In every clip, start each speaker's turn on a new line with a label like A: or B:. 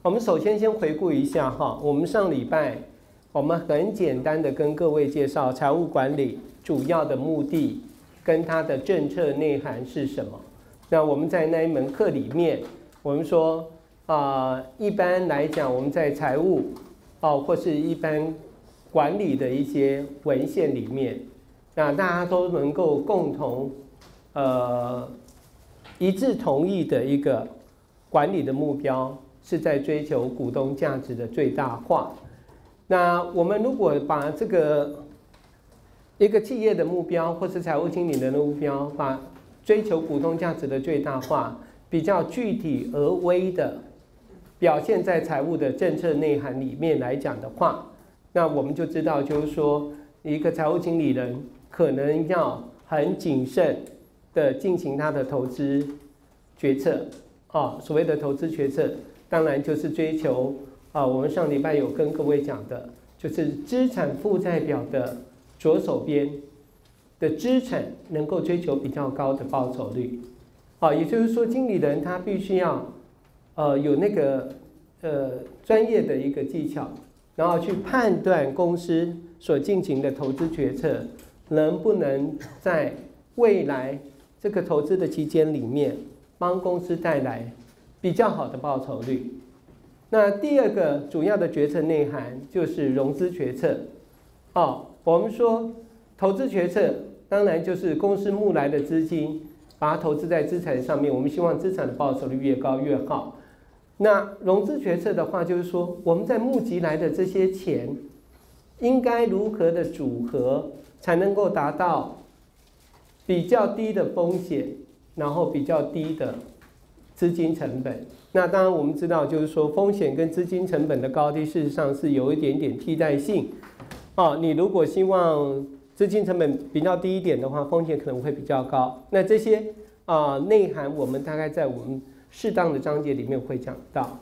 A: 我们首先回顾一下哈，我们上礼拜我们很简单的跟各位介绍财务管理主要的目的跟它的政策内涵是什么。那我们在那一门课里面，我们说一般来讲，我们在财务或是一般管理的一些文献里面，那大家都能够共同一致同意的一个管理的目标，是在追求股东价值的最大化。那我们如果把这个一个企业的目标，或是财务经理人的目标，把追求股东价值的最大化比较具体而微的表现在财务的政策内涵里面来讲的话，那我们就知道，就是说一个财务经理人可能要很谨慎的进行他的投资决策所谓的投资决策，当然就是追求我们上礼拜有跟各位讲的，就是资产负债表的左手边的资产能够追求比较高的报酬率也就是说，经理人他必须要有那个专业的一个技巧，然后去判断公司所进行的投资决策能不能在未来这个投资的期间里面帮公司带来比较好的报酬率。那第二个主要的决策内涵就是融资决策我们说投资决策当然就是公司募来的资金把它投资在资产上面，我们希望资产的报酬率越高越好。那融资决策的话，就是说我们在募集来的这些钱应该如何的组合才能够达到比较低的风险，然后比较低的资金成本。那当然我们知道，就是说风险跟资金成本的高低事实上是有一点点替代性你如果希望资金成本比较低一点的话，风险可能会比较高。那这些内涵我们大概在我们适当的章节里面会讲到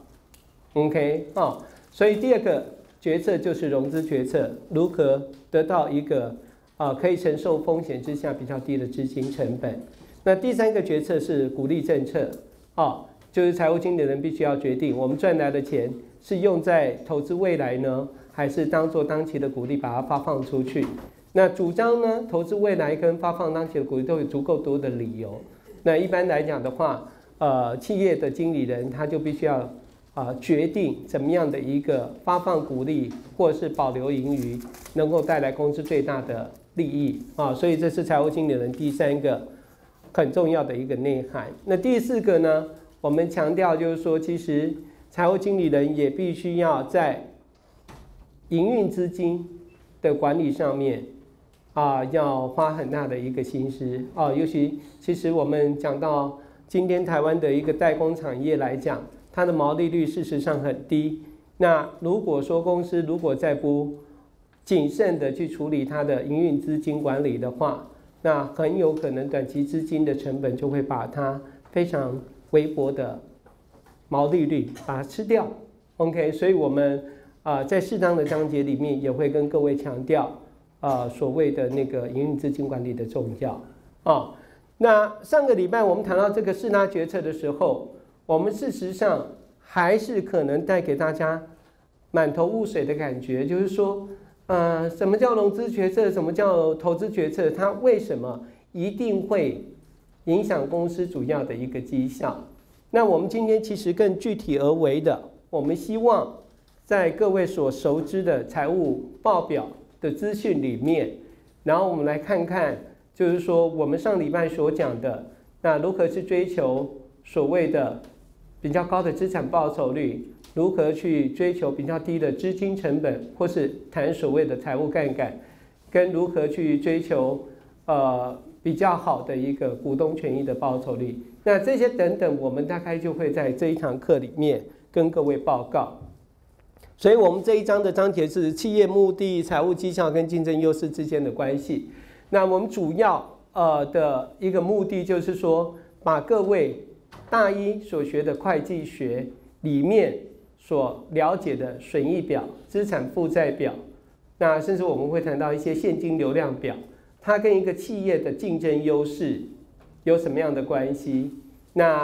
A: OK 所以第二个决策就是融资决策，如何得到一个可以承受风险之下比较低的资金成本。那第三个决策是股利政策就是财务经理人必须要决定我们赚来的钱是用在投资未来呢，还是当做当期的股利把它发放出去。那主张呢，投资未来跟发放当期的股利都有足够多的理由。那一般来讲的话企业的经理人他就必须要决定怎么样的一个发放股利或是保留盈余能够带来公司最大的利益所以这是财务经理人第三个很重要的一个内涵。那第四个呢，我们强调就是说，其实财务经理人也必须要在营运资金的管理上面要花很大的一个心思尤其其实我们讲到今天台湾的一个代工产业来讲，它的毛利率事实上很低。那如果说公司如果再不谨慎的去处理它的营运资金管理的话，那很有可能短期资金的成本就会把它非常微薄的毛利率把它吃掉 OK 所以我们在适当的章节里面也会跟各位强调所谓的那个营运资金管理的重要那上个礼拜我们谈到这个适当决策的时候，我们事实上还是可能带给大家满头雾水的感觉，就是说什么叫融资决策，什么叫投资决策，它为什么一定会影响公司主要的一个绩效。那我们今天其实更具体而为的，我们希望在各位所熟知的财务报表的资讯里面，然后我们来看看，就是说我们上礼拜所讲的，那如何去追求所谓的比较高的资产报酬率，如何去追求比较低的资金成本，或是谈所谓的财务杠杆，跟如何去追求比较好的一个股东权益的报酬率。那这些等等，我们大概就会在这一堂课里面跟各位报告。所以我们这一章的章节是企业目的、财务绩效跟竞争优势之间的关系。那我们主要的一个目的就是说，把各位大一所学的会计学里面所了解的损益表、资产负债表，那甚至我们会谈到一些现金流量表，它跟一个企业的竞争优势有什么样的关系？那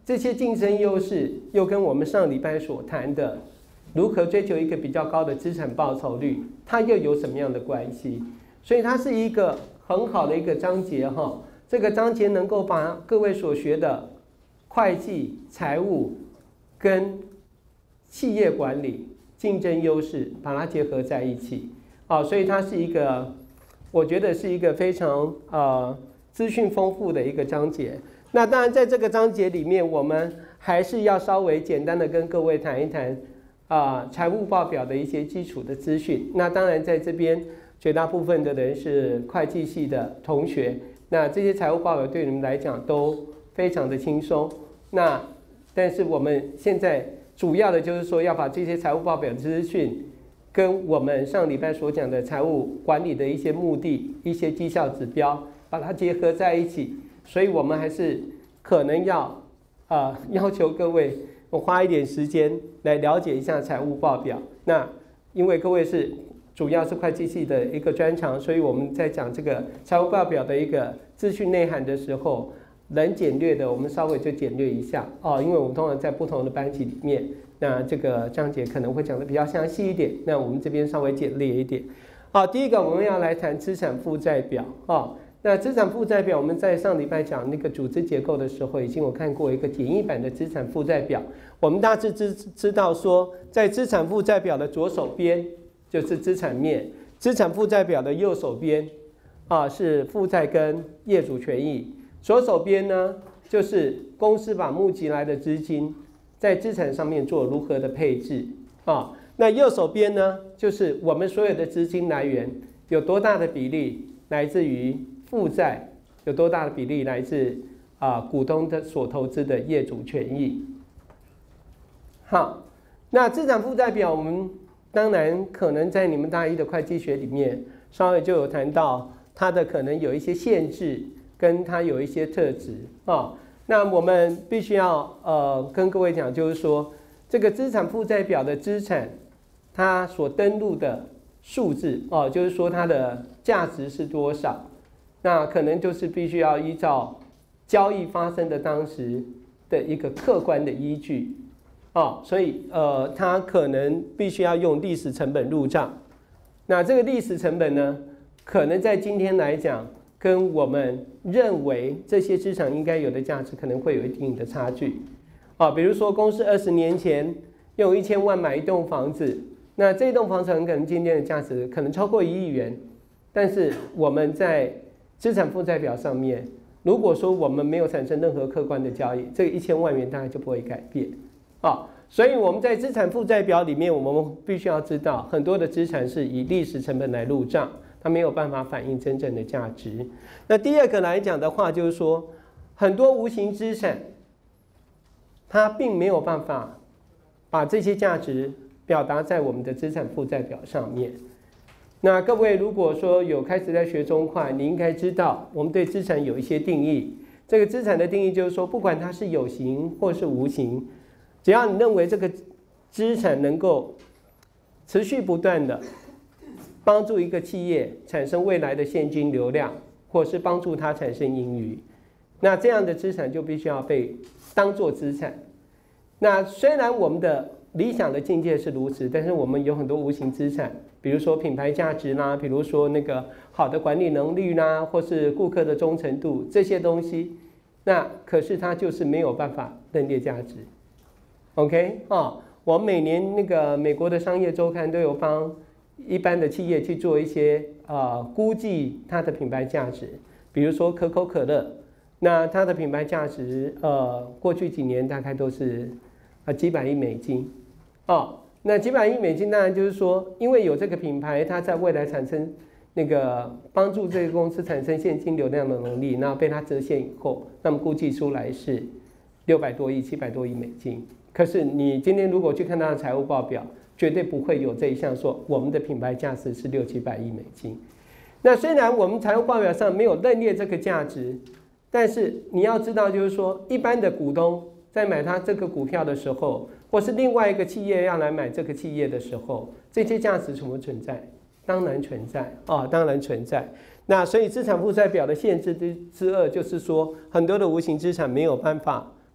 A: 这些竞争优势又跟我们上礼拜所谈的如何追求一个比较高的资产报酬率，它又有什么样的关系？所以它是一个很好的一个章节哈。这个章节能够把各位所学的会计、财务跟企业管理、竞争优势把它结合在一起啊，所以它是一个，我觉得是一个非常资讯丰富的一个章节。那当然在这个章节里面，我们还是要稍微简单的跟各位谈一谈财务报表的一些基础的资讯。那当然在这边绝大部分的人是会计系的同学，那这些财务报表对你们来讲都非常的轻松。那但是我们现在主要的就是说要把这些财务报表资讯跟我们上礼拜所讲的财务管理的一些目的、一些绩效指标把它结合在一起。所以我们还是可能要要求各位花一点时间来了解一下财务报表。那因为各位是主要是会计系的一个专长，所以我们在讲这个财务报表的一个资讯内涵的时候，能简略的我们稍微就简略一下因为我们通常在不同的班级里面，那这个章节可能会讲的比较详细一点，那我们这边稍微简略一点。第一个我们要来谈资产负债表那资产负债表，我们在上礼拜讲那个组织结构的时候，已经有看过一个简易版的资产负债表。我们大致知道说，在资产负债表的左手边就是资产面，资产负债表的右手边是负债跟业主权益，左手边呢就是公司把募集来的资金在资产上面做如何的配置那右手边呢就是我们所有的资金来源有多大的比例来自于负债，有多大的比例来自股东的所投资的业主权益。好，那资产负债表我们当然可能在你们大一的会计学里面稍微就有谈到它的可能有一些限制跟它有一些特质那我们必须要跟各位讲，就是说这个资产负债表的资产它所登录的数字就是说它的价值是多少，那可能就是必须要依照交易发生的当时的一个客观的依据所以它可能必须要用历史成本入账。那这个历史成本呢，可能在今天来讲，跟我们认为这些资产应该有的价值可能会有一定的差距比如说公司20年前用1000万买一栋房子，那这栋房子很可能今天的价值可能超过1亿元，但是我们在资产负债表上面，如果说我们没有产生任何客观的交易，这个1000万元大概就不会改变所以我们在资产负债表里面，我们必须要知道很多的资产是以历史成本来入账，它没有办法反映真正的价值。那第二个来讲的话，就是说很多无形资产它并没有办法把这些价值表达在我们的资产负债表上面。那各位如果说有开始在学中会，你应该知道我们对资产有一些定义。这个资产的定义就是说，不管它是有形或是无形，只要你认为这个资产能够持续不断的帮助一个企业产生未来的现金流量，或是帮助它产生盈余，那这样的资产就必须要被当作资产。那虽然我们的理想的境界是如此，但是我们有很多无形资产，比如说品牌价值啦，比如说那个好的管理能力啦，或是顾客的忠诚度，这些东西，那可是它就是没有办法认列价值。OK 我们每年那个美国的商业周刊都有帮一般的企业去做一些估计它的品牌价值，比如说可口可乐，那它的品牌价值过去几年大概都是几百亿美金那几百亿美金当然就是说，因为有这个品牌，它在未来产生那个帮助这个公司产生现金流量的能力，那被它折现以后，那么估计出来是600多亿、700多亿美金。可是你今天如果去看它的财务报表，绝对不会有这一项说我们的品牌价值是600、700亿美金。那虽然我们财务报表上没有认列这个价值，但是你要知道，就是说一般的股东在买他这个股票的时候，或是另外一个企业要来买这个企业的时候，这些价值存不存在？当然存在当然存在。那所以资产负债表的限制之二就是说，很多的无形资产没有办法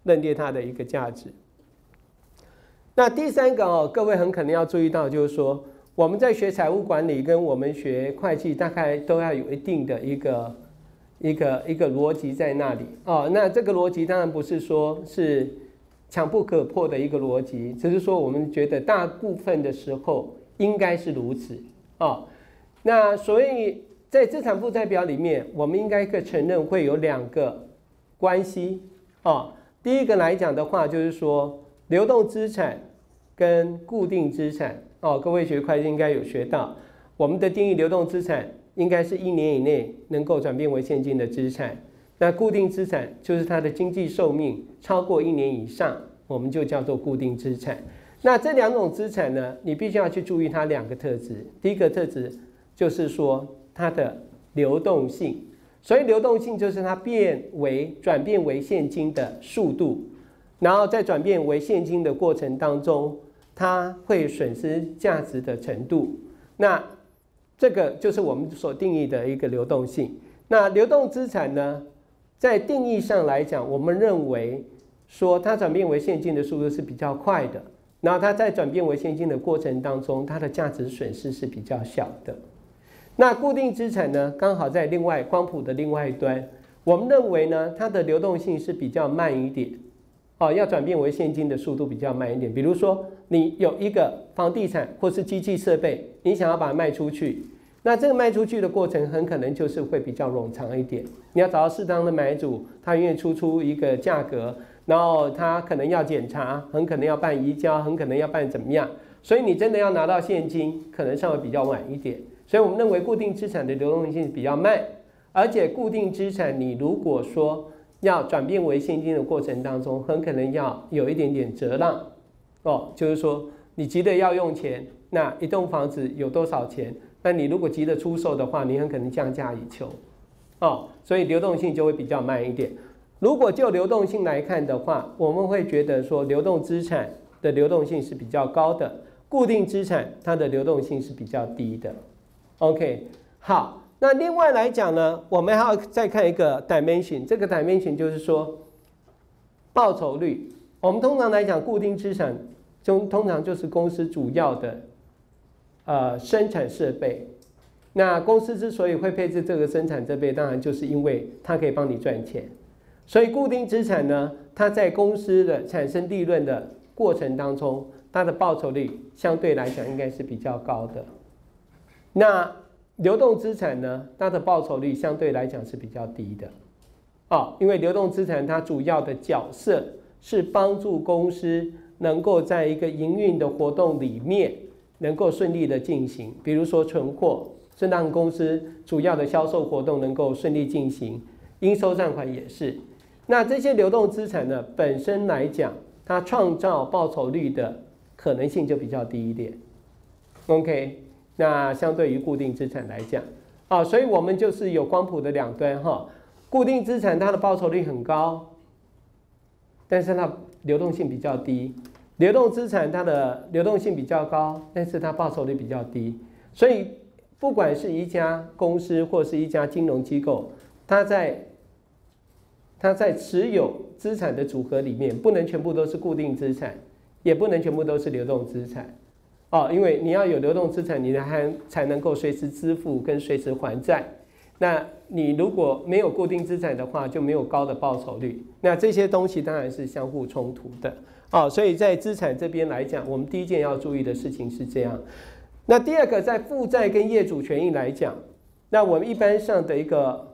A: 认列它的一个价值。那第三个各位很可能要注意到，就是说我们在学财务管理跟我们学会计，大概都要有一定的一个逻辑在那里那这个逻辑当然不是说是强不可破的一个逻辑，只是说我们觉得大部分的时候应该是如此那所以在资产负债表里面，我们应该可以承认会有2个关系第一个来讲的话，就是说流动资产跟固定资产各位学会计应该有学到，我们的定义流动资产应该是1年以内能够转变为现金的资产，那固定资产就是它的经济寿命超过1年以上，我们就叫做固定资产。那这2种资产呢，你必须要去注意它2个特质。第一个特质就是说它的流动性，所以流动性就是它转变为现金的速度，然后在转变为现金的过程当中，它会损失价值的程度。那这个就是我们所定义的一个流动性。那流动资产呢，在定义上来讲，我们认为说它转变为现金的速度是比较快的，然后它在转变为现金的过程当中，它的价值损失是比较小的。那固定资产呢，刚好在光谱的另外一端，我们认为呢，它的流动性是比较慢一点要转变为现金的速度比较慢一点。比如说你有一个房地产或是机器设备，你想要把它卖出去，那这个卖出去的过程很可能就是会比较冗长一点，你要找到适当的买主，他愿意出一个价格，然后他可能要检查，很可能要办移交，很可能要办怎么样，所以你真的要拿到现金可能稍微比较晚一点。所以我们认为固定资产的流动性比较慢，而且固定资产你如果说要转变为现金的过程当中，很可能要有一点点折让就是说你急着要用钱，那一栋房子有多少钱，那你如果急着出售的话，你很可能降价以求所以流动性就会比较慢一点。如果就流动性来看的话，我们会觉得说流动资产的流动性是比较高的，固定资产它的流动性是比较低的。OK， 好，那另外来讲呢，我们还要再看一个 dimension， 这个 dimension 就是说报酬率。我们通常来讲，固定资产通常就是公司主要的生产设备。那公司之所以会配置这个生产设备，当然就是因为它可以帮你赚钱。所以固定资产呢，它在公司的产生利润的过程当中，它的报酬率相对来讲应该是比较高的。那流动资产呢，它的报酬率相对来讲是比较低的因为流动资产它主要的角色是帮助公司能够在一个营运的活动里面能够顺利的进行，比如说存货是让公司主要的销售活动能够顺利进行，应收账款也是。那这些流动资产呢，本身来讲，它创造报酬率的可能性就比较低一点。OK， 那相对于固定资产来讲所以我们就是有光谱的2端固定资产它的报酬率很高，但是它流动性比较低；流动资产它的流动性比较高，但是它报酬率比较低。所以不管是一家公司或是一家金融机构，它在持有资产的组合里面，不能全部都是固定资产，也不能全部都是流动资产因为你要有流动资产，你才能够随时支付跟随时还债。那你如果没有固定资产的话，就没有高的报酬率。那这些东西当然是相互冲突的所以在资产这边来讲，我们第一件要注意的事情是这样。那第二个，在负债跟业主权益来讲，那我们一般上的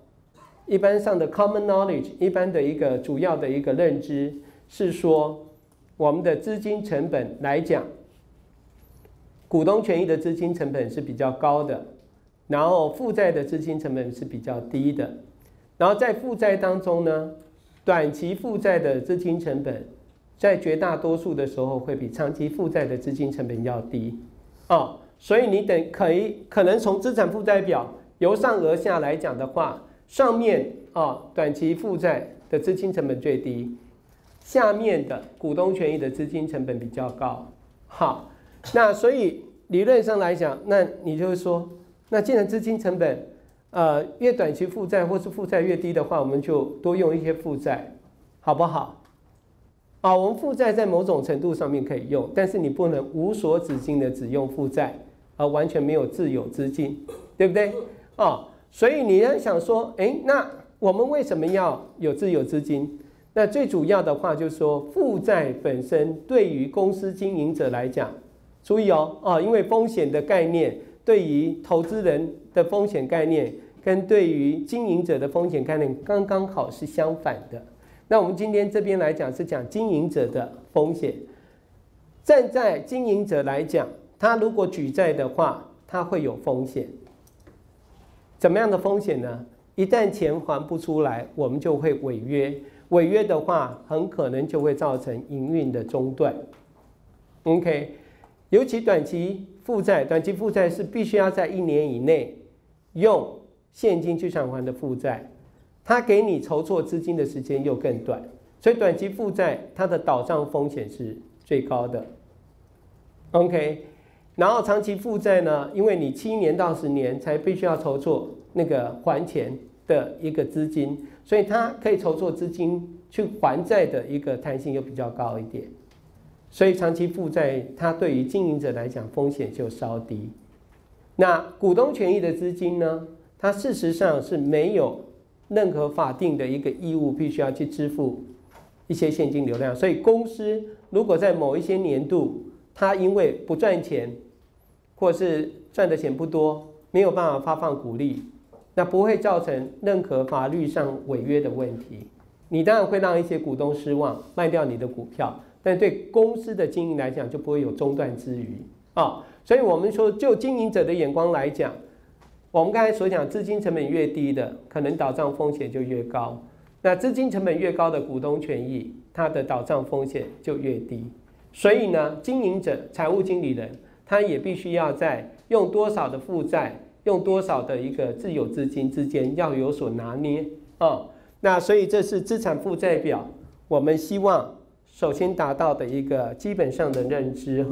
A: common knowledge， 一般的一个主要的一个认知是说，我们的资金成本来讲，股东权益的资金成本是比较高的，然后负债的资金成本是比较低的。然后在负债当中呢，短期负债的资金成本在绝大多数的时候会比长期负债的资金成本要低所以你可能从资产负债表由上而下来讲的话，上面短期负债的资金成本最低，下面的股东权益的资金成本比较高。好，那所以理论上来讲，那你就会说，那既然资金成本越短期负债或是负债越低的话，我们就多用一些负债，好不好？ 我们负债在某种程度上面可以用，但是你不能无所止境的只用负债，而完全没有自有资金，对不对？所以你要想说，那我们为什么要有自有资金？那最主要的话就是说，负债本身对于公司经营者来讲，注意因为风险的概念对于投资人的风险概念跟对于经营者的风险概念刚刚好是相反的。那我们今天这边来讲是讲经营者的风险。站在经营者来讲，他如果举债的话，他会有风险。怎么样的风险呢？一旦钱还不出来，我们就会违约。违约的话，很可能就会造成营运的中断。OK， 尤其短期负债，短期负债是必须要在1年以内用现金去偿还的负债，它给你筹措资金的时间又更短，所以短期负债它的倒账风险是最高的。OK。然后长期负债呢，因为你7年到10年才必须要筹措那个还钱的一个资金，所以它可以筹措资金去还债的一个弹性又比较高一点。所以长期负债它对于经营者来讲风险就稍低。那股东权益的资金呢，它事实上是没有任何法定的一个义务必须要去支付一些现金流量，所以公司如果在某一些年度它因为不赚钱，或是赚的钱不多，没有办法发放股利，那不会造成任何法律上违约的问题。你当然会让一些股东失望，卖掉你的股票，但对公司的经营来讲就不会有中断之余所以我们说，就经营者的眼光来讲，我们刚才所讲，资金成本越低的，可能倒账风险就越高。那资金成本越高的股东权益，它的倒账风险就越低。所以呢，经营者、财务经理人，他也必须要在用多少的负债、用多少的一个自有资金之间要有所拿捏那所以这是资产负债表，我们希望首先达到的一个基本上的认知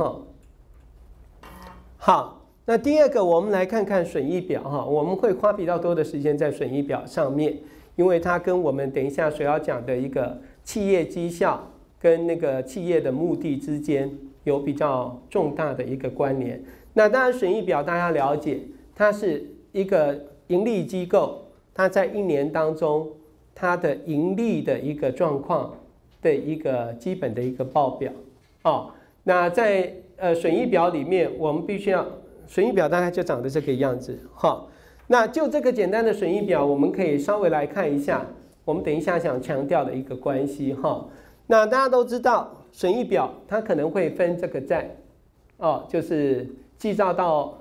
A: 好，那第二个我们来看看损益表我们会花比较多的时间在损益表上面，因为它跟我们等一下所要讲的一个企业绩效跟那个企业的目的之间有比较重大的一个关联。那当然损益表大家了解，它是一个盈利机构，它在1年当中它的盈利的一个状况的一个基本的一个报表那在损益表里面，我们必须要损益表大概就长得这个样子那就这个简单的损益表，我们可以稍微来看一下我们等一下想强调的一个关系那大家都知道，损益表它可能会分这个债就是计算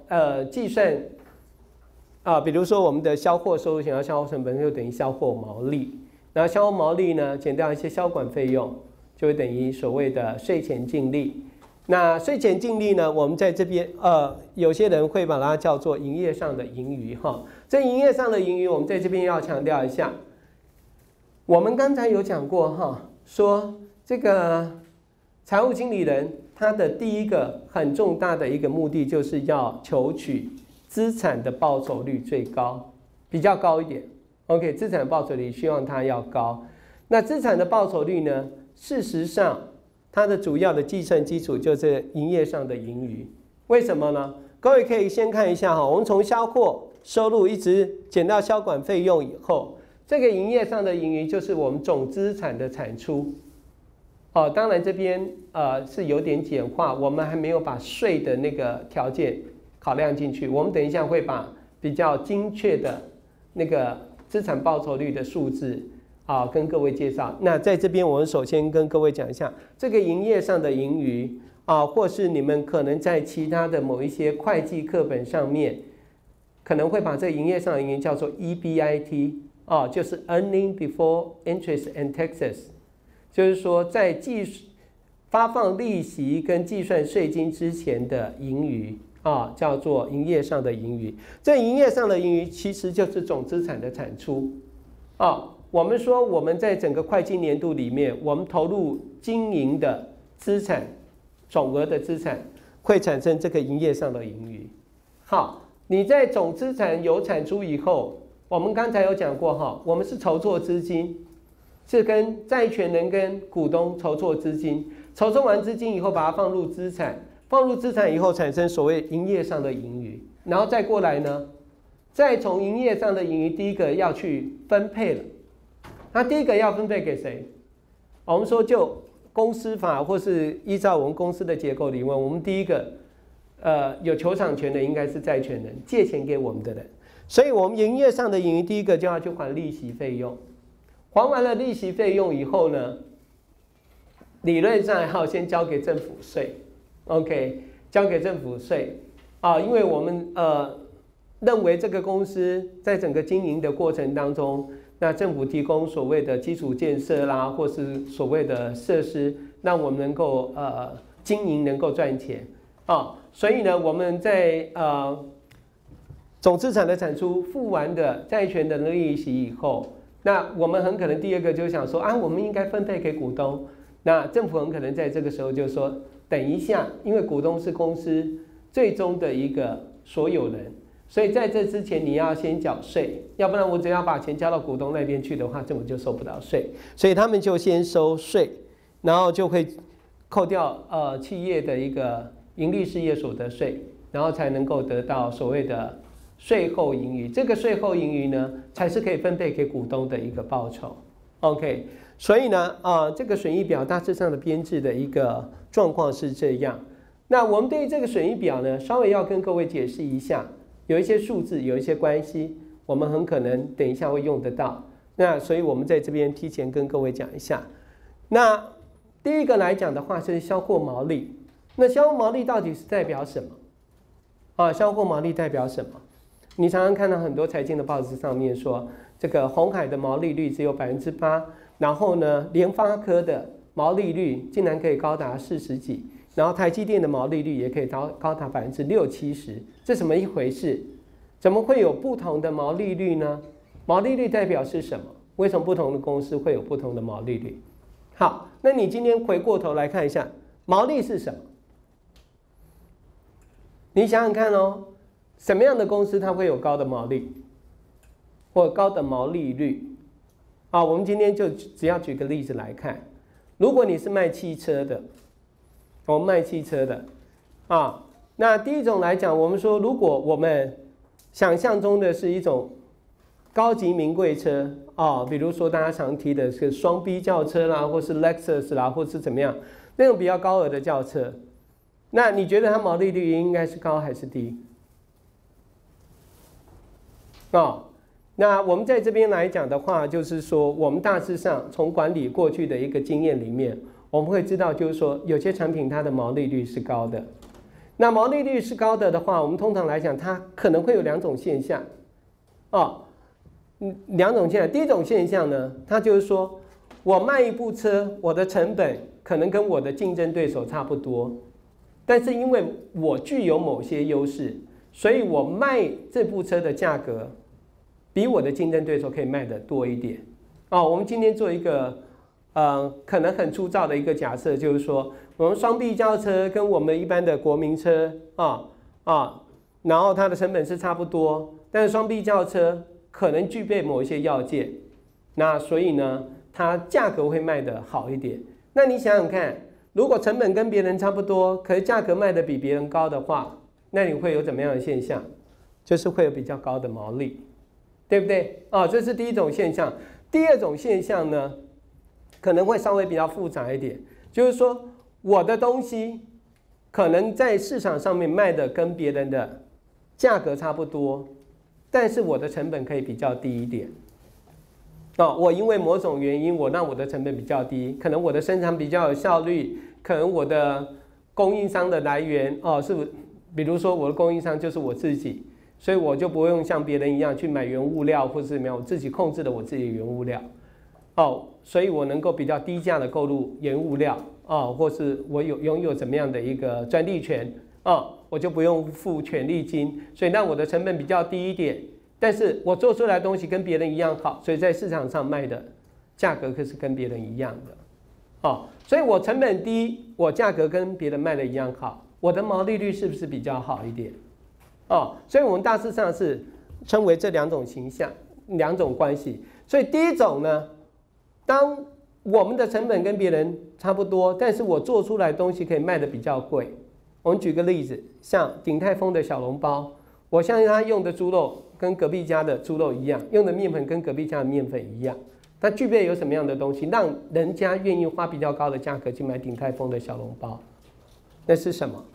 A: 比如说我们的销货收入减掉销货成本就等于销货毛利，然后销货毛利呢减掉一些销管费用，就会等于所谓的税前净利。那税前净利呢，我们在这边有些人会把它叫做营业上的盈余这营业上的盈余，我们在这边要强调一下，我们刚才有讲过说这个财务经理人他的第一个很重大的一个目的，就是要求取资产的报酬率最高，比较高一点。OK， 资产的报酬率希望它要高。那资产的报酬率呢，事实上它的主要的计算基础就是营业上的盈余。为什么呢？各位可以先看一下我们从销货收入一直减到销管费用以后，这个营业上的盈余就是我们总资产的产出。当然这边是有点简化，我们还没有把税的那个条件考量进去。我们等一下会把比较精确的那个资产报酬率的数字跟各位介绍。那在这边我们首先跟各位讲一下这个营业上的盈余或是你们可能在其他的某一些会计课本上面可能会把这个营业上的盈余叫做 EBIT 就是 Earning Before Interest and Taxes， 就是说在发放利息跟计算税金之前的盈余叫做营业上的盈余。这营业上的盈余其实就是总资产的产出我们说我们在整个会计年度里面，我们投入经营的资产总额的资产会产生这个营业上的盈余。好，你在总资产有产出以后，我们刚才有讲过我们是筹措资金， 是跟债权人跟股东筹措资金，筹措完资金以后把它放入资产，放入资产以后产生所谓营业上的盈余，然后再过来呢，再从营业上的盈余，第一个要去分配了。那第一个要分配给谁？我们说就公司法或是依照我们公司的结构理论，我们第一个有求偿权的应该是债权人，借钱给我们的人。所以我们营业上的盈余，第一个就要去还利息费用。还完了利息费用以后呢，理论上还要先交给政府税 ，OK， 交给政府税啊，因为我们认为这个公司在整个经营的过程当中，那政府提供所谓的基础建设啦，或是所谓的设施，让我们能够经营能够赚钱啊，所以呢，我们在总资产的产出付完的债权的利息以后。那我们很可能第二个就想说啊，我们应该分配给股东。那政府很可能在这个时候就说，等一下，因为股东是公司最终的一个所有人，所以在这之前你要先缴税，要不然我只要把钱交到股东那边去的话，政府就收不到税。所以他们就先收税，然后就会扣掉企业的一个盈利事业所得税，然后才能够得到所谓的税后盈余，这个税后盈余呢，才是可以分配给股东的一个报酬。OK， 所以呢，这个损益表大致上的编制的一个状况是这样。那我们对于这个损益表呢，稍微要跟各位解释一下，有一些数字，有一些关系，我们很可能等一下会用得到。那所以我们在这边提前跟各位讲一下。那第一个来讲的话是销货毛利，那销货毛利到底是代表什么？销货毛利代表什么？你常常看到很多财经的报纸上面说，这个鸿海的毛利率只有8%，然后呢，联发科的毛利率竟然可以高达40几，然后台积电的毛利率也可以高达60%、70%，这怎么一回事？怎么会有不同的毛利率呢？毛利率代表是什么？为什么不同的公司会有不同的毛利率？好，那你今天回过头来看一下，毛利是什么？你想想看哦。什么样的公司它会有高的毛利或高的毛利率？我们今天就只要举个例子来看，如果你是卖汽车的，我们卖汽车的那第一种来讲，我们说如果我们想象中的是一种高级名贵车比如说大家常提的是双 B 轿车啦，或是 Lexus 啦，或是怎么样那种比较高额的轿车，那你觉得它毛利率应该是高还是低？那我们在这边来讲的话，就是说我们大致上从管理过去的一个经验里面，我们会知道就是说有些产品它的毛利率是高的。那毛利率是高的话，我们通常来讲它可能会有两种现象两种现象。第一种现象呢，它就是说我卖一部车，我的成本可能跟我的竞争对手差不多，但是因为我具有某些优势，所以我卖这部车的价格比我的竞争对手可以卖得多一点。我们今天做一个可能很粗糙的一个假设，就是说我们双 B 轿车跟我们一般的国民车然后它的成本是差不多，但是双 B 轿车可能具备某一些要件，那所以呢，它价格会卖得好一点。那你想想看，如果成本跟别人差不多，可是价格卖得比别人高的话，那你会有怎么样的现象？就是会有比较高的毛利，对不对？这是第一种现象。第二种现象呢，可能会稍微比较复杂一点，就是说我的东西可能在市场上面卖的跟别人的价格差不多，但是我的成本可以比较低一点。我因为某种原因，我让我的成本比较低，可能我的生产比较有效率，可能我的供应商的来源是不是？比如说我的供应商就是我自己，所以我就不用像别人一样去买原物料或是怎么样，我自己控制了我自己的原物料所以我能够比较低价的购入原物料或是我拥有怎么样的一个专利权我就不用付权利金，所以让我的成本比较低一点，但是我做出来的东西跟别人一样好，所以在市场上卖的价格可是跟别人一样的所以我成本低，我价格跟别人卖的一样好，我的毛利率是不是比较好一点？所以我们大致上是称为这两种形象、两种关系。所以第一种呢， 当我们的成本跟别人差不多，但是我做出来的东西可以卖得比较贵。我们举个例子，像鼎泰丰的小笼包，我相信他用的猪肉跟隔壁家的猪肉一样，用的面粉跟隔壁家的面粉一样。它具备有什么样的东西，让人家愿意花比较高的价格去买鼎泰丰的小笼包？那是什么？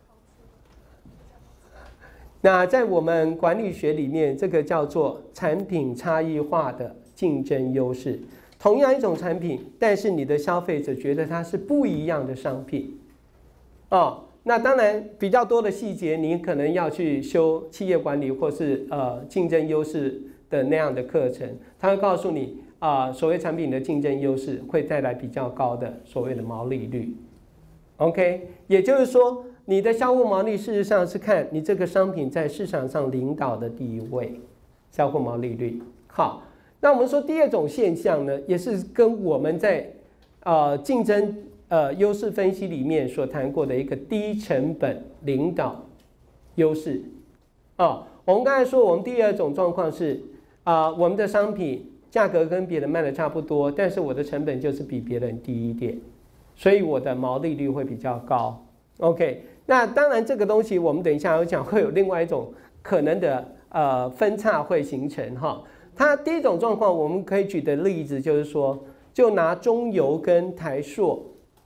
A: 那在我们管理学里面，这个叫做产品差异化的竞争优势。同样一种产品，但是你的消费者觉得它是不一样的商品。那当然比较多的细节，你可能要去修企业管理或是竞争优势的那样的课程，它会告诉你所谓产品的竞争优势会带来比较高的所谓的毛利率。OK， 也就是说，你的销货毛利事实上是看你这个商品在市场上领导的地位，销货毛利率。好，那我们说第二种现象呢，也是跟我们在竞争优势分析里面所谈过的一个低成本领导优势。我们刚才说，我们第二种状况是我们的商品价格跟别人卖的差不多，但是我的成本就是比别人低一点，所以我的毛利率会比较高。OK， 那当然这个东西我们等一下有讲，会有另外一种可能的分叉会形成哈。它第一种状况，我们可以举的例子就是说，就拿中油跟台塑，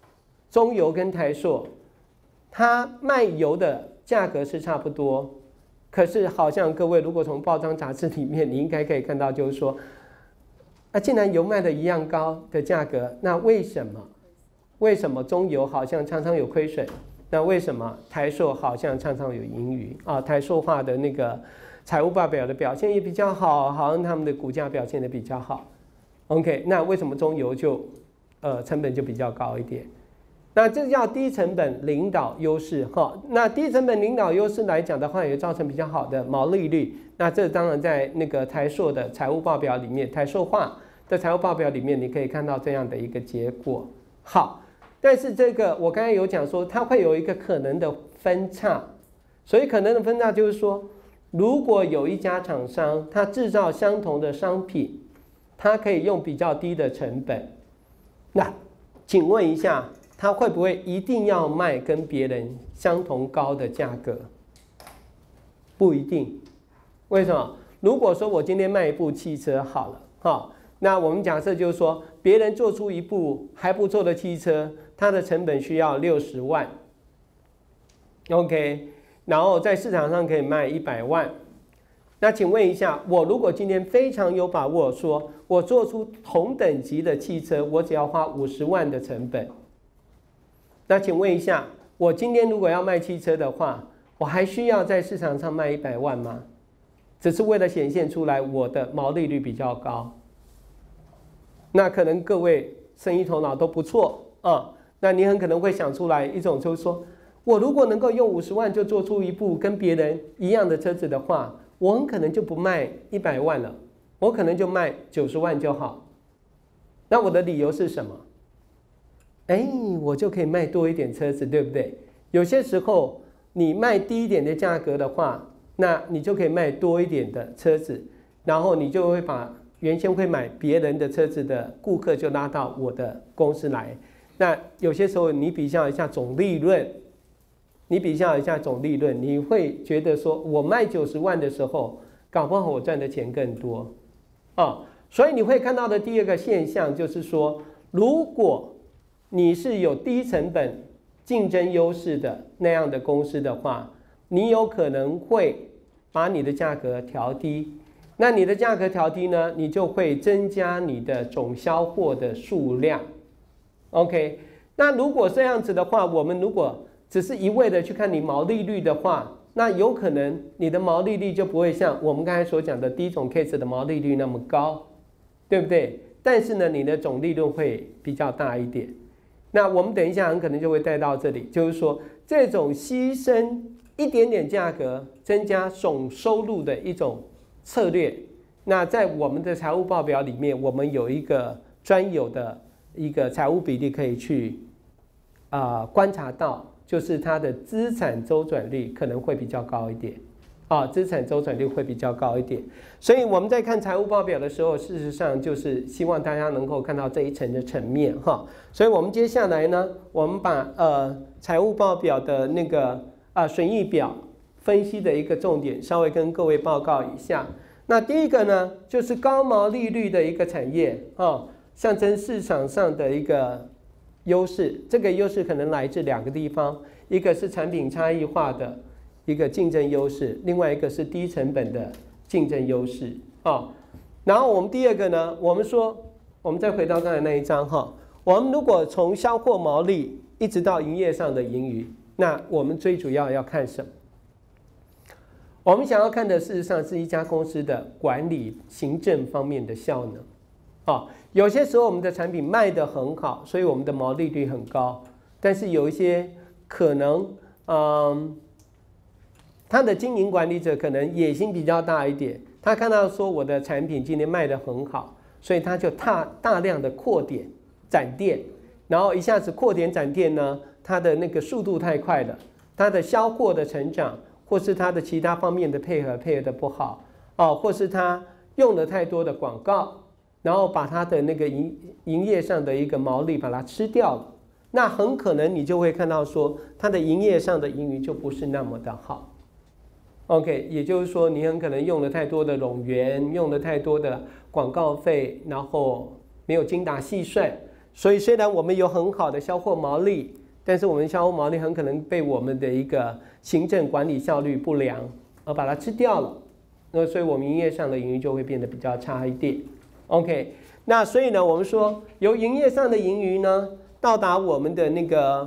A: 它卖油的价格是差不多，可是好像各位如果从报章杂志里面，你应该可以看到，就是说，既然油卖的一样高的价格，那为什么中油好像常常有亏损？那为什么台塑好像常常有盈余？台塑化的那个财务报表的表现也比较好，好像他们的股价表现的比较好。OK， 那为什么中油就成本就比较高一点？那这叫低成本领导优势哈。那低成本领导优势来讲的话，也造成比较好的毛利率。那这当然在那个台塑的财务报表里面，台塑化的财务报表里面，你可以看到这样的一个结果。好，但是这个我刚才有讲说，它会有一个可能的分叉。所以可能的分叉就是说，如果有一家厂商，它制造相同的商品，它可以用比较低的成本，那请问一下，它会不会一定要卖跟别人相同高的价格？不一定。为什么？如果说我今天卖一部汽车好了，那我们假设就是说，别人做出一部还不错的汽车，它的成本需要60万 ，OK， 然后在市场上可以卖100万。那请问一下，我如果今天非常有把握说，我做出同等级的汽车，我只要花50万的成本。那请问一下，我今天如果要卖汽车的话，我还需要在市场上卖100万吗？只是为了显现出来我的毛利率比较高。那可能各位生意头脑都不错那你很可能会想出来一种，就是说我如果能够用50万就做出一部跟别人一样的车子的话，我很可能就不卖100万了，我可能就卖90万就好。那我的理由是什么？我就可以卖多一点车子，对不对？有些时候你卖低一点的价格的话，那你就可以卖多一点的车子，然后你就会把原先会买别人的车子的顾客就拉到我的公司来。那有些时候你比较一下总利润，你会觉得说我卖90万的时候，搞不好我赚的钱更多所以你会看到的第二个现象就是说，如果你是有低成本竞争优势的那样的公司的话，你有可能会把你的价格调低。那你的价格调低呢，你就会增加你的总销货的数量。OK， 那如果这样子的话，我们如果只是一味的去看你毛利率的话，那有可能你的毛利率就不会像我们刚才所讲的第一种 case 的毛利率那么高，对不对？但是呢，你的总利润会比较大一点。那我们等一下很可能就会带到这里，就是说这种牺牲一点点价格增加总收入的一种策略。那在我们的财务报表里面，我们有一个专有的一个财务比例可以去观察到，就是它的资产周转率可能会比较高一点资产周转率会比较高一点。所以我们在看财务报表的时候，事实上就是希望大家能够看到这一层的层面哈。所以我们接下来呢，我们把财务报表的那个损益表分析的一个重点稍微跟各位报告一下。那第一个呢，就是高毛利率的一个产业象征市场上的一个优势。这个优势可能来自2个地方，一个是产品差异化的一个竞争优势，另外一个是低成本的竞争优势然后我们第二个呢，我们说，我们再回到刚才那一章我们如果从销货毛利一直到营业上的盈余，那我们最主要要看什么？我们想要看的事实上是一家公司的管理行政方面的效能有些时候我们的产品卖得很好，所以我们的毛利率很高，但是有一些可能他的经营管理者可能野心比较大一点，他看到说我的产品今天卖得很好，所以他就大量的扩点展店，然后一下子扩点展店呢，他的那个速度太快了，他的销货的成长或是他的其他方面的配合的不好或是他用了太多的广告，然后把他的那个营业上的一个毛利把它吃掉了，那很可能你就会看到说他的营业上的盈余就不是那么的好。OK， 也就是说你很可能用了太多的冗员，用了太多的广告费，然后没有精打细算，所以虽然我们有很好的销货毛利，但是我们销货毛利很可能被我们的一个行政管理效率不良而把它吃掉了，那所以我们营业上的盈余就会变得比较差一点。OK， 那所以呢，我们说由营业上的盈余呢，到达我们的那个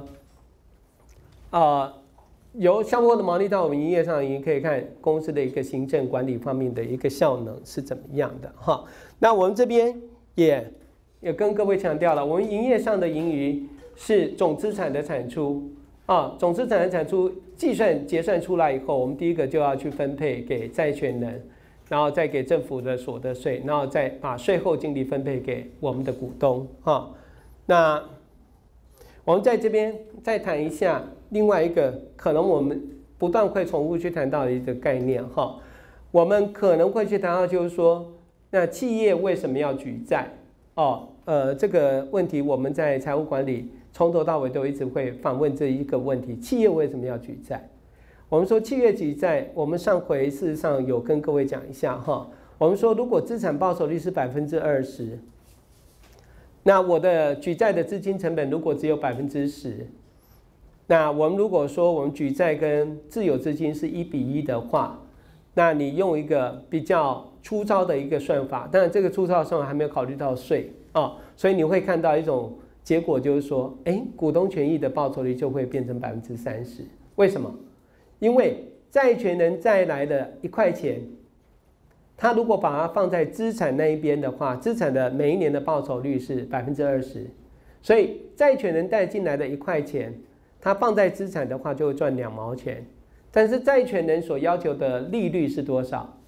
A: 由销货的毛利到我们营业上的盈余，可以看公司的一个行政管理方面的一个效能是怎么样的那我们这边也跟各位强调了，我们营业上的盈余是总资产的产出总资产的产出结算出来以后，我们第一个就要去分配给债权人，然后再给政府的所得税，然后再把税后净利分配给我们的股东那我们在这边再谈一下另外一个可能我们不断会重复去谈到的一个概念我们可能会去谈到就是说，那企业为什么要举债这个问题我们在财务管理从头到尾都一直会反问这一个问题：企业为什么要举债？我们说企业举债，我们上回事实上有跟各位讲一下我们说如果资产报酬率是20%，那我的举债的资金成本如果只有10%，那我们如果说我们举债跟自有资金是1:1的话，那你用一个比较粗糙的一个算法，当然这个粗糙的算法还没有考虑到税所以你会看到一种结果，就是说股东权益的报酬率就会变成30%。为什么？因为债权人债来的1块钱，他如果把它放在资产那一边的话，资产的每一年的报酬率是20%，所以债权人贷进来的1块钱，他放在资产的话就会赚2毛钱，但是债权人所要求的利率是多少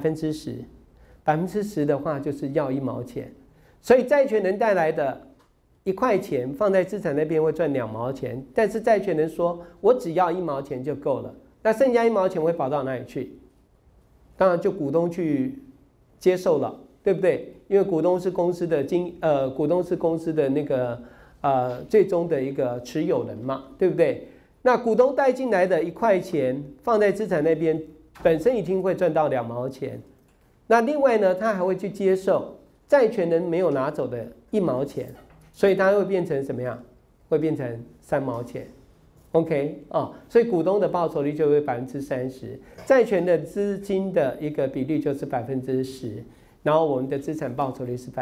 A: ？10%，10%的话就是要1毛钱，所以债权人带来的1块钱放在资产那边会赚2毛钱，但是债权人说我只要1毛钱就够了，那剩下1毛钱会跑到哪里去？当然就股东去接受了，对不对？因为股东是公司的股东是公司的那个最终的一个持有人嘛，对不对？那股东带进来的1块钱放在资产那边，本身已经会赚到2毛钱。那另外呢，他还会去接受债权人没有拿走的1毛钱，所以它会变成什么样？会变成3毛钱。OK 所以股东的报酬率就会30%，债权的资金的一个比率就是10%，然后我们的资产报酬率是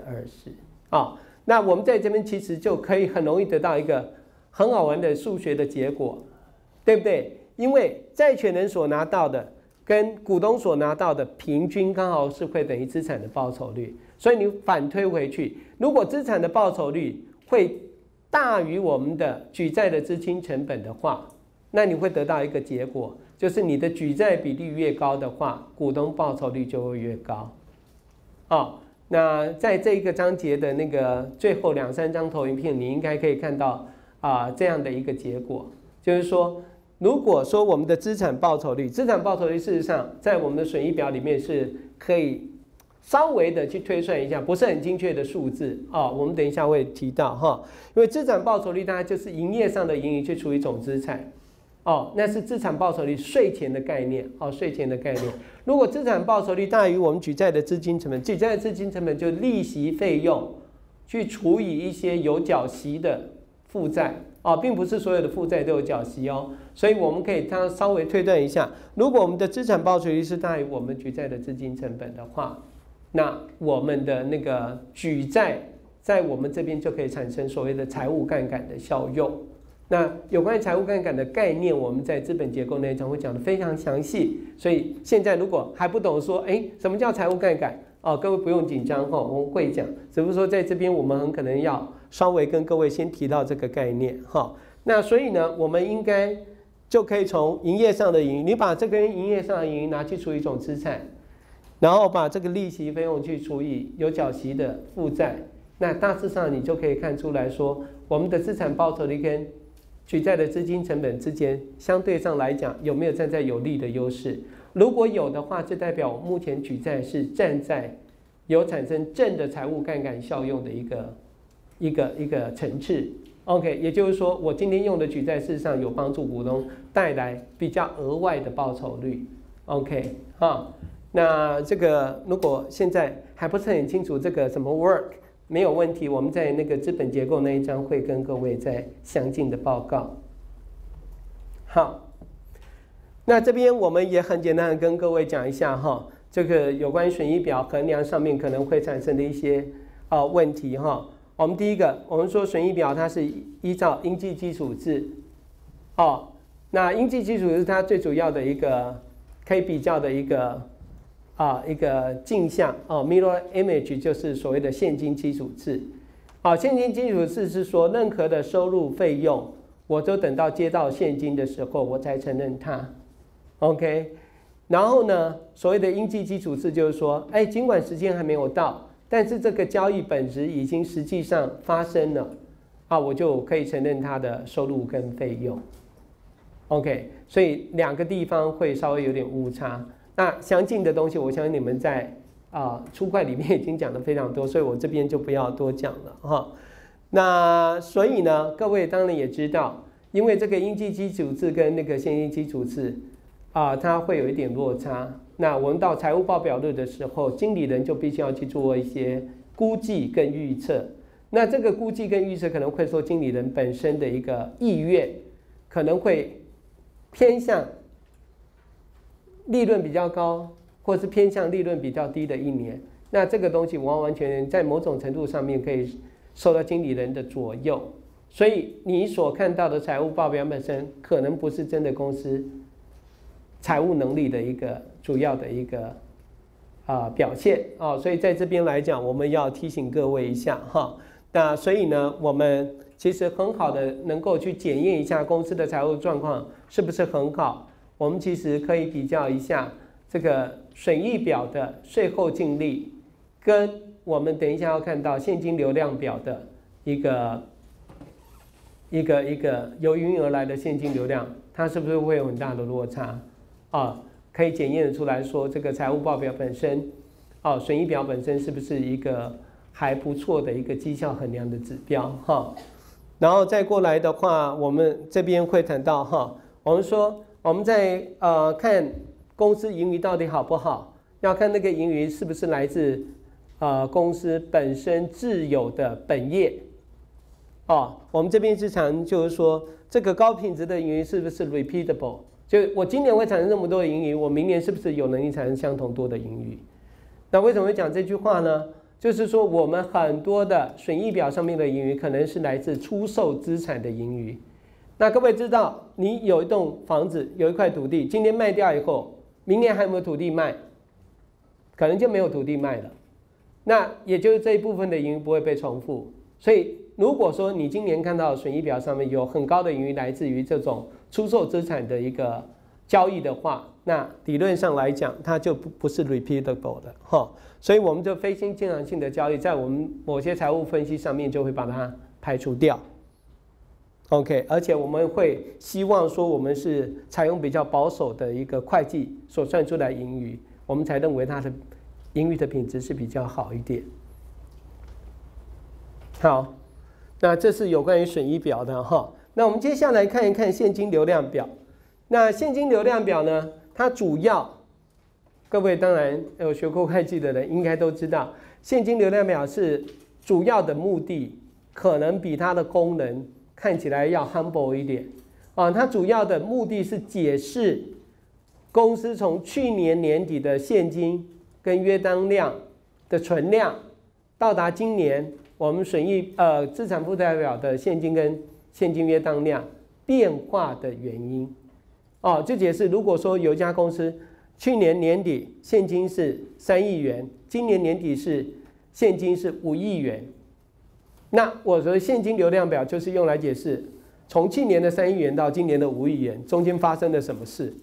A: 20%那我们在这边其实就可以很容易得到一个很好玩的数学的结果，对不对？因为债权人所拿到的跟股东所拿到的平均刚好是会等于资产的报酬率，所以你反推回去，如果资产的报酬率会大于我们的举债的资金成本的话，那你会得到一个结果，就是你的举债比例越高的话，股东报酬率就会越高那在这一个章节的那个最后2-3张投影片，你应该可以看到这样的一个结果，就是说如果说我们的资产报酬率事实上在我们的损益表里面是可以稍微的去推算一下，不是很精确的数字啊，我们等一下会提到哈。因为资产报酬率大概就是营业上的盈余去除以总资产，哦，那是资产报酬率税前的概念哦，税前的概念。如果资产报酬率大于我们举债的资金成本，举债的资金成本就利息费用去除以一些有缴息的负债哦，并不是所有的负债都有缴息哦，所以我们可以稍微推断一下，如果我们的资产报酬率是大于我们举债的资金成本的话，那我们的那个举债在我们这边就可以产生所谓的财务杠杆的效用。那有关于财务杠杆的概念，我们在资本结构那一章会讲得非常详细，所以现在如果还不懂说，什么叫财务杠杆哦，各位不用紧张哦，我们会讲，只不过说在这边我们很可能要稍微跟各位先提到这个概念哈。那所以呢，我们应该就可以从营业上的盈余，你把这个营业上的盈余拿去除以总资产，然后把这个利息费用去除以有缴息的负债，那大致上你就可以看出来说，我们的资产报酬率跟举债的资金成本之间相对上来讲有没有站在有利的优势？如果有的话，就代表目前举债是站在有产生正的财务杠杆效用的一个层次。OK， 也就是说，我今天用的举债事实上有帮助股东带来比较额外的报酬率。OK， 那这个如果现在还不是很清楚这个怎么 work， 没有问题，我们在那个资本结构那一章会跟各位再详尽的报告。好，那这边我们也很简单的跟各位讲一下哈，这个有关损益表衡量上面可能会产生的一些问题哈。我们第一个，我们说损益表它是依照应计基础制哦，那应计基础是它最主要的一个可以比较的一个镜像哦 ，mirror image 就是所谓的现金基础制。现金基础制是说任何的收入费用，我都等到接到现金的时候我才承认它。OK， 然后呢，所谓的应计基础制就是说，尽管时间还没有到，但是这个交易本质已经实际上发生了，我就可以承认它的收入跟费用。OK， 所以两个地方会稍微有点误差。那详尽的东西，我相信你们在初会里面已经讲的非常多，所以我这边就不要多讲了哈。那所以呢，各位当然也知道，因为这个应计基础制跟那个现金基础制它会有一点落差。那我们到财务报表日的时候，经理人就必须要去做一些估计跟预测。那这个估计跟预测可能会说经理人本身的一个意愿，可能会偏向利润比较高，或是偏向利润比较低的一年。那这个东西完完全全在某种程度上面可以受到经理人的左右。所以你所看到的财务报表本身，可能不是真的公司财务能力的一个主要的一个表现所以在这边来讲，我们要提醒各位一下哈。那所以呢，我们其实很好的能够去检验一下公司的财务状况是不是很好。我们其实可以比较一下这个损益表的税后净利，跟我们等一下要看到现金流量表的一个由营而来的现金流量，它是不是会有很大的落差可以检验得出来说，这个财务报表本身损益表本身是不是一个还不错的一个绩效衡量的指标然后再过来的话，我们这边会谈到我们说我们在看公司盈余到底好不好，要看那个盈余是不是来自公司本身自有的本业我们这边日常就是说，这个高品质的盈余是不是 repeatable？ 就我今年会产生这么多的盈余，我明年是不是有能力产生相同多的盈余？那为什么会讲这句话呢？就是说我们很多的损益表上面的盈余可能是来自出售资产的盈余。那各位知道，你有一栋房子，有一块土地，今年卖掉以后，明年还有没有土地卖？可能就没有土地卖了。那也就是这一部分的盈余不会被重复。所以如果说你今年看到损益表上面有很高的盈余来自于这种出售资产的一个交易的话，那理论上来讲，它就不是 repeatable 的所以我们就非经常性的交易，在我们某些财务分析上面就会把它排除掉。 OK， 而且我们会希望说我们是采用比较保守的一个会计所算出来盈余，我们才认为它的盈余的品质是比较好一点。好，那这是有关于损益表的哈。那我们接下来看一看现金流量表。那现金流量表呢，它主要各位当然有学过会计的人应该都知道，现金流量表是主要的目的可能比它的功能看起来要 humble 一点啊。它主要的目的是解释公司从去年年底的现金跟约当量的存量到达今年我们资产负债表的现金跟现金约当量变化的原因。哦，就解释如果说有一家公司去年年底现金是3亿元，今年年底是现金是5亿元，那我的现金流量表就是用来解释从去年的3亿元到今年的5亿元中间发生了什么事，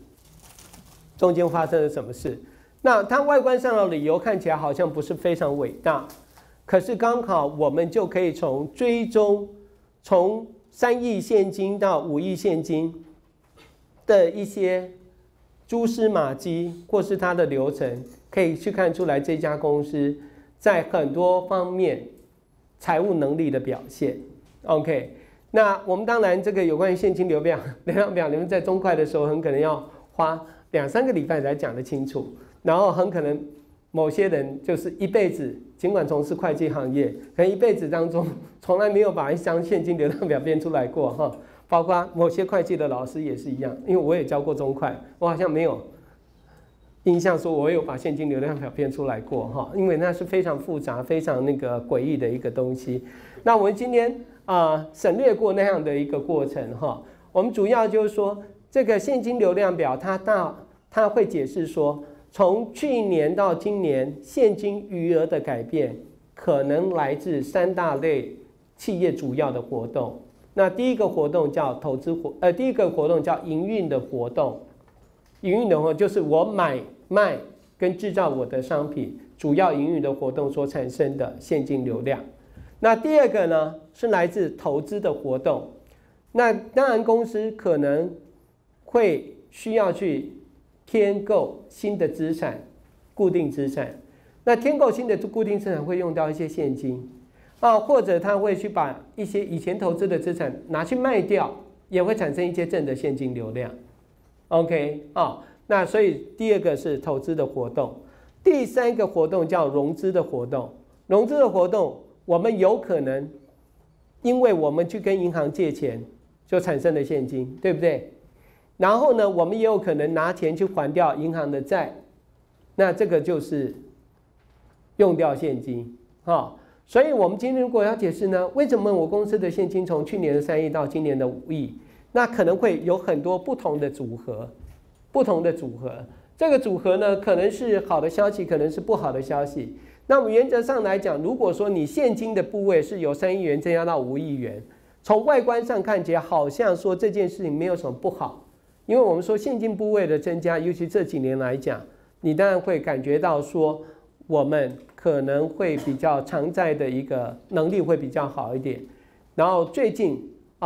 A: 那它外观上的理由看起来好像不是非常伟大，可是刚好我们就可以从追踪从3亿现金到5亿现金的一些蛛丝马迹或是它的流程，可以去看出来这家公司在很多方面财务能力的表现。 OK， 那我们当然这个有关于现金流量表，你们在中快的时候很可能要花2-3个礼拜才讲得清楚，然后很可能某些人就是一辈子尽管从事会计行业，可能一辈子当中从来没有把一张现金流量表编出来过哈。包括某些会计的老师也是一样，因为我也教过中会，我好像没有印象说我有把现金流量表编出来过哈，因为那是非常复杂、非常诡异的一个东西。那我们今天省略过那样的一个过程哈，我们主要就是说这个现金流量表它会解释说，从去年到今年现金余额的改变，可能来自3大类企业主要的活动。那第一个活动叫第一个活动叫营运的活动，营运的活动就是我买卖跟制造我的商品主要营运的活动所产生的现金流量。那第二个呢是来自投资的活动，那当然公司可能会需要去添购新的资产、固定资产，那添购新的固定资产会用到一些现金。或者他会去把一些以前投资的资产拿去卖掉，也会产生一些正的现金流量。OK 那所以第二个是投资的活动，第三个活动叫融资的活动。融资的活动，我们有可能因为我们去跟银行借钱，就产生了现金，对不对？然后呢，我们也有可能拿钱去还掉银行的债，那这个就是用掉现金所以我们今天如果要解释呢，为什么我公司的现金从去年的3亿到今年的5亿，那可能会有很多不同的组合。这个组合呢，可能是好的消息，可能是不好的消息。那么原则上来讲，如果说你现金的部位是由3亿元增加到5亿元，从外观上看起来好像说这件事情没有什么不好，因为我们说现金部位的增加，尤其这几年来讲，你当然会感觉到说我们可能会比较偿债的一个能力会比较好一点。然后最近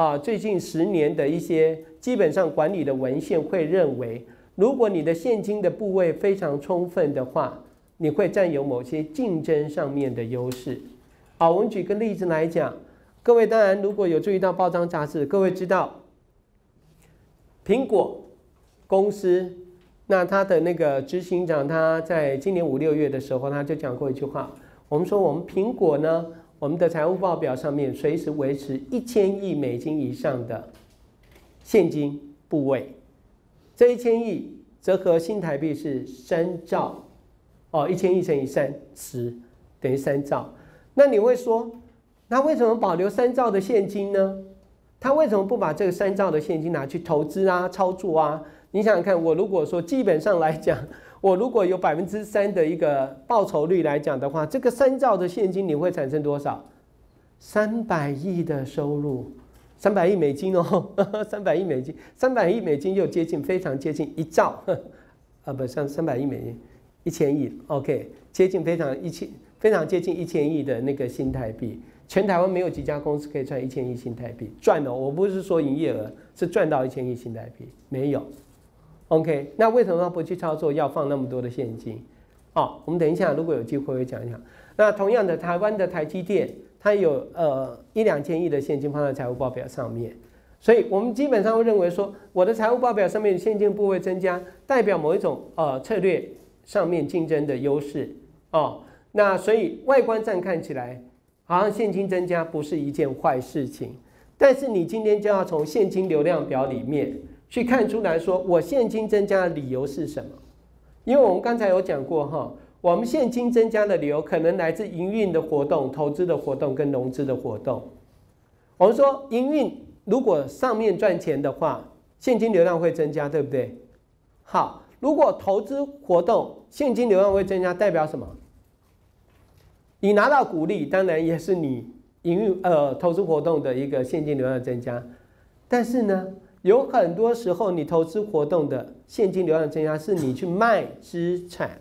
A: 10年的一些基本上管理的文献会认为，如果你的现金的部位非常充分的话，你会占有某些竞争上面的优势。我们举个例子来讲，各位当然如果有注意到报章杂志，各位知道苹果公司，那他的那个执行长，他在今年5、6月的时候，他就讲过一句话，我们说我们苹果呢，我们的财务报表上面随时维持1000亿美金以上的现金部位，这1000亿折合新台币是3兆，1000亿乘以30等于3兆。那你会说，那为什么保留3兆的现金呢？他为什么不把这个3兆的现金拿去投资操作你想想看，我如果说基本上来讲，我如果有3%的一个报酬率来讲的话，这个3兆的现金你会产生多少？300亿的收入，300亿美金300亿美金，300亿美金又非常接近1兆，不像300亿美金，1000亿 ，OK， 接近非常接近1000亿的那个新台币， 全台湾没有几家公司可以赚1000亿新台币赚了，我不是说营业额是赚到1000亿新台币，没有。OK， 那为什么不去操作，要放那么多的现金？我们等一下如果有机会会讲一讲。那同样的，台湾的台积电，它有1-2千亿的现金放在财务报表上面，所以我们基本上会认为说，我的财务报表上面现金部位增加，代表某一种策略上面竞争的优势那所以外观上看起来，好像现金增加不是一件坏事情，但是你今天就要从现金流量表里面去看出来说，我现金增加的理由是什么？因为我们刚才有讲过我们现金增加的理由可能来自营运的活动、投资的活动跟融资的活动。我们说营运如果上面赚钱的话，现金流量会增加，对不对？好，如果投资活动现金流量会增加，代表什么？你拿到股利，当然也是你投资活动的一个现金流量增加，但是呢，有很多时候你投资活动的现金流量增加是你去卖资产，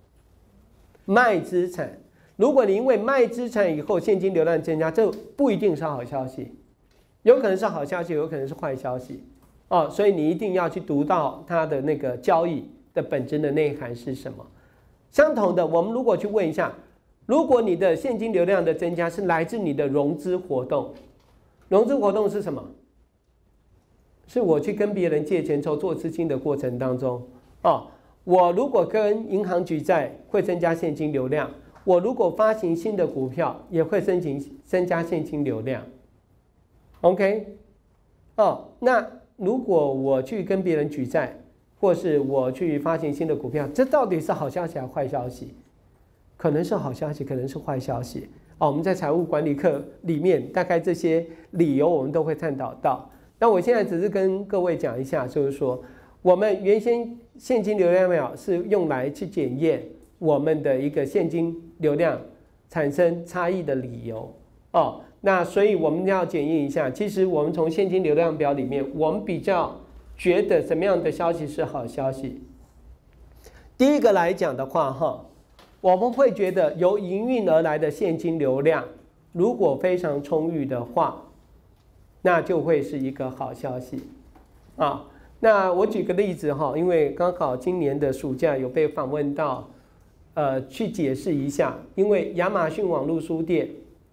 A: 如果你因为卖资产以后现金流量增加，这不一定是好消息，有可能是好消息，有可能是坏消息所以你一定要去读到它的那个交易的本质的内涵是什么。相同的，我们如果去问一下，如果你的现金流量的增加是来自你的融资活动，融资活动是什么？是我去跟别人借钱筹措资金的过程当中我如果跟银行举债会增加现金流量，我如果发行新的股票也会增加现金流量。OK， 那如果我去跟别人举债，或是我去发行新的股票，这到底是好消息还是坏消息？可能是好消息，可能是坏消息我们在财务管理课里面，大概这些理由我们都会探讨到。那我现在只是跟各位讲一下，就是说，我们原先现金流量表是用来去检验我们的一个现金流量产生差异的理由那所以我们要检验一下，其实我们从现金流量表里面，我们比较觉得什么样的消息是好消息。第一个来讲的话我们会觉得由营运而来的现金流量如果非常充裕的话，那就会是一个好消息那我举个例子因为刚好今年的暑假有被访问到去解释一下，因为亚马逊网络书店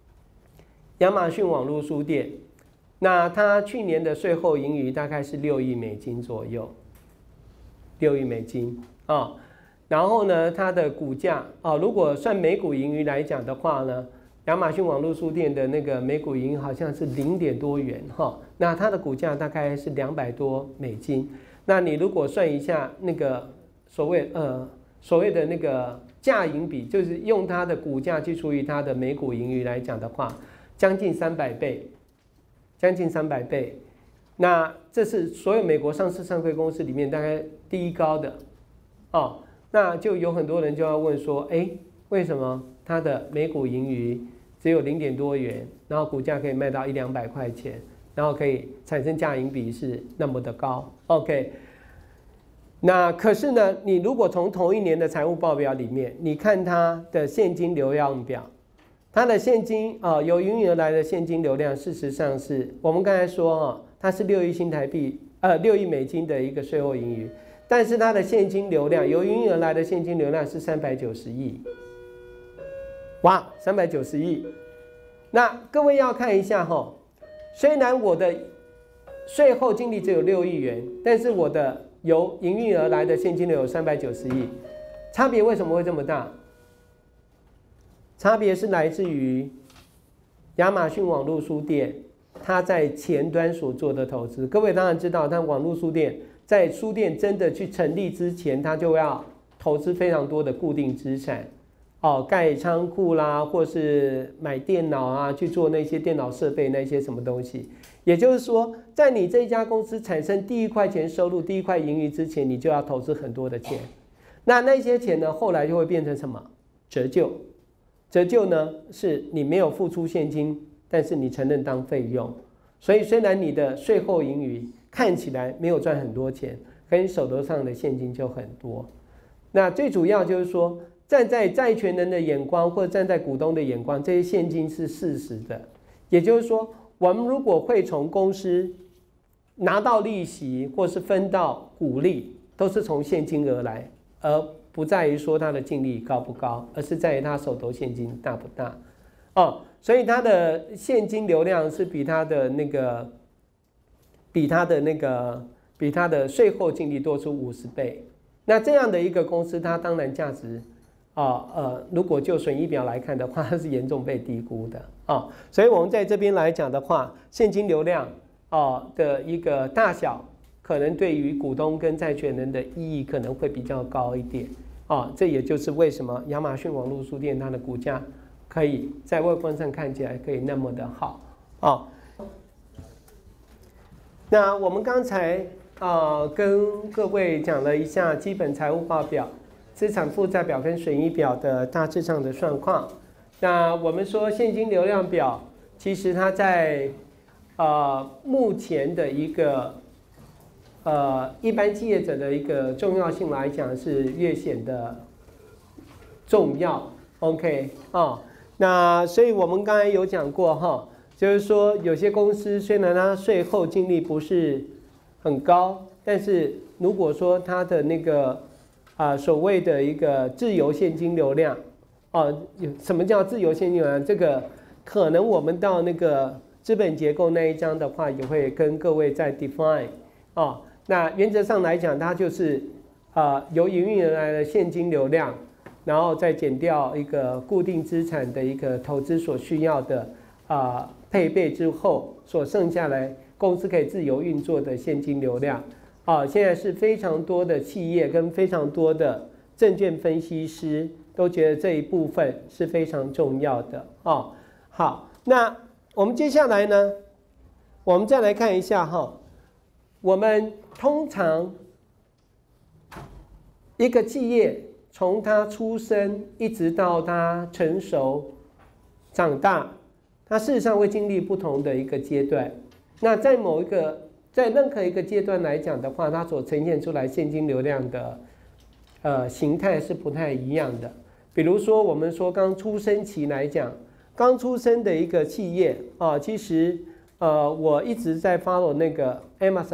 A: 那它去年的税后盈余大概是6亿美金左右，6亿美金然后呢，它的股价如果算每股盈余来讲的话呢，亚马逊网络书店的那个每股盈余好像是0点多元那它的股价大概是200多美金。那你如果算一下那个所谓的那个价盈比，就是用它的股价去除以它的每股盈余来讲的话，将近300倍。那这是所有美国上市上柜公司里面大概第一高的那就有很多人就要问说，为什么它的每股盈余只有0点多元，然后股价可以卖到100-200块钱，然后可以产生价盈比是那么的高 ？OK， 那可是呢，你如果从同一年的财务报表里面，你看它的现金流量表，它的现金由营运而来的现金流量，事实上是我们刚才说它是6亿新台币6亿美金的一个税后盈余。但是它的现金流量由营运而来的现金流量是390亿，哇，390亿。那各位要看一下虽然我的税后净利只有6亿元，但是我的由营运而来的现金流有390亿，差别为什么会这么大？差别是来自于亚马逊网络书店它在前端所做的投资。各位当然知道，它网络书店在书店真的去成立之前，它就要投资非常多的固定资产盖仓库啦，或是买电脑去做那些电脑设备那些什么东西。也就是说，在你这家公司产生第1块钱收入、第1块盈余之前，你就要投资很多的钱。那些钱呢，后来就会变成什么？折旧。折旧呢，是你没有付出现金，但是你承认当费用。所以虽然你的税后盈余看起来没有赚很多钱，可你手头上的现金就很多。那最主要就是说， 站在债权人的眼光或者站在股东的眼光，这些现金是事实的。也就是说，我们如果会从公司拿到利息或是分到股利，都是从现金而来，而不在于说它的净利高不高，而是在于它手头现金大不大。所以它的现金流量是比它的税后净利多出50倍。那这样的一个公司，它当然价值如果就损益表来看的话，它是严重被低估的所以我们在这边来讲的话，现金流量的一个大小，可能对于股东跟债权人的意义可能会比较高一点这也就是为什么亚马逊网络书店它的股价可以在外观上看起来可以那么的好那我们刚才跟各位讲了一下基本财务报表、资产负债表跟损益表的大致上的状况。那我们说现金流量表，其实它在目前的一个一般企业者的一个重要性来讲，是越显得重要。OK 那所以我们刚才有讲过就是说有些公司虽然它税后净利不是很高，但是如果说它的那个所谓的一个自由现金流量什么叫自由现金流量？这个可能我们到那个资本结构那一章的话，也会跟各位再 define 那原则上来讲，它就是由营运而来的现金流量，然后再减掉一个固定资产的一个投资所需要的配备之后，所剩下来公司可以自由运作的现金流量现在是非常多的企业跟非常多的证券分析师都觉得这一部分是非常重要的好，那我们接下来呢，我们再来看一下我们通常一个企业从它出生一直到它成熟长大，它事实上会经历不同的一个阶段。那在任何一个阶段来讲的话，它所呈现出来现金流量的形态是不太一样的。比如说我们说刚出生期来讲，刚出生的一个企业其实我一直在 follow 那个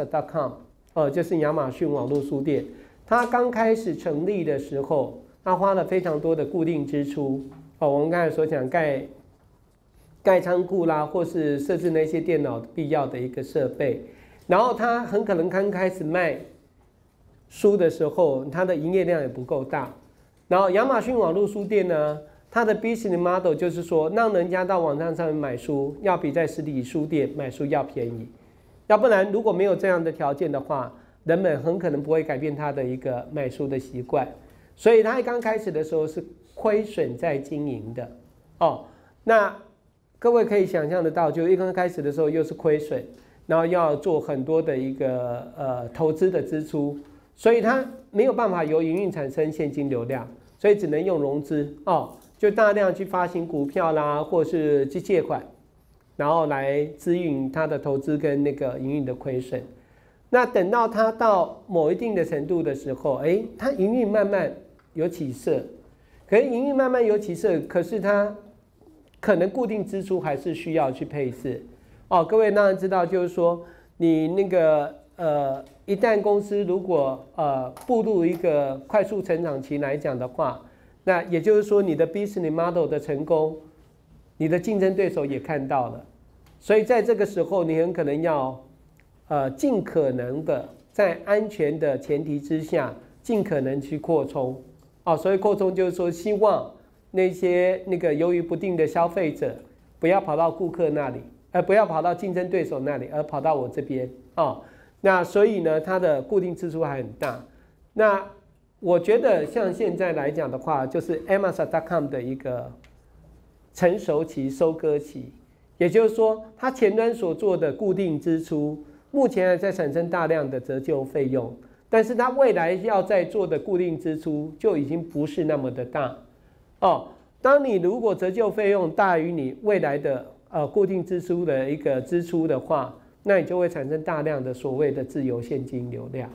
A: Amazon.com 就是亚马逊网络书店。它刚开始成立的时候，它花了非常多的固定支出我们刚才所讲盖仓库啦，或是设置那些电脑必要的一个设备。然后它很可能刚开始卖书的时候，它的营业量也不够大。然后亚马逊网络书店呢，它的 business model 就是说，让人家到网站上面买书，要比在实体书店买书要便宜。要不然如果没有这样的条件的话，人们很可能不会改变他的一个买书的习惯。所以他刚开始的时候是亏损在经营的那各位可以想象得到，就一刚开始的时候又是亏损，然后要做很多的一个投资的支出，所以它没有办法由营运产生现金流量，所以只能用融资就大量去发行股票啦，或是去借款，然后来支应它的投资跟那个营运的亏损。那等到它到某一定的程度的时候，它营运慢慢有起色，可是营运慢慢有起色，可是它可能固定支出还是需要去配置各位当然知道，就是说你那个一旦公司如果步入一个快速成长期来讲的话，那也就是说你的 business model 的成功，你的竞争对手也看到了，所以在这个时候你很可能要尽可能的在安全的前提之下，尽可能去扩充所以扩充就是说希望那些犹豫不定的消费者不要跑到顾客那里，不要跑到竞争对手那里，而跑到我这边那所以呢，它的固定支出还很大。那我觉得像现在来讲的话，就是 Amazon.com 的一个成熟期、收割期，也就是说，它前端所做的固定支出，目前还在产生大量的折旧费用，但是它未来要再做的固定支出就已经不是那么的大当你如果折旧费用大于你未来的固定支出的一个支出的话，那你就会产生大量的所谓的自由现金流量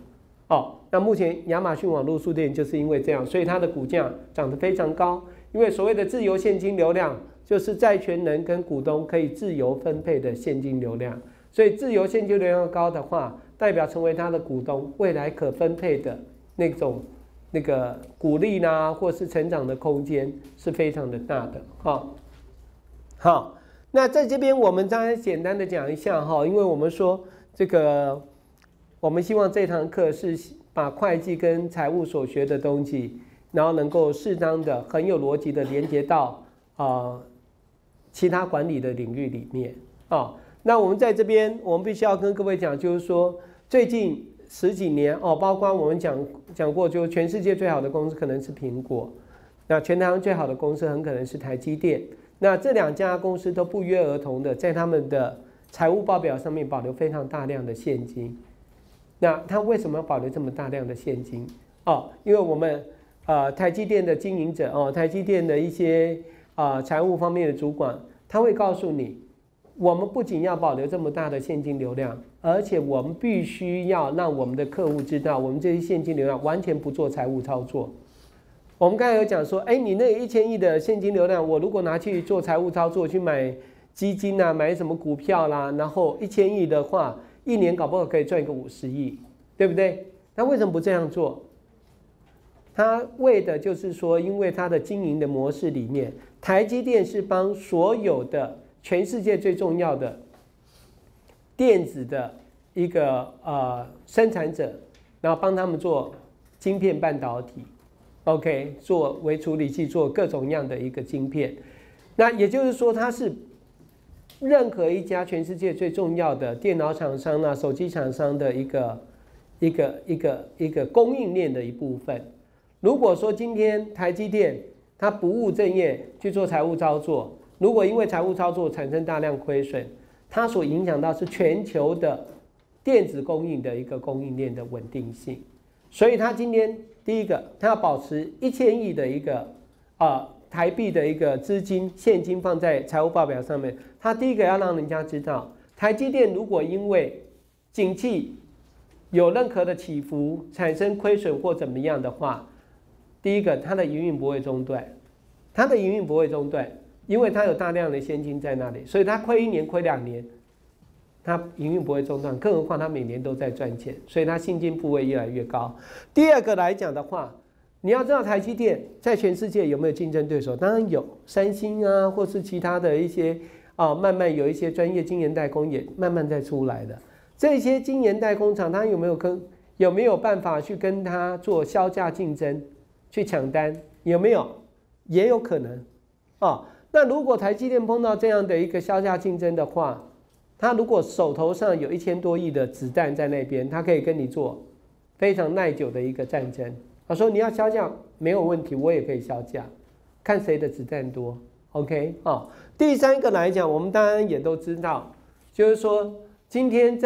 A: 哦，那目前亚马逊网络书店就是因为这样，所以它的股价涨得非常高。因为所谓的自由现金流量，就是债权人跟股东可以自由分配的现金流量。所以自由现金流量高的话，代表成为他的股东，未来可分配的那个股利啦，或是成长的空间是非常的大的。好，那在这边我们当然简单的讲一下哈，因为我们说这个，我们希望这堂课是把会计跟财务所学的东西，然后能够适当的、很有逻辑的连接到其他管理的领域里面啊。那我们在这边，我们必须要跟各位讲，就是说最近10几年哦，包括我们讲过，就全世界最好的公司可能是苹果，那全台湾最好的公司很可能是台积电。那这2家公司都不约而同的在他们的财务报表上面保留非常大量的现金。那他为什么要保留这么大量的现金？因为我们台积电的经营者台积电的一些财务方面的主管，他会告诉你，我们不仅要保留这么大的现金流量，而且我们必须要让我们的客户知道，我们这些现金流量完全不做财务操作。我们刚才有讲说，你那1000亿的现金流量，我如果拿去做财务操作，去买基金啊，买什么股票啦，然后1000亿的话，1年搞不好可以赚一个50亿，对不对？那为什么不这样做？他为的就是说，因为他的经营的模式里面，台积电是帮所有的全世界最重要的电子的一个生产者，然后帮他们做晶片半导体 ，OK， 做微处理器，做各种样的一个晶片。那也就是说，它是任何一家全世界最重要的电脑厂商啊、手机厂商的一个供应链的一部分。如果说今天台积电它不务正业去做财务操作，如果因为财务操作产生大量亏损，它所影响到是全球的电子供应的一个供应链的稳定性。所以它今天第一个，它要保持1000亿的一个台币的一个资金现金放在财务报表上面。它第一个要让人家知道，台积电如果因为景气有任何的起伏，产生亏损或怎么样的话，第一个，它的营运不会中断，它的营运不会中断，因为它有大量的现金在那里，所以它亏1年、亏2年，它营运不会中断，更何况它每年都在赚钱，所以它现金部位越来越高。第二个来讲的话，你要知道台积电在全世界有没有竞争对手？当然有，三星啊，或是其他的一些慢慢有一些专业晶圆代工也慢慢在出来的。这些晶圆代工厂，它有没有办法去跟它做销价竞争？去抢单有没有？也有可能那如果台积电碰到这样的一个销价竞争的话，他如果手头上有1000多亿的子弹在那边，他可以跟你做非常耐久的一个战争。他说你要销价没有问题，我也可以销价，看谁的子弹多。OK 第三个来讲，我们当然也都知道，就是说今天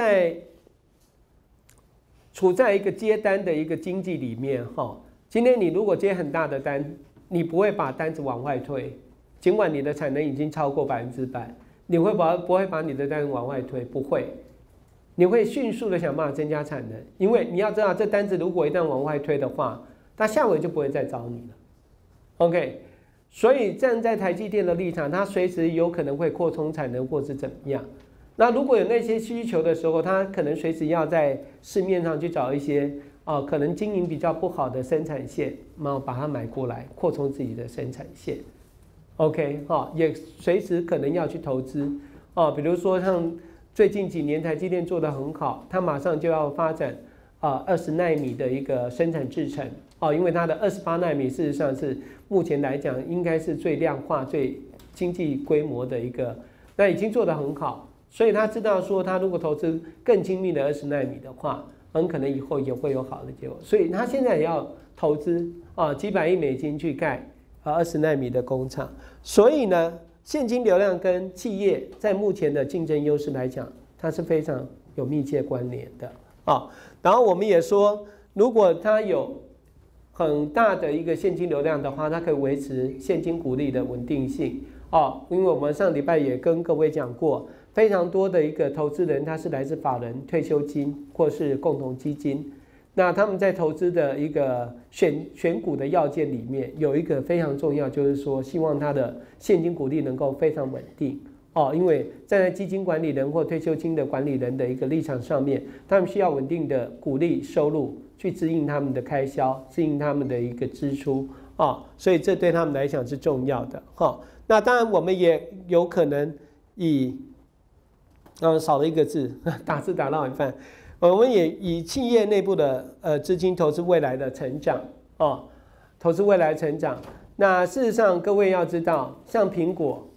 A: 处在一个接单的一个经济里面今天你如果接很大的单，你不会把单子往外推，尽管你的产能已经超过100%，你会不会把你的单子往外推？不会，你会迅速的想办法增加产能，因为你要知道，这单子如果一旦往外推的话，它下回就不会再找你了。OK， 所以站在台积电的立场，它随时有可能会扩充产能或是怎么样。那如果有那些需求的时候，它可能随时要在市面上去找一些可能经营比较不好的生产线，然后把它买过来，扩充自己的生产线。OK， 也随时可能要去投资比如说像最近几年台积电做得很好，它马上就要发展20奈米的一个生产制程因为它的28奈米事实上是目前来讲应该是最量化、最经济规模的一个，那已经做得很好，所以他知道说他如果投资更精密的20奈米的话，很可能以后也会有好的结果，所以他现在也要投资几百亿美金去盖20奈米的工厂。所以呢，现金流量跟企业在目前的竞争优势来讲，它是非常有密切关联的然后我们也说，如果它有很大的一个现金流量的话，它可以维持现金股利的稳定性因为我们上礼拜也跟各位讲过，非常多的一个投资人他是来自法人退休金或是共同基金， 那他们在投资的一个选股的要件里面，有一个非常重要，就是说希望他的现金股利能够非常稳定哦，因为站在基金管理人或退休金的管理人的一个立场上面，他们需要稳定的股利收入去支应他们的开销，支应他们的一个支出啊，所以这对他们来讲是重要的哈。那当然我们也有可能以少了一个字，打字打到一半。我们也以企业内部的资金投资未来的成长哦，投资未来成长。那事实上，各位要知道，像苹果，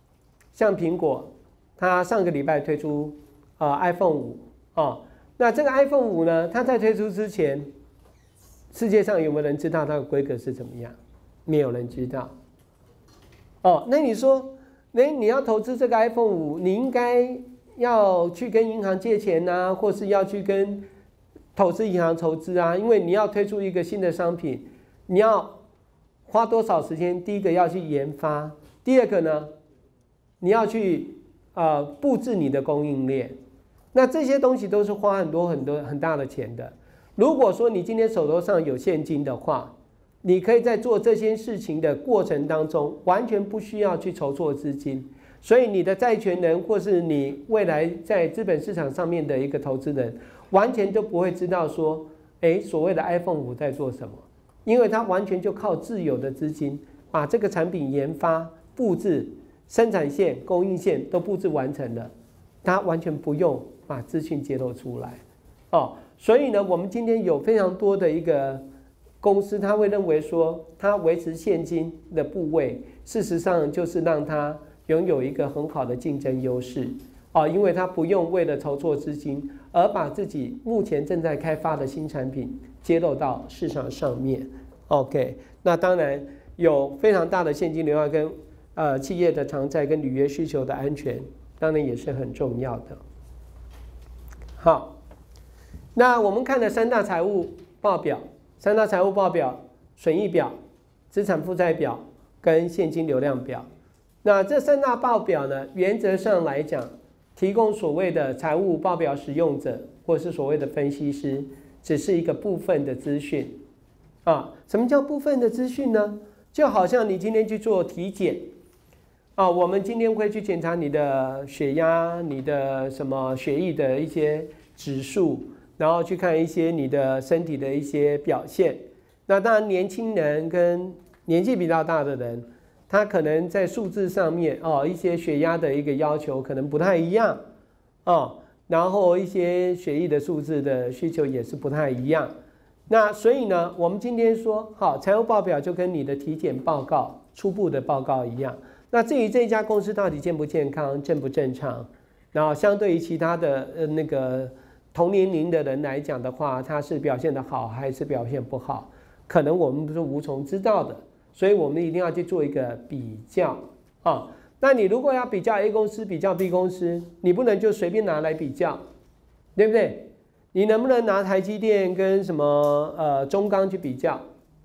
A: 它上个礼拜推出iPhone 5哦，那这个 iPhone 5呢，它在推出之前，世界上有没有人知道它的规格是怎么样？没有人知道。哦，那你说，你要投资这个 iPhone 5，你应该要去跟银行借钱啊，或是要去跟投资银行筹资啊，因为你要推出一个新的商品，你要花多少时间？第一个要去研发，第二个呢，你要去布置你的供应链，那这些东西都是花很大的钱的。如果说你今天手头上有现金的话，你可以在做这些事情的过程当中，完全不需要去筹措资金。所以你的债权人或是你未来在资本市场上面的一个投资人，完全都不会知道说，所谓的 iPhone 5在做什么，因为它完全就靠自有的资金，把这个产品研发、布置、生产线、供应线都布置完成了，它完全不用把资讯揭露出来。哦，所以呢，我们今天有非常多的一个公司，他会认为说，它维持现金的部位，事实上就是让它拥有一个很好的竞争优势啊，因为它不用为了筹措资金而把自己目前正在开发的新产品揭露到市场上面。OK， 那当然有非常大的现金流量跟企业的偿债跟履约需求的安全，当然也是很重要的。好，那我们看了三大财务报表，损益表、资产负债表跟现金流量表。那这三大报表呢，原则上来讲，提供所谓的财务报表使用者或是所谓的分析师，只是一个部分的资讯啊。什么叫部分的资讯呢？就好像你今天去做体检啊，我们今天会去检查你的血压、你的什么血液的一些指数，然后去看一些你的身体的一些表现。那当然，年轻人跟年纪比较大的人，他可能在数字上面一些血压的一个要求可能不太一样然后一些血液的数字的需求也是不太一样。那所以呢，我们今天说好，财务报表就跟你的体检报告、初步的报告一样。那至于这一家公司到底健不健康、正不正常，然后相对于其他的那个同年龄的人来讲的话，它是表现得好还是表现不好，可能我们是无从知道的。所以我们一定要去做一个比较啊。那你如果要比较 A 公司比较 B 公司，你不能就随便拿来比较，对不对？你能不能拿台积电跟什么中钢去比较？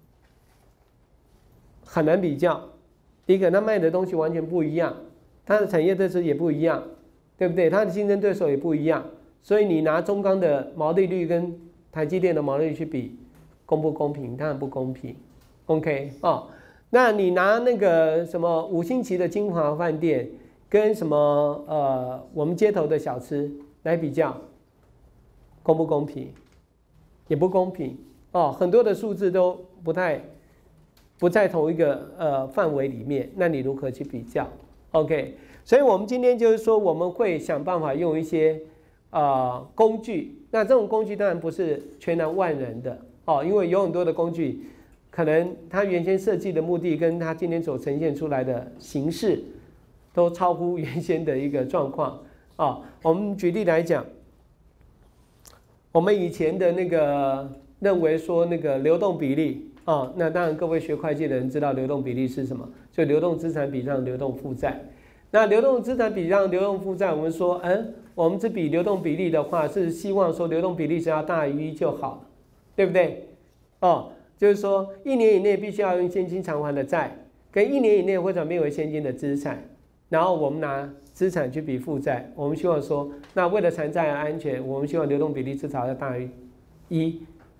A: 很难比较。第一个，它卖的东西完全不一样，它的产业特质也不一样，对不对？它的竞争对手也不一样，所以你拿中钢的毛利率跟台积电的毛利率去比，公不公平？当然不公平。OK 那你拿那个什么5星级的金华饭店跟什么我们街头的小吃来比较，公不公平？也不公平很多的数字都不在同一个范围里面，那你如何去比较 ？OK， 所以我们今天就是说，我们会想办法用一些工具，那这种工具当然不是全然万人的因为有很多的工具。可能他原先设计的目的跟他今天所呈现出来的形式都超乎原先的一个状况我们举例来讲，我们以前的那个认为说那个流动比例那当然各位学会计的人知道流动比例是什么，就流动资产比上流动负债。那流动资产比上流动负债，我们说我们这笔流动比例的话，是希望说流动比例只要大于1就好了，对不对？就是说1年以内必须要用现金偿还的债，跟1年以内会转变为现金的资产，然后我们拿资产去比负债，我们希望说，那为了偿债安全，我们希望流动比例至少要大于1，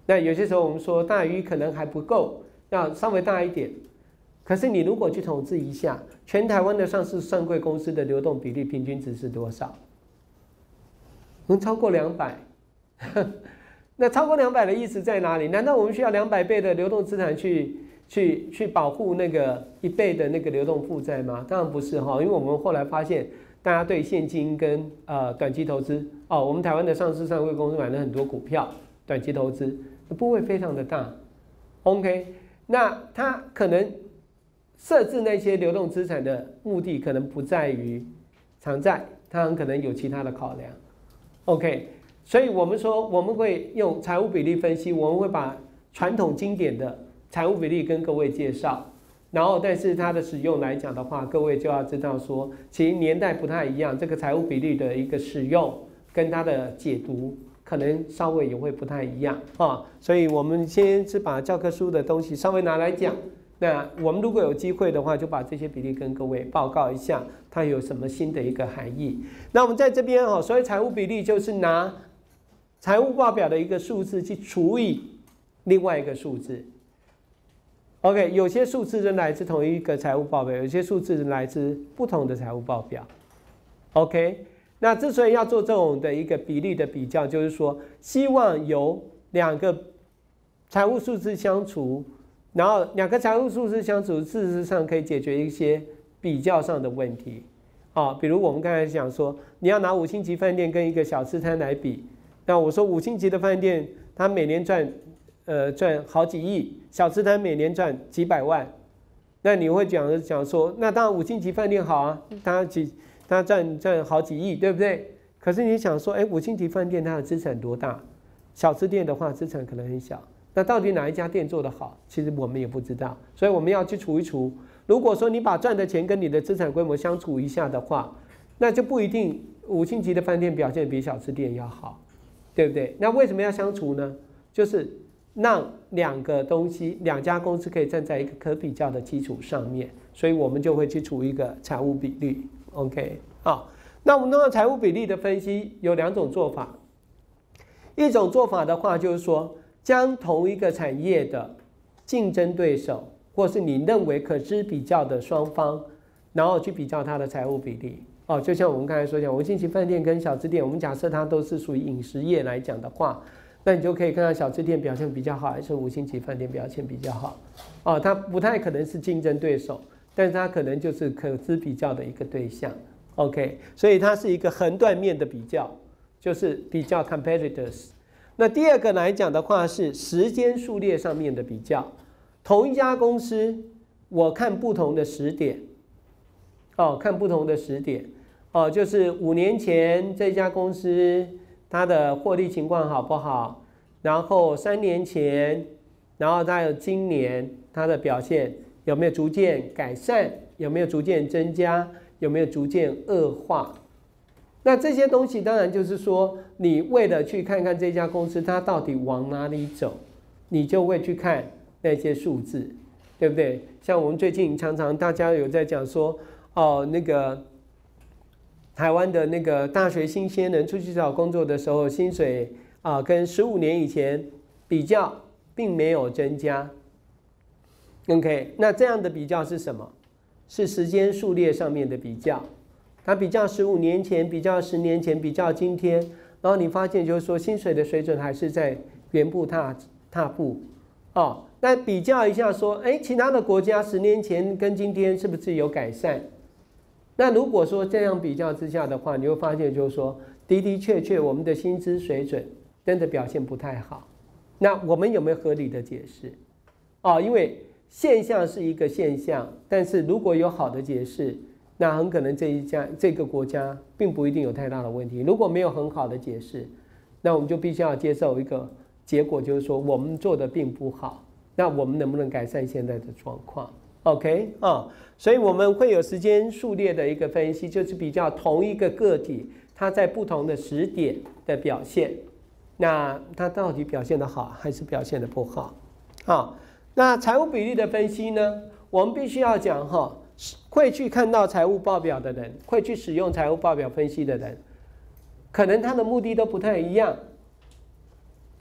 A: 那有些时候我们说大于可能还不够，要稍微大一点。可是你如果去统计一下，全台湾的上市上柜公司的流动比例平均值是多少？超过200。那超过200的意思在哪里？难道我们需要200倍的流动资产去保护那个1倍的那个流动负债吗？当然不是哈，因为我们后来发现，大家对现金跟短期投资我们台湾的上市上柜公司买了很多股票，短期投资部位非常的大。OK， 那它可能设置那些流动资产的目的可能不在于偿债，它很可能有其他的考量。OK， 所以我们说我们会用财务比例分析，我们会把传统经典的财务比例跟各位介绍，然后但是它的使用来讲的话，各位就要知道说，其实年代不太一样，这个财务比例的一个使用跟它的解读可能稍微也会不太一样所以我们先是把教科书的东西稍微拿来讲。那我们如果有机会的话，就把这些比例跟各位报告一下，它有什么新的一个含义。那我们在这边所谓财务比例就是拿财务报表的一个数字去除以另外一个数字。OK， 有些数字是来自同一个财务报表，有些数字是来自不同的财务报表。OK， 那之所以要做这种的一个比例的比较，就是说希望由2个财务数字相除。然后2个财务数字相除，事实上可以解决一些比较上的问题比如我们刚才讲说，你要拿5星级饭店跟一个小吃摊来比，那我说5星级的饭店，它每年赚好几亿，小吃摊每年赚几百万，那你会讲说，那当然5星级饭店好啊，它赚好几亿，对不对？可是你想说，5星级饭店它的资产多大？小吃店的话，资产可能很小。那到底哪一家店做得好？其实我们也不知道，所以我们要去除一除。如果说你把赚的钱跟你的资产规模相除一下的话，那就不一定5星级的饭店表现比小吃店要好，对不对？那为什么要相除呢？就是让2家公司可以站在一个可比较的基础上面，所以我们就会去除一个财务比率。OK， 好，那我们弄财务比例的分析有2种做法，一种做法的话就是说，将同一个产业的竞争对手，或是你认为可知比较的双方，然后去比较它的财务比例。就像我们刚才所讲，5星级饭店跟小吃店，我们假设它都是属于饮食业来讲的话，那你就可以看到小吃店表现比较好，还是5星级饭店表现比较好。它不太可能是竞争对手，但是它可能就是可知比较的一个对象。OK， 所以它是一个横断面的比较，就是比较 competitors。那第二个来讲的话是时间数列上面的比较，同一家公司，我看不同的时点，看不同的时点，就是5年前这家公司它的获利情况好不好，然后3年前，然后还有今年它的表现有没有逐渐改善，有没有逐渐增加，有没有逐渐恶化。那这些东西当然就是说，你为了去看看这家公司它到底往哪里走，你就会去看那些数字，对不对？像我们最近常常大家有在讲说，那个台湾的那个大学新鲜人出去找工作的时候，薪水跟15年以前比较并没有增加。OK， 那这样的比较是什么？是时间数列上面的比较。它比较15年前，比较10年前，比较今天，然后你发现就是说薪水的水准还是在原步踏步那比较一下说，其他的国家10年前跟今天是不是有改善？那如果说这样比较之下的话，你会发现就是说的确我们的薪资水准真的表现不太好。那我们有没有合理的解释？因为现象是一个现象，但是如果有好的解释，那很可能这个国家并不一定有太大的问题。如果没有很好的解释，那我们就必须要接受一个结果，就是说我们做的并不好。那我们能不能改善现在的状况 ？OK 所以我们会有时间数列的一个分析，就是比较同一个个体它在不同的时点的表现，那它到底表现得好还是表现得不好？那财务比例的分析呢，我们必须要讲会去看到财务报表的人，会去使用财务报表分析的人，可能他的目的都不太一样。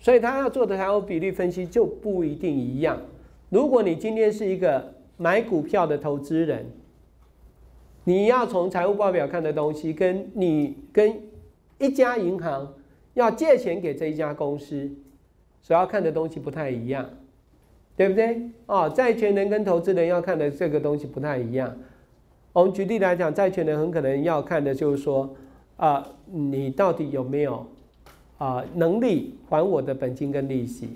A: 所以他要做的财务比率分析就不一定一样。如果你今天是一个买股票的投资人，你要从财务报表看的东西，跟你跟一家银行要借钱给这一家公司所要看的东西不太一样，对不对？债权人跟投资人要看的这个东西不太一样。我们举例来讲，债权人很可能要看的就是说，你到底有没有能力还我的本金跟利息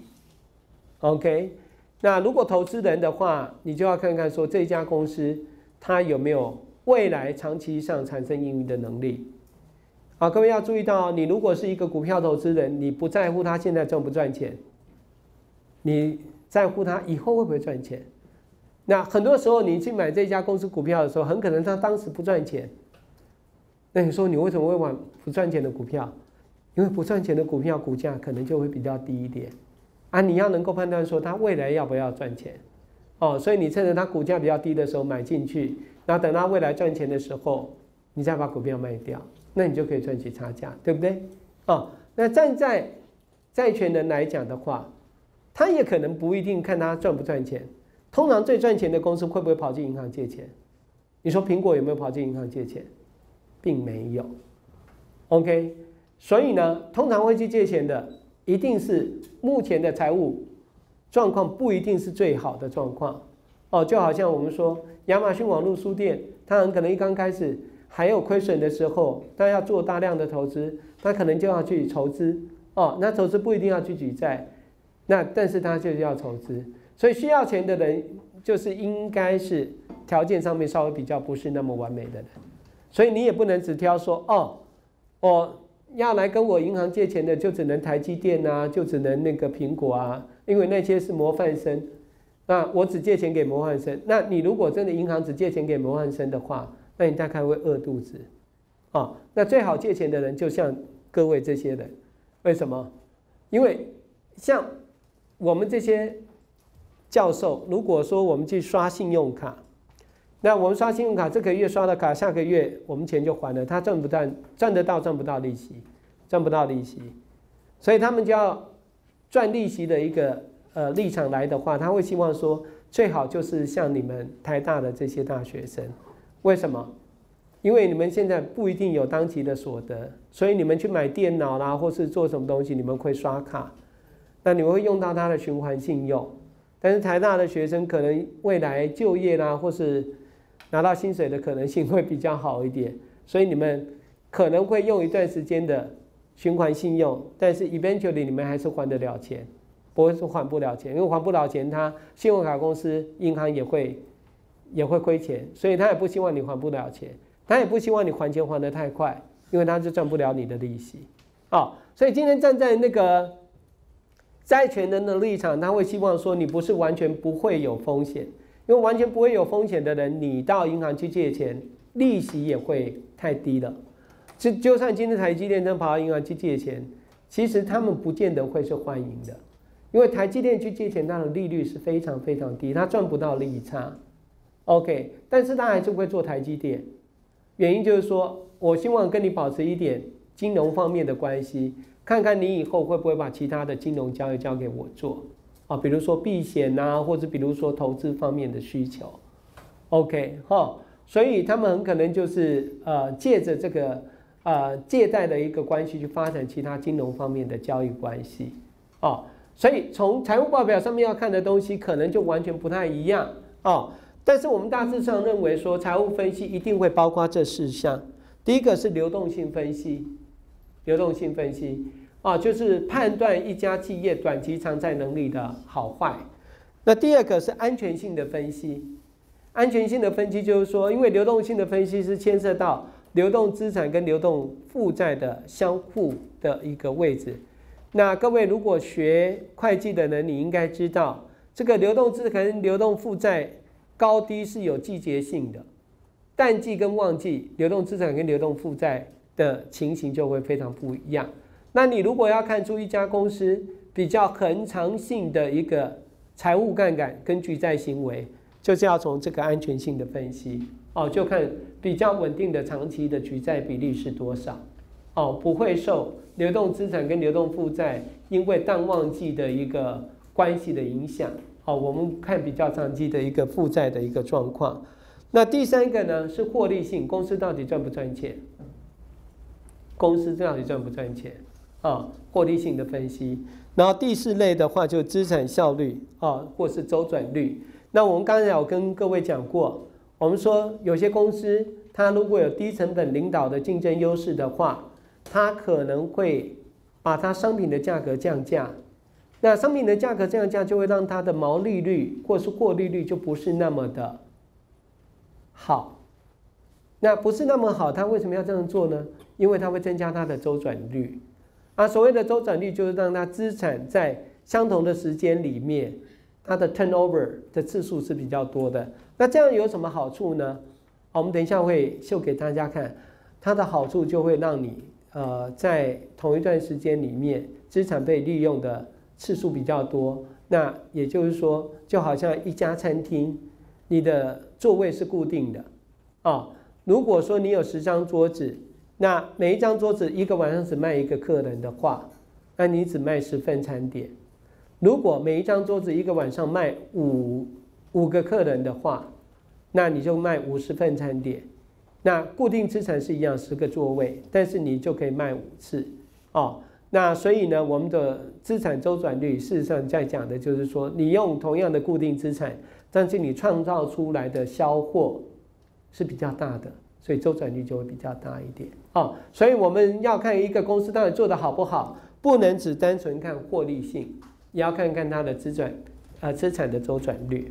A: ？OK， 那如果投资人的话，你就要看看说这家公司它有没有未来长期上产生盈余的能力。各位要注意到，你如果是一个股票投资人，你不在乎他现在赚不赚钱，你在乎他以后会不会赚钱。那很多时候你去买这家公司股票的时候，很可能他当时不赚钱。那你说你为什么会买不赚钱的股票？因为不赚钱的股票股价可能就会比较低一点你要能够判断说它未来要不要赚钱所以你趁着它股价比较低的时候买进去，然后等它未来赚钱的时候，你再把股票卖掉，那你就可以赚取差价，对不对？那站在债权人来讲的话，他也可能不一定看他赚不赚钱。通常最赚钱的公司会不会跑进银行借钱？你说苹果有没有跑进银行借钱？并没有。OK， 所以呢，通常会去借钱的，一定是目前的财务状况不一定是最好的状况。就好像我们说亚马逊网络书店，它很可能一刚开始还有亏损的时候，它要做大量的投资，它可能就要去筹资那筹资不一定要去举债，但是它就要筹资。所以需要钱的人，就是应该是条件上面稍微比较不是那么完美的人。所以你也不能只挑说要来跟我银行借钱的就只能台积电就只能那个苹果因为那些是模范生。那我只借钱给模范生，那你如果真的银行只借钱给模范生的话，那你大概会饿肚子那最好借钱的人就像各位这些人。为什么？因为像我们这些教授，如果说我们去刷信用卡，那我们刷信用卡这个月刷的卡，下个月我们钱就还了，他赚得到赚不到利息，赚不到利息，所以他们就要赚利息的一个立场来的话，他会希望说最好就是像你们台大的这些大学生。为什么？因为你们现在不一定有当期的所得，所以你们去买电脑啦，或是做什么东西，你们会刷卡，那你们会用到它的循环信用。但是台大的学生可能未来就业啦，或是拿到薪水的可能性会比较好一点，所以你们可能会用一段时间的循环信用，但是 eventually 你们还是还得了钱，不会说还不了钱，因为还不了钱，他信用卡公司、银行也会亏钱，所以他也不希望你还不了钱，他也不希望你还钱还得太快，因为他就赚不了你的利息。所以今天站在那个债权人的立场，他会希望说你不是完全不会有风险，因为完全不会有风险的人，你到银行去借钱，利息也会太低了。就算今天台积电真跑到银行去借钱，其实他们不见得会是欢迎的，因为台积电去借钱，它的利率是非常非常低，它赚不到利差。OK， 但是他还是会做台积电，原因就是说我希望跟你保持一点金融方面的关系，看看你以后会不会把其他的金融交易交给我做比如说避险或者比如说投资方面的需求。OK， 所以他们很可能就是借着这个借贷的一个关系去发展其他金融方面的交易关系所以从财务报表上面要看的东西可能就完全不太一样但是我们大致上认为说，财务分析一定会包括这4项。第一个是流动性分析，流动性分析就是判断一家企业短期偿债能力的好坏。那第二个是安全性的分析，安全性的分析就是说，因为流动性的分析是牵涉到流动资产跟流动负债的相互的一个位置。那各位如果学会计的人，你应该知道，这个流动资产跟流动负债高低是有季节性的，淡季跟旺季，流动资产跟流动负债的情形就会非常不一样。那你如果要看出一家公司比较恒长性的一个财务杠杆跟举债行为，就是要从这个安全性的分析就看比较稳定的长期的举债比例是多少不会受流动资产跟流动负债因为淡旺季的一个关系的影响，我们看比较长期的一个负债的一个状况。那第三个呢是获利性，公司到底赚不赚钱？公司到底赚不赚钱？获利性的分析。然后第四类的话就资产效率或是周转率。那我们刚才有跟各位讲过，我们说有些公司它如果有低成本领导的竞争优势的话，它可能会把它商品的价格降价。那商品的价格降价就会让它的毛利率或是获利率就不是那么的好。那不是那么好，它为什么要这样做呢？因为它会增加它的周转率。所谓的周转率就是让它资产在相同的时间里面，它的 turnover 的次数是比较多的。那这样有什么好处呢？我们等一下会秀给大家看，它的好处就会让你在同一段时间里面，资产被利用的次数比较多。那也就是说，就好像一家餐厅，你的座位是固定的如果说你有10张桌子，那每一张桌子一个晚上只卖一个客人的话，那你只卖10份餐点。如果每一张桌子一个晚上卖5个客人的话，那你就卖50份餐点。那固定资产是一样10个座位，但是你就可以卖5次那所以呢，我们的资产周转率事实上在讲的就是说，你用同样的固定资产，但是你创造出来的销货是比较大的，所以周转率就会比较大一点所以我们要看一个公司到底做得好不好，不能只单纯看获利性，也要看看它的资产的周转率。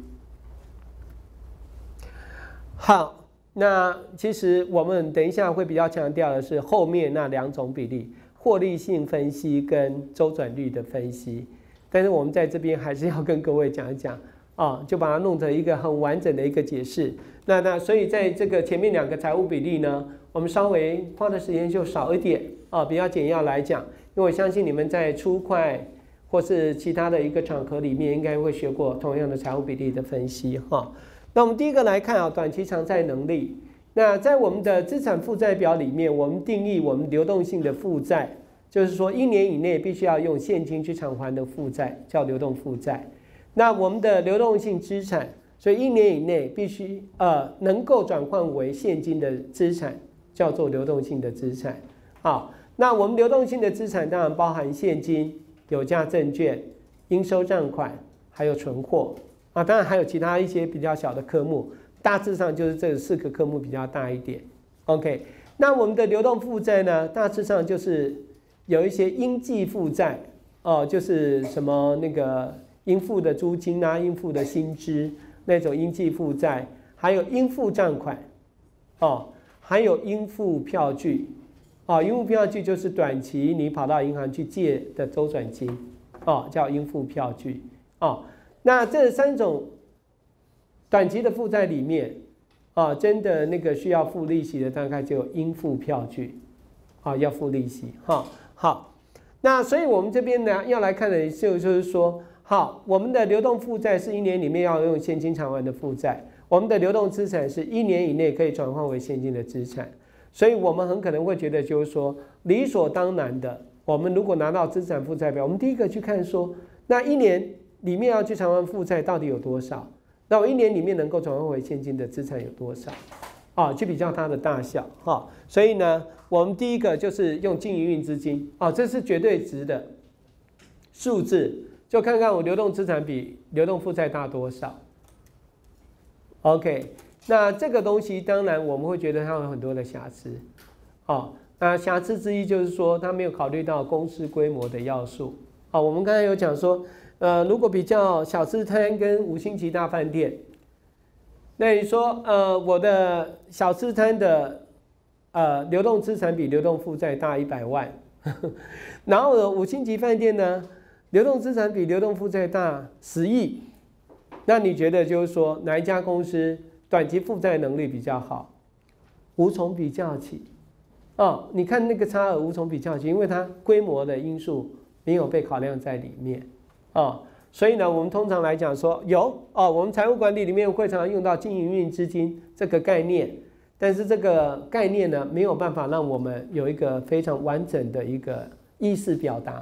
A: 好，那其实我们等一下会比较强调的是后面那2种比例，获利性分析跟周转率的分析。但是我们在这边还是要跟各位讲一讲就把它弄成一个很完整的一个解释。那所以在这个前面2个财务比例呢，我们稍微花的时间就少一点比较简要来讲，因为我相信你们在初会或是其他的一个场合里面应该会学过同样的财务比例的分析那我们第一个来看短期偿债能力。那在我们的资产负债表里面，我们定义我们流动性的负债，就是说1年以内必须要用现金去偿还的负债叫流动负债。那我们的流动性资产，所以1年以内必须能够转换为现金的资产叫做流动性的资产。好，那我们流动性的资产当然包含现金、有价证券、应收账款，还有存货当然还有其他一些比较小的科目，大致上就是这4个科目比较大一点。OK， 那我们的流动负债呢，大致上就是有一些应计负债就是什么那个应付的租金应付的薪资那种应计负债，还有应付账款还有应付票据应付票据就是短期你跑到银行去借的周转金叫应付票据那这3种短期的负债里面真的那个需要付利息的大概就有应付票据要付利息好，那所以我们这边呢要来看的就是说，好，我们的流动负债是1年里面要用现金偿还的负债，我们的流动资产是1年以内可以转换为现金的资产。所以我们很可能会觉得就是说理所当然的，我们如果拿到资产负债表，我们第一个去看说，那1年里面要去偿还负债到底有多少？那我1年里面能够转换为现金的资产有多少？去比较它的大小所以呢，我们第一个就是用净营运资金这是绝对值的数字，就看看我流动资产比流动负债大多少。OK， 那这个东西当然我们会觉得它有很多的瑕疵那瑕疵之一就是说它没有考虑到公司规模的要素我们刚才有讲说如果比较小吃摊跟5星级大饭店，那你说我的小吃摊的流动资产比流动负债大100万然后5星级饭店呢流动资产比流动负债大10亿，那你觉得就是说哪一家公司短期负债能力比较好？无从比较起你看那个差额无从比较起，因为它规模的因素没有被考量在里面所以呢，我们通常来讲说我们财务管理里面会常常用到净营运资金这个概念，但是这个概念呢没有办法让我们有一个非常完整的一个意识表达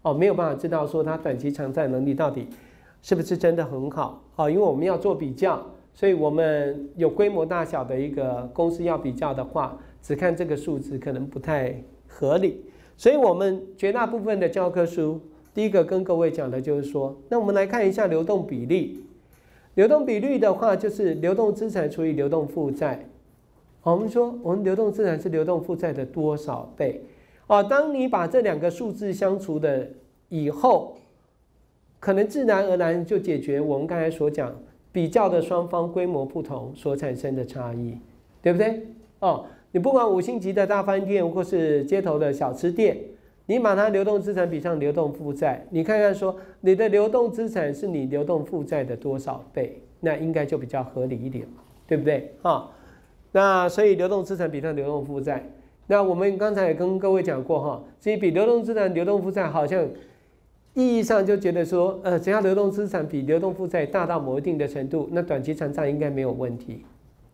A: 没有办法知道说它短期偿债能力到底是不是真的很好因为我们要做比较，所以我们有规模大小的一个公司要比较的话，只看这个数字可能不太合理。所以我们绝大部分的教科书，第一个跟各位讲的就是说，那我们来看一下流动比例。流动比率的话，就是流动资产除以流动负债。我们说我们流动资产是流动负债的多少倍？当你把这两个数字相除的以后，可能自然而然就解决我们刚才所讲比较的双方规模不同所产生的差异，对不对？你不管5星级的大饭店或是街头的小吃店，你把它流动资产比上流动负债，你看看说你的流动资产是你流动负债的多少倍，那应该就比较合理一点嘛，对不对？那所以流动资产比上流动负债，那我们刚才也跟各位讲过所以比流动资产流动负债好像意义上就觉得说只要流动资产比流动负债大到某一定的程度，那短期偿债应该没有问题。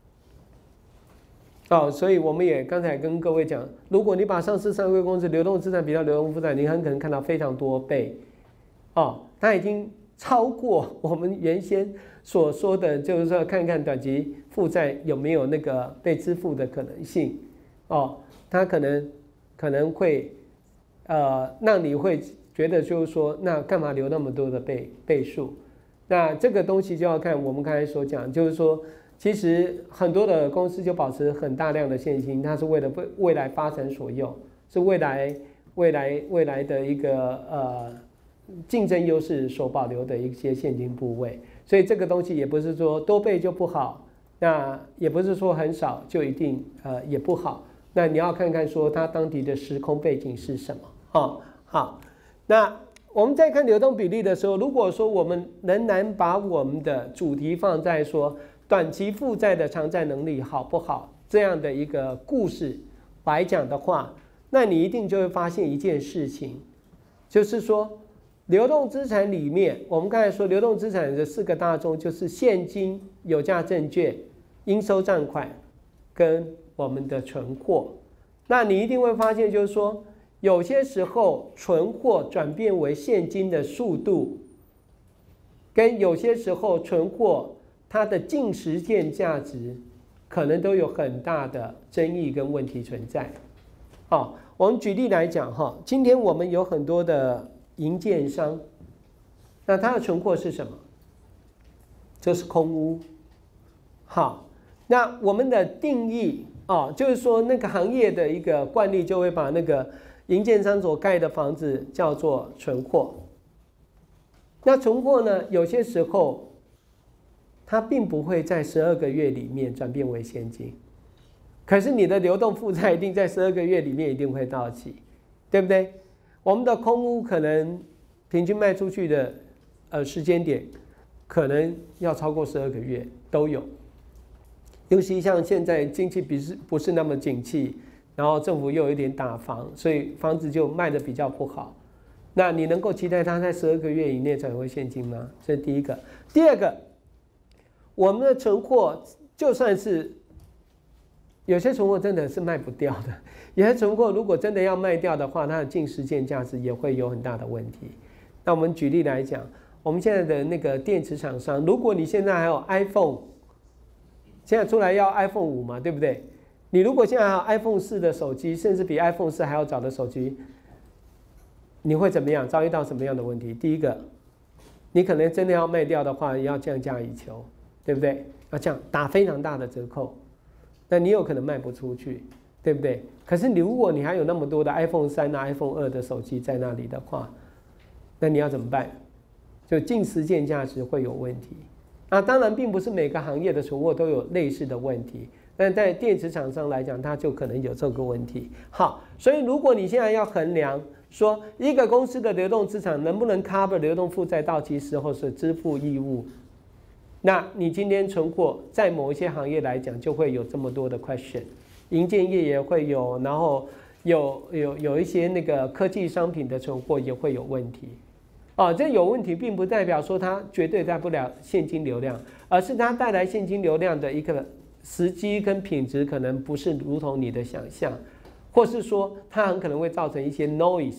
A: 所以我们也刚才跟各位讲，如果你把上市上柜公司流动资产比较流动负债，你很可能看到非常多倍它已经超过我们原先所说的，就是说看看短期负债有没有那个被支付的可能性它可能会让你会觉得就是说，那干嘛留那么多的倍数？那这个东西就要看我们刚才所讲，就是说其实很多的公司就保持很大量的现金，它是为了未来发展所用，是未来的一个竞争优势所保留的一些现金部位。所以这个东西也不是说多倍就不好，那也不是说很少就一定也不好。那你要看看说它当地的时空背景是什么好，那我们在看流动比例的时候，如果说我们仍然把我们的主题放在说短期负债的偿债能力好不好这样的一个故事来讲的话，那你一定就会发现一件事情，就是说流动资产里面，我们刚才说流动资产的4个大宗就是现金、有价证券、应收账款跟我们的存货。那你一定会发现就是说，有些时候存货转变为现金的速度，跟有些时候存货它的净实现价值可能都有很大的争议跟问题存在。我们举例来讲今天我们有很多的营建商，那它的存货是什么？就是空屋。好，那我们的定义就是说那个行业的一个惯例就会把那个营建商所盖的房子叫做存货。那存货呢，有些时候它并不会在12个月里面转变为现金，可是你的流动负债一定在12个月里面一定会到期，对不对？我们的空屋可能平均卖出去的时间点可能要超过12个月都有，尤其像现在经济不是那么景气，然后政府又有一点打房，所以房子就卖得比较不好。那你能够期待它在12个月以内转为现金吗？这是第一个。第二个，我们的存货就算是有些存货真的是卖不掉的，有些存货如果真的要卖掉的话，它的净实现价值也会有很大的问题。那我们举例来讲，我们现在的那个电池厂商，如果你现在还有 iPhone， 现在出来要 iPhone 5嘛，对不对？你如果现在还有 iPhone 4的手机，甚至比 iPhone 4还要早的手机，你会怎么样？遭遇到什么样的问题？第一个，你可能真的要卖掉的话，也要降价以求，对不对？要这样打非常大的折扣，那你有可能卖不出去，对不对？可是如果你还有那么多的 iPhone 3 iPhone 2的手机在那里的话，那你要怎么办？就净实现价值会有问题。当然并不是每个行业的存货都有类似的问题，但在电池厂商来讲，它就可能有这个问题。好，所以如果你现在要衡量说一个公司的流动资产能不能 cover 流动负债到期时候是支付义务，那你今天存货在某一些行业来讲就会有这么多的 question， 营建业也会有，然后有一些那个科技商品的存货也会有问题。这有问题并不代表说它绝对带不了现金流量，而是它带来现金流量的一个时机跟品质可能不是如同你的想象，或是说它很可能会造成一些 noise，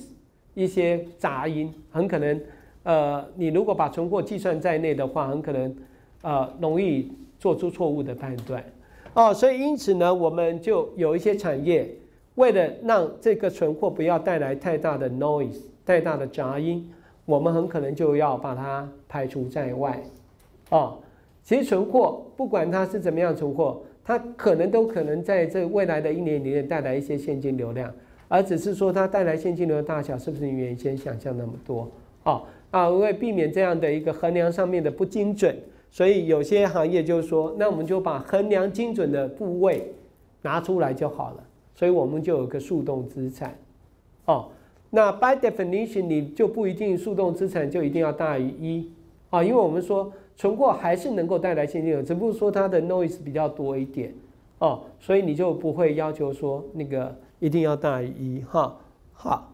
A: 一些杂音，很可能你如果把存货计算在内的话，很可能容易做出错误的判断。所以因此呢，我们就有一些产业，为了让这个存货不要带来太大的 noise、太大的杂音，我们很可能就要把它排除在外。其实存货不管它是怎么样存货，它都可能在这未来的1年里面带来一些现金流量，而只是说它带来现金流的大小是不是你原先想象那么多？为避免这样的一个衡量上面的不精准，所以有些行业就是说，那我们就把衡量精准的部位拿出来就好了。所以我们就有个速动资产。那 by definition 你就不一定速动资产就一定要大于1，因为我们说存货还是能够带来现金流，只不过说它的 noise 比较多一点，所以你就不会要求说那个一定要大于1。好，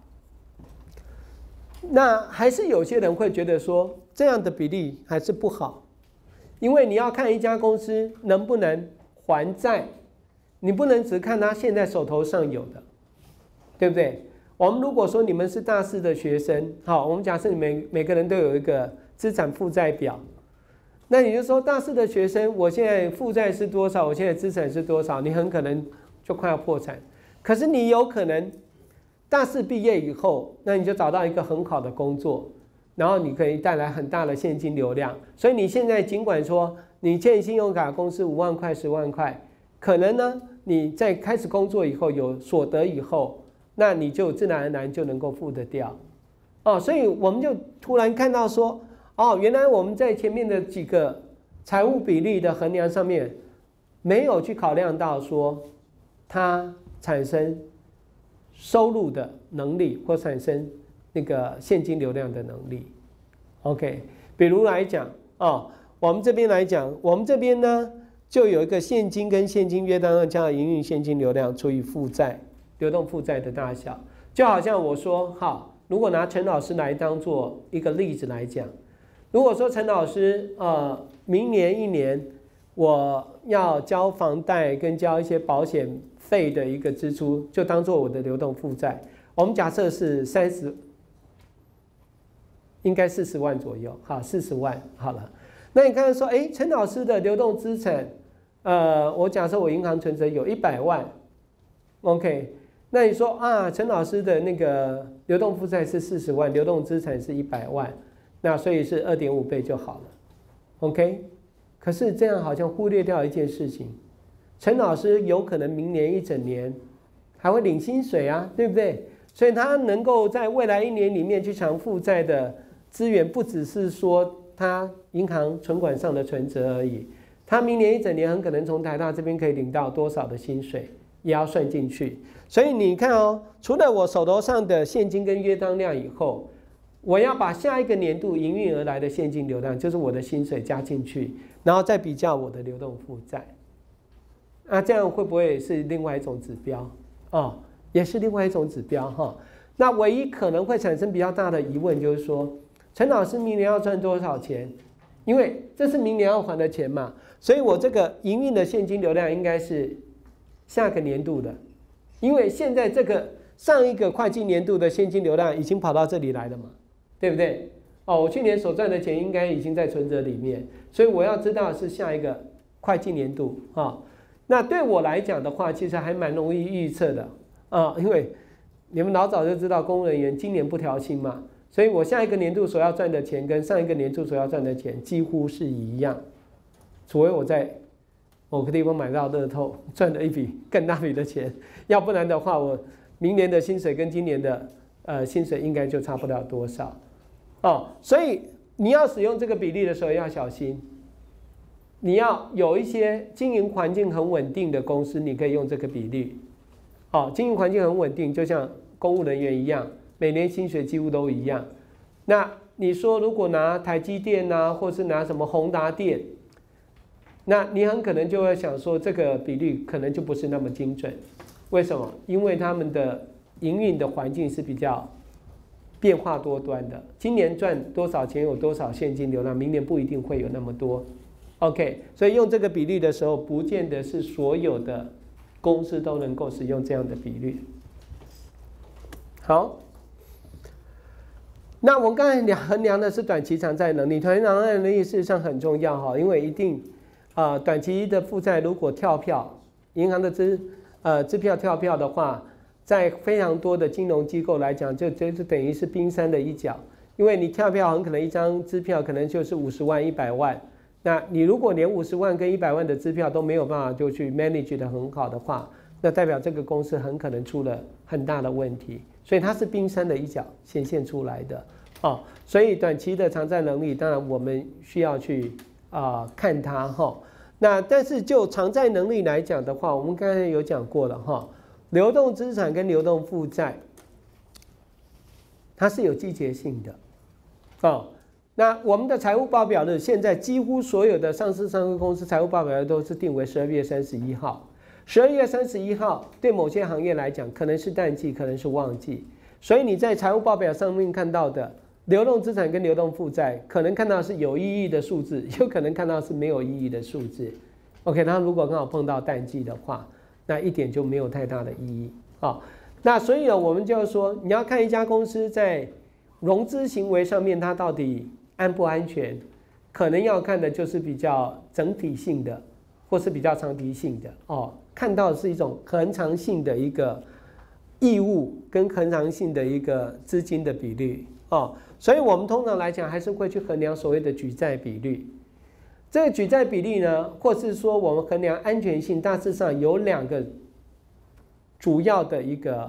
A: 那还是有些人会觉得说这样的比例还是不好，因为你要看一家公司能不能还债，你不能只看他现在手头上有的，对不对？我们如果说你们是大四的学生，我们假设你们每个人都有一个资产负债表，那你就说大四的学生，我现在负债是多少，我现在资产是多少，你很可能就快要破产。可是你有可能大四毕业以后，那你就找到一个很好的工作，然后你可以带来很大的现金流量。所以你现在尽管说你欠信用卡公司5万块、10万块，可能呢你在开始工作以后有所得以后，那你就自然而然就能够付得掉。所以我们就突然看到说，原来我们在前面的几个财务比例的衡量上面，没有去考量到说它产生收入的能力或产生那个现金流量的能力。OK， 比如来讲，我们这边来讲，我们这边呢就有一个现金跟现金约当量加上营运现金流量除以负债，流动负债的大小。就好像我说，好，如果拿陈老师来当做一个例子来讲，如果说陈老师明年1年我要交房贷跟交一些保险费的一个支出，就当做我的流动负债。我们假设是应该40万左右，好，40万好了。那你看说，陈老师的流动资产，我假设我银行存折有100万 ，OK， 那你说陈老师的那个流动负债是40万，流动资产是100万，那所以是2.5倍就好了 ，OK。可是这样好像忽略掉一件事情，陈老师有可能明年1整年还会领薪水啊，对不对？所以他能够在未来1年里面去偿负债的资源，不只是说他银行存款上的存折而已，他明年1整年很可能从台大这边可以领到多少的薪水，也要算进去。所以你看除了我手头上的现金跟约当量以后，我要把下一个年度营运而来的现金流量，就是我的薪水加进去，然后再比较我的流动负债。这样会不会是另外一种指标？也是另外一种指标那唯一可能会产生比较大的疑问就是说，陈老师明年要赚多少钱？因为这是明年要还的钱嘛，所以我这个营运的现金流量应该是下个年度的，因为现在这个上一个会计年度的现金流量已经跑到这里来了嘛，对不对？我去年所赚的钱应该已经在存折里面，所以我要知道是下一个会计年度那对我来讲的话，其实还蛮容易预测的因为你们老早就知道公务人员今年不调薪嘛，所以我下一个年度所要赚的钱跟上一个年度所要赚的钱几乎是一样，除非我在某个地方买到乐透赚了一笔更大笔的钱，要不然的话我明年的薪水跟今年的薪水应该就差不了多少所以你要使用这个比例的时候要小心，你要有一些经营环境很稳定的公司，你可以用这个比例经营环境很稳定，就像公务人员一样，每年薪水几乎都一样。那你说如果拿台积电或是拿什么宏达电，那你很可能就会想说这个比例可能就不是那么精准。为什么？因为他们的营运的环境是比较变化多端的，今年赚多少钱有多少现金流量，明年不一定会有那么多。OK， 所以用这个比例的时候，不见得是所有的公司都能够使用这样的比率。好， 那我们刚才衡量的是短期偿债能力，短期偿债能力事实上很重要哈，因为一定短期的负债如果跳票，银行的支票跳票的话，在非常多的金融机构来讲，就等于是冰山的一角，因为你跳票很可能一张支票可能就是50万、100万，那你如果连50万跟100万的支票都没有办法就去 manage 得很好的话，那代表这个公司很可能出了很大的问题，所以它是冰山的一角显现出来的哦。所以短期的偿债能力，当然我们需要去看它哈。那但是就偿债能力来讲的话，我们刚才有讲过了哈，流动资产跟流动负债，它是有季节性的哦。那我们的财务报表日，现在几乎所有的上市公司财务报表日都是定为12月31号。12月31号对某些行业来讲，可能是淡季，可能是旺季，所以你在财务报表上面看到的流动资产跟流动负债，可能看到是有意义的数字，有可能看到是没有意义的数字。OK， 那如果刚好碰到淡季的话，那一点就没有太大的意义啊。那所以呢，我们就是说，你要看一家公司在融资行为上面，它到底安不安全，可能要看的就是比较整体性的，或是比较长期性的哦。看到的是一种恒常性的一个义务跟恒常性的一个资金的比率哦。所以我们通常来讲还是会去衡量所谓的举债比率。这个举债比例呢，或是说我们衡量安全性，大致上有2个主要的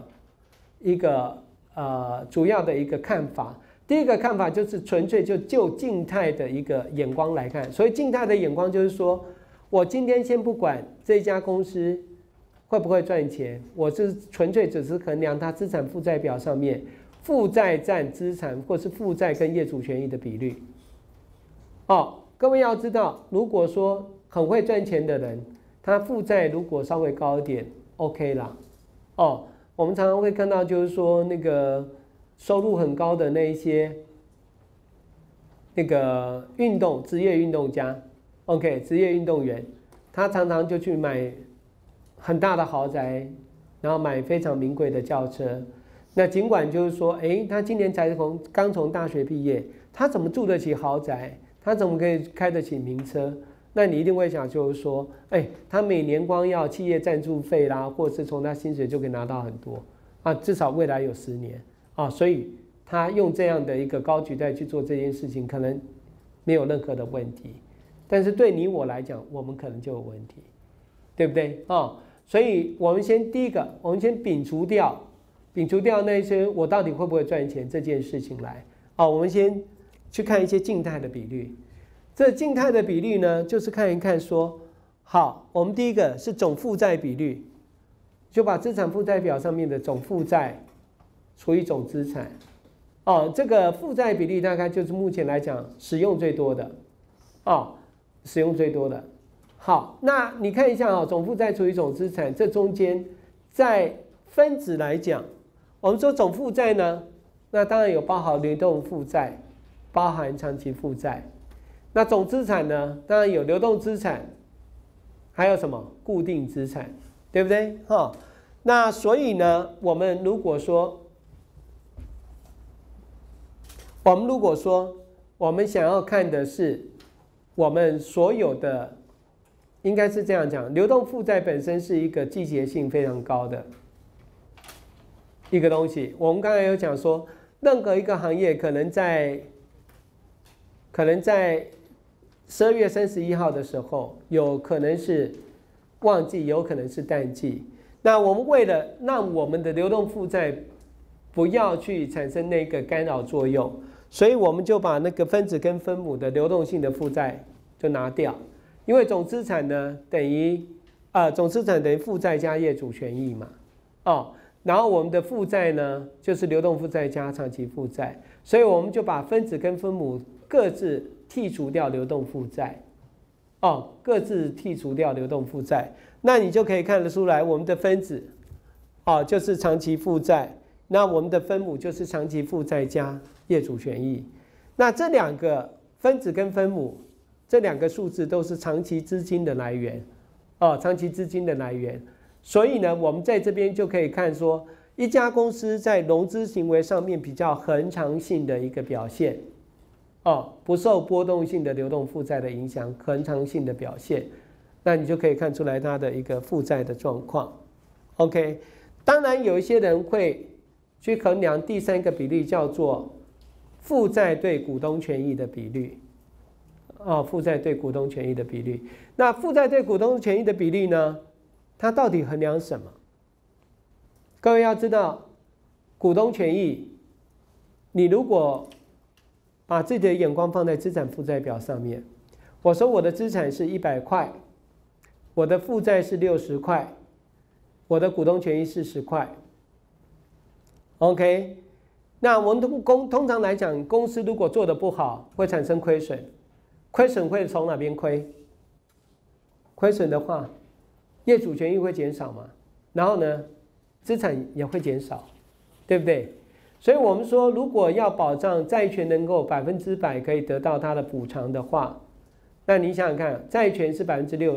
A: 主要的一个看法。第一个看法就是纯粹就静态的一个眼光来看，所以静态的眼光就是说，我今天先不管这家公司会不会赚钱，我是纯粹只是衡量它资产负债表上面负债占资产或是负债跟业主权益的比率。哦，各位要知道，如果说很会赚钱的人，他负债如果稍微高一点 ，OK 啦。哦，我们常常会看到，就是说那个收入很高的那一些那个职业运动家 ，OK， 职业运动员，他常常就去买很大的豪宅，然后买非常名贵的轿车。那尽管就是说，他今年才刚从大学毕业，他怎么住得起豪宅？他怎么可以开得起名车？那你一定会想，就是说，他每年光要企业赞助费啦，或是从他薪水就可以拿到很多啊，至少未来有10年啊，所以他用这样的一个高举债去做这件事情，可能没有任何的问题。但是对你我来讲，我们可能就有问题，对不对啊？所以我们第一个，我们先摒除掉那些我到底会不会赚钱这件事情来啊，我们先去看一些静态的比率。这静态的比率呢，就是看一看说，好，我们第一个是总负债比率，就把资产负债表上面的总负债除以总资产。哦，这个负债比率大概就是目前来讲使用最多的，使用最多的。好，那你看一下总负债除以总资产，这中间在分子来讲，我们说总负债呢，那当然有包含流动负债，包含长期负债。那总资产呢，当然有流动资产，还有什么固定资产，对不对？那所以呢，我们如果说我们想要看的是我们所有的，应该是这样讲，流动负债本身是一个季节性非常高的一个东西。我们刚才有讲说，任何一个行业可能在12月31号的时候，有可能是旺季，有可能是淡季。那我们为了让我们的流动负债不要去产生那个干扰作用，所以我们就把那个分子跟分母的流动性的负债就拿掉，因为总资产呢等于负债加业主权益嘛，然后我们的负债呢就是流动负债加长期负债，所以我们就把分子跟分母各自剔除掉流动负债，各自剔除掉流动负债，那你就可以看得出来，我们的分子，就是长期负债，那我们的分母就是长期负债加业主权益。那这2个分子跟分母，这2个数字都是长期资金的来源，长期资金的来源。所以呢，我们在这边就可以看说， 一家公司在融资行为上面比较恒常性的一个表现，不受波动性的流动负债的影响，恒常性的表现，那你就可以看出来它的一个负债的状况。OK， 当然有一些人会去衡量第三个比例，叫做负债对股东权益的比率。负债对股东权益的比率。那负债对股东权益的比例呢？它到底衡量什么？各位要知道，股东权益，你如果把自己的眼光放在资产负债表上面，我说我的资产是100块，我的负债是60块，我的股东权益是10块。OK， 那我们通常来讲，公司如果做得不好，会产生亏损。亏损会从哪边亏？亏损的话，业主权益会减少嘛，然后呢，资产也会减少，对不对？所以我们说，如果要保障债权能够100%可以得到它的补偿的话，那你想想看，债权是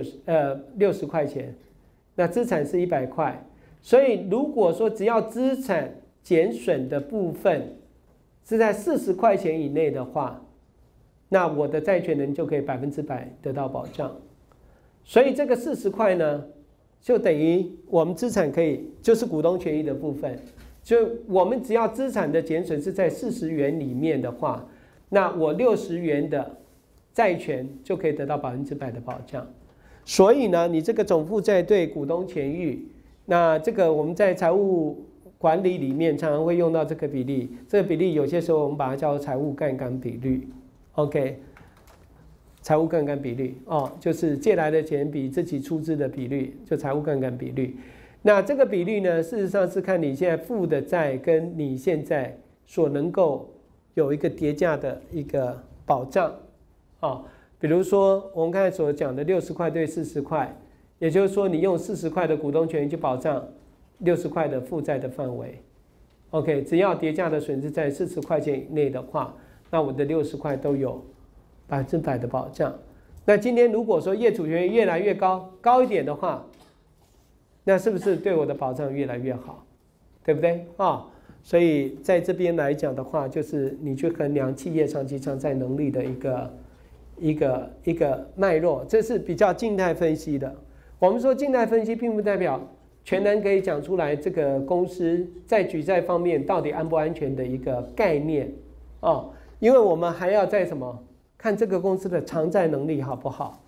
A: 60块钱，那资产是100块，所以如果说只要资产减损的部分是在40块钱以内的话，那我的债权人就可以100%得到保障。所以这个40块呢，就等于我们资产可以就是股东权益的部分。就我们只要资产的减损是在40元里面的话，那我60元的债权就可以得到100%的保障。所以呢，你这个总负债对股东权益，那这个我们在财务管理里面常常会用到这个比例。这个比例有些时候我们把它叫做财务杠杆比率。OK， 财务杠杆比率就是借来的钱比自己出资的比率，就财务杠杆比率。那这个比率呢，事实上是看你现在负的债跟你现在所能够有一个叠加的一个保障。比如说我们刚才所讲的60块对40块，也就是说你用40块的股东权益去保障60块的负债的范围。OK， 只要叠加的损失在40块钱以内的话，那我的60块都有100%的保障。那今天如果说业主权益越来越高一点的话，那是不是对我的保障越来越好？对不对？所以在这边来讲的话，就是你去衡量企业长期偿债能力的一个脉络，这是比较静态分析的。我们说静态分析并不代表全然可以讲出来这个公司在举债方面到底安不安全的一个概念因为我们还要在什么看这个公司的偿债能力好不好。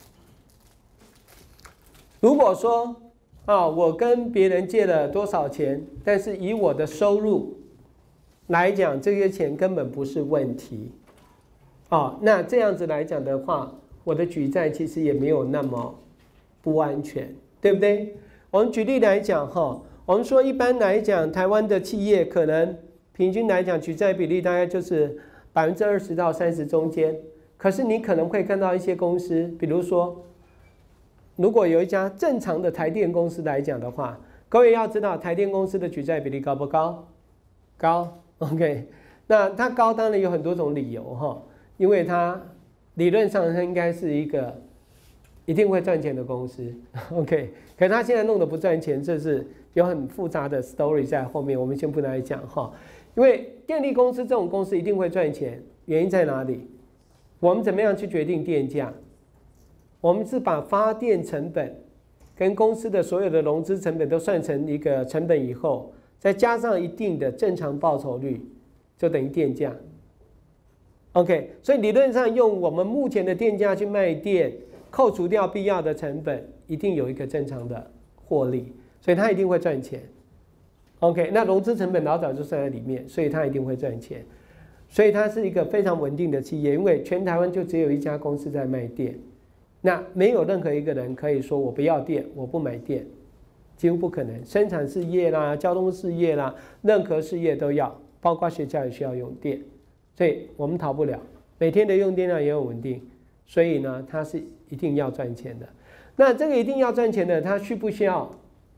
A: 如果说我跟别人借了多少钱，但是以我的收入来讲，这些钱根本不是问题那这样子来讲的话，我的举债其实也没有那么不安全，对不对？我们举例来讲我们说一般来讲，台湾的企业可能平均来讲举债比例大概就是20%到30%中间。可是你可能会看到一些公司，比如说如果有一家正常的台电公司来讲的话，各位要知道台电公司的举债比例高不高？高 OK， 那它高当然有很多种理由因为它理论上它应该是一个一定会赚钱的公司 OK， 可是它现在弄得不赚钱，这是有很复杂的 story 在后面，我们先不来讲因为电力公司这种公司一定会赚钱，原因在哪里？我们怎么样去决定电价？我们是把发电成本跟公司的所有的融资成本都算成一个成本以后，再加上一定的正常报酬率，就等于电价。OK， 所以理论上用我们目前的电价去卖电，扣除掉必要的成本，一定有一个正常的获利，所以它一定会赚钱。OK， 那融资成本老早就算在里面，所以它一定会赚钱。所以它是一个非常稳定的企业，因为全台湾就只有一家公司在卖电。那没有任何一个人可以说我不要电，我不买电，几乎不可能。生产事业啦、交通事业啦，任何事业都要，包括学校也需要用电，所以我们逃不了。每天的用电量也很稳定，所以呢，它是一定要赚钱的。那这个一定要赚钱的，它需不需要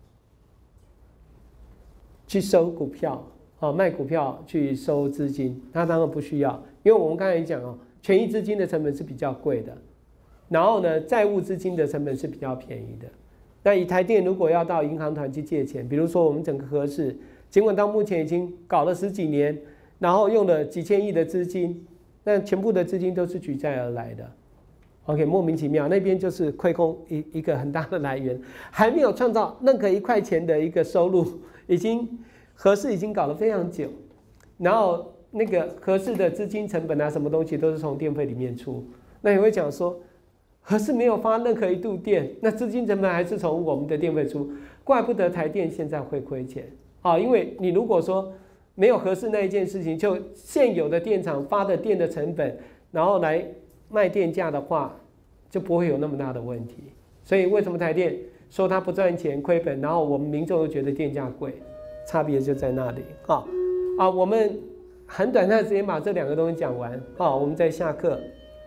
A: 去收股票卖股票去收资金？它当然不需要，因为我们刚才讲权益资金的成本是比较贵的。然后呢，债务资金的成本是比较便宜的。那以台电如果要到银行团去借钱，比如说我们整个核四尽管到目前已经搞了10几年，然后用了几千亿的资金，那全部的资金都是举债而来的。OK， 莫名其妙，那边就是亏空一个很大的来源，还没有创造任何1块钱的一个收入，核四已经搞了非常久，然后那个核四的资金成本啊，什么东西都是从电费里面出。那你会讲说，核四没有发任何1度电，那资金成本还是从我们的电费出，怪不得台电现在会亏钱啊！因为你如果说没有核四那一件事情，就现有的电厂发的电的成本，然后来卖电价的话，就不会有那么大的问题。所以为什么台电说它不赚钱亏本，然后我们民众又觉得电价贵，差别就在那里啊！我们很短暂的时间把这2个东西讲完啊，我们再下课。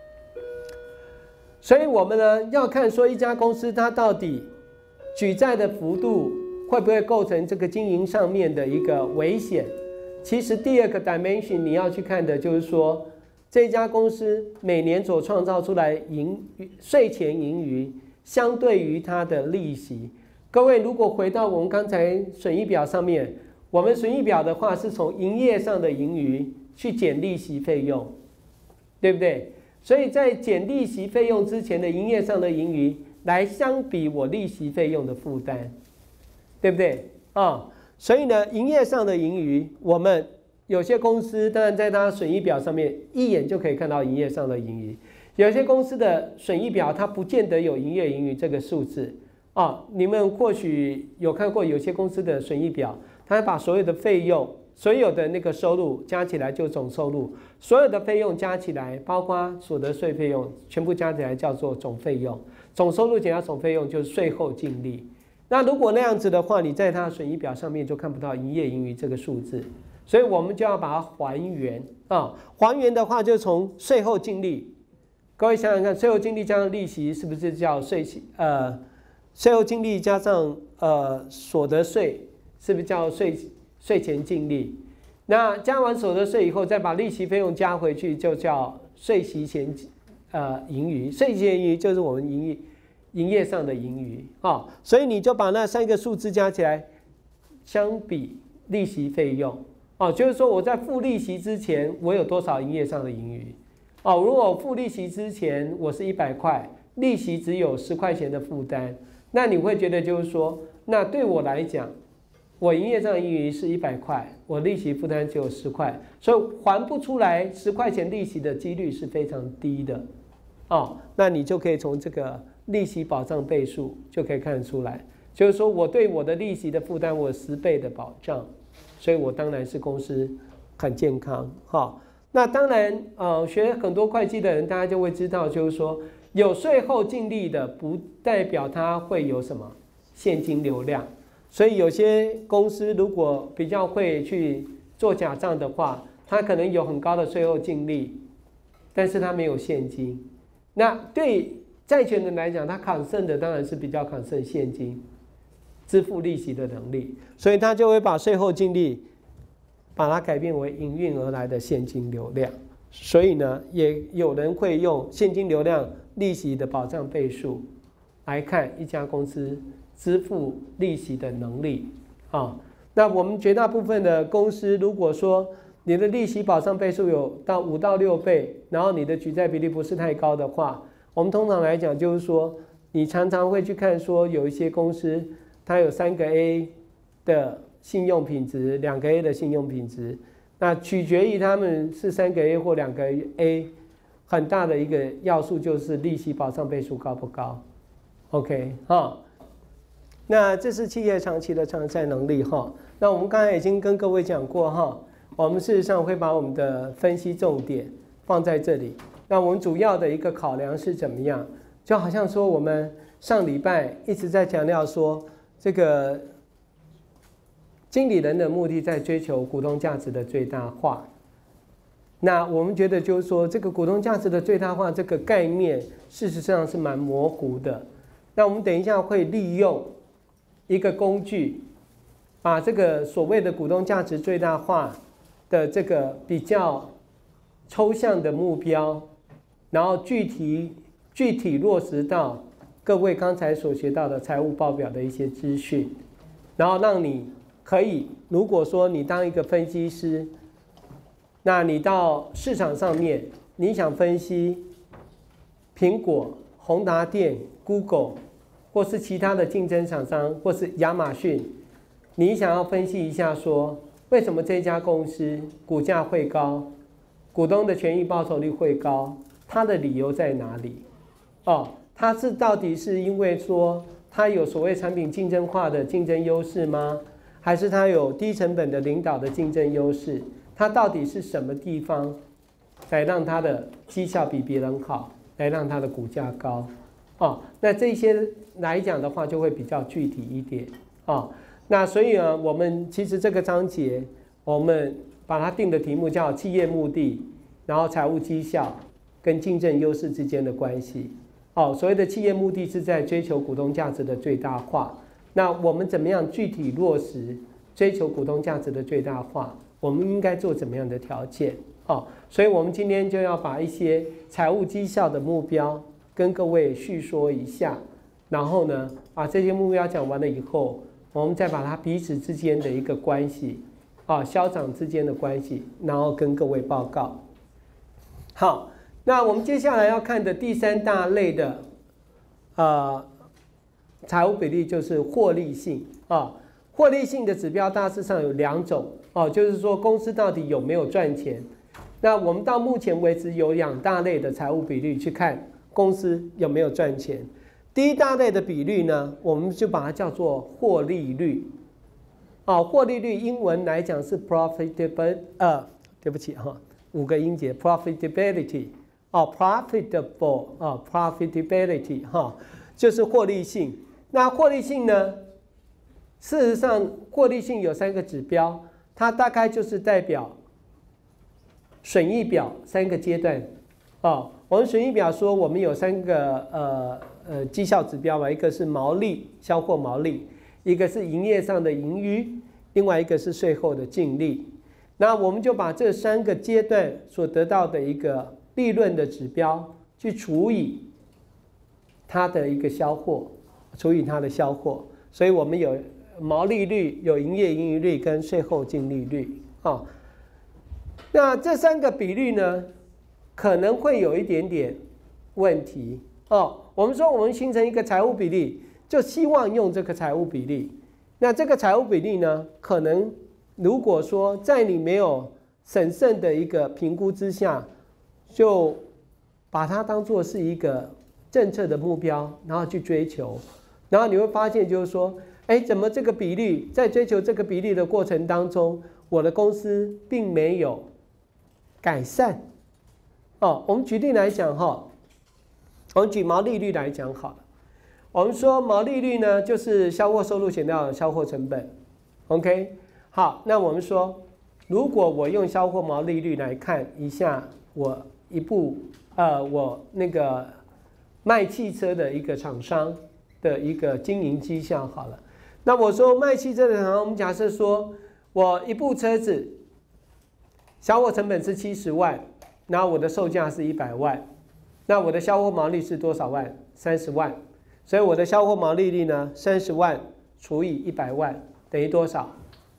A: 所以我们呢要看说一家公司它到底举债的幅度会不会构成这个经营上面的一个危险。其实第2个 dimension 你要去看的就是说，这家公司每年所创造出来税前盈余相对于它的利息。各位如果回到我们刚才损益表上面，我们损益表的话是从营业上的盈余去减利息费用，对不对？所以在减利息费用之前的营业上的盈余来相比我利息费用的负担，对不对所以呢，营业上的盈余，我们有些公司当然在它损益表上面一眼就可以看到营业上的盈余，有些公司的损益表它不见得有营业盈余这个数字你们或许有看过有些公司的损益表，它把所有的费用、所有的那个收入加起来就总收入，所有的费用加起来，包括所得税费用，全部加起来叫做总费用。总收入减掉总费用就是税后净利。那如果那样子的话，你在它的损益表上面就看不到营业盈余这个数字，所以我们就要把它还原还原的话，就从税后净利。各位想想看，税后净利加上利息是不是叫税后净利加上所得税是不是叫税前净利？那加完所得税以后，再把利息费用加回去，就叫税息前盈余。税息前盈余就是我们营业上的盈余所以你就把那3个数字加起来，相比利息费用就是说我在付利息之前，我有多少营业上的盈余如果付利息之前我是100块，利息只有10块钱的负担，那你会觉得就是说，那对我来讲，我营业上的盈余是100块，我利息负担只有10块，所以还不出来10块钱利息的几率是非常低的那你就可以从这个利息保障倍数就可以看得出来，就是说我对我的利息的负担我有10倍的保障，所以我当然是公司很健康那当然学很多会计的人大家就会知道，就是说有税后净利的不代表它会有什么现金流量，所以有些公司如果比较会去做假账的话，它可能有很高的税后净利，但是它没有现金。那对债权人来讲，他concern的当然是比较concern现金支付利息的能力，所以他就会把税后净利把它改变为营运而来的现金流量。所以呢，也有人会用现金流量利息的保障倍数来看一家公司支付利息的能力那我们绝大部分的公司，如果说你的利息保障倍数有到5到6倍，然后你的举债比例不是太高的话，我们通常来讲就是说，你常常会去看说有一些公司它有3个 A 的信用品质，2个 A 的信用品质，那取决于他们是3个 A 或2个 A， 很大的一个要素就是利息保障倍数高不高 OK 那这是企业长期的偿债能力那我们刚才已经跟各位讲过我们事实上会把我们的分析重点放在这里。那我们主要的一个考量是怎么样？就好像说我们上礼拜一直在强调说，这个经理人的目的在追求股东价值的最大化。那我们觉得就是说，这个股东价值的最大化这个概念，事实上是蛮模糊的。那我们等一下会利用一个工具，把这个所谓的股东价值最大化的这个比较抽象的目标，然后具体落实到各位刚才所学到的财务报表的一些资讯，然后让你可以如果说你当一个分析师，那你到市场上面，你想分析苹果、宏达电、Google， 或是其他的竞争厂商，或是亚马逊，你想要分析一下说，为什么这家公司股价会高，股东的权益报酬率会高，它的理由在哪里？它是到底是因为说它有所谓产品竞争化的竞争优势吗？还是它有低成本的领导的竞争优势？它到底是什么地方来让它的绩效比别人好，来让它的股价高？那这些来讲的话，就会比较具体一点。那所以呢，我们其实这个章节，我们把它定的题目叫企业目的，然后财务绩效跟竞争优势之间的关系。所谓的企业目的是在追求股东价值的最大化。那我们怎么样具体落实追求股东价值的最大化？我们应该做怎么样的条件？所以我们今天就要把一些财务绩效的目标跟各位叙说一下，然后呢，把这些目标讲完了以后，我们再把它彼此之间的一个关系，消长之间的关系，然后跟各位报告。好，那我们接下来要看的第三大类的财务比例就是获利性。获利性的指标大致上有2种，就是说公司到底有没有赚钱。那我们到目前为止有2大类的财务比率去看公司有没有赚钱。第一大类的比率呢，我们就把它叫做获利率。获利率英文来讲是 profitable， 对不起5个音节 profitability，profitability 就是获利性。那获利性呢，事实上获利性有3个指标，它大概就是代表损益表3个阶段。我们损益表说我们有3个绩效指标嘛，一个是毛利，销货毛利，一个是营业上的盈余，另外一个是税后的净利。那我们就把这3个阶段所得到的一个利润的指标去除以它的一个销货，所以我们有毛利率、有营业盈余率跟税后净利率。那这3个比率呢，可能会有一点点问题。我们说我们形成一个财务比例，就希望用这个财务比例。那这个财务比例呢，可能如果说在你没有审慎的一个评估之下，就把它当作是一个政策的目标，然后去追求，然后你会发现就是说，怎么这个比率在追求这个比例的过程当中，我的公司并没有改善。我们举例来讲我们举毛利率来讲好了。我们说毛利率呢，就是销货收入减掉销货成本。OK， 好，那我们说，如果我用销货毛利率来看一下我我那个卖汽车的一个厂商的一个经营绩效好了。那我说卖汽车的厂商，我们假设说我一部车子销货成本是70万，然后我的售价是100万，那我的销货毛利是多少万？30万。所以我的销货毛利率呢，30万除以100万等于多少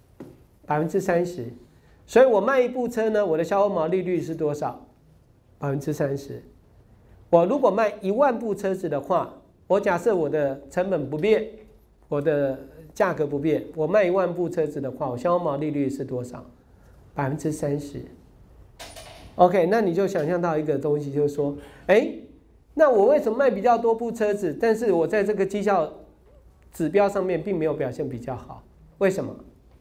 A: ？30%。所以我卖一部车呢，我的销货毛利率是多少？30%。我如果卖1万部车子的话，我假设我的成本不变，我的价格不变，我卖1万部车子的话，我销货毛利率是多少？30%。OK， 那你就想象到一个东西，就是说，那我为什么卖比较多部车子，但是我在这个绩效指标上面并没有表现比较好？为什么？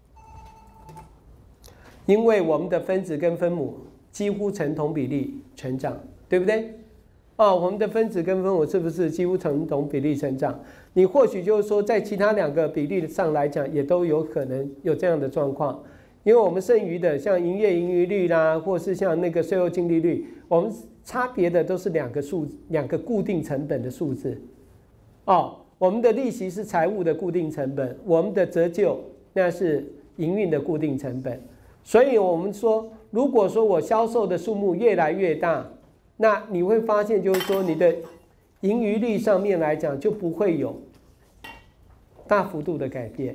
A: 因为我们的分子跟分母几乎成同比例成长，对不对？我们的分子跟分母是不是几乎成同比例成长？你或许就是说，在其他2个比例上来讲，也都有可能有这样的状况。因为我们剩余的像营业盈余率啦，或是像那个税后净利率，我们差别的都是2个固定成本的数字。我们的利息是财务的固定成本，我们的折旧那是营运的固定成本。所以我们说，如果说我销售的数目越来越大，那你会发现就是说你的盈余率上面来讲就不会有大幅度的改变。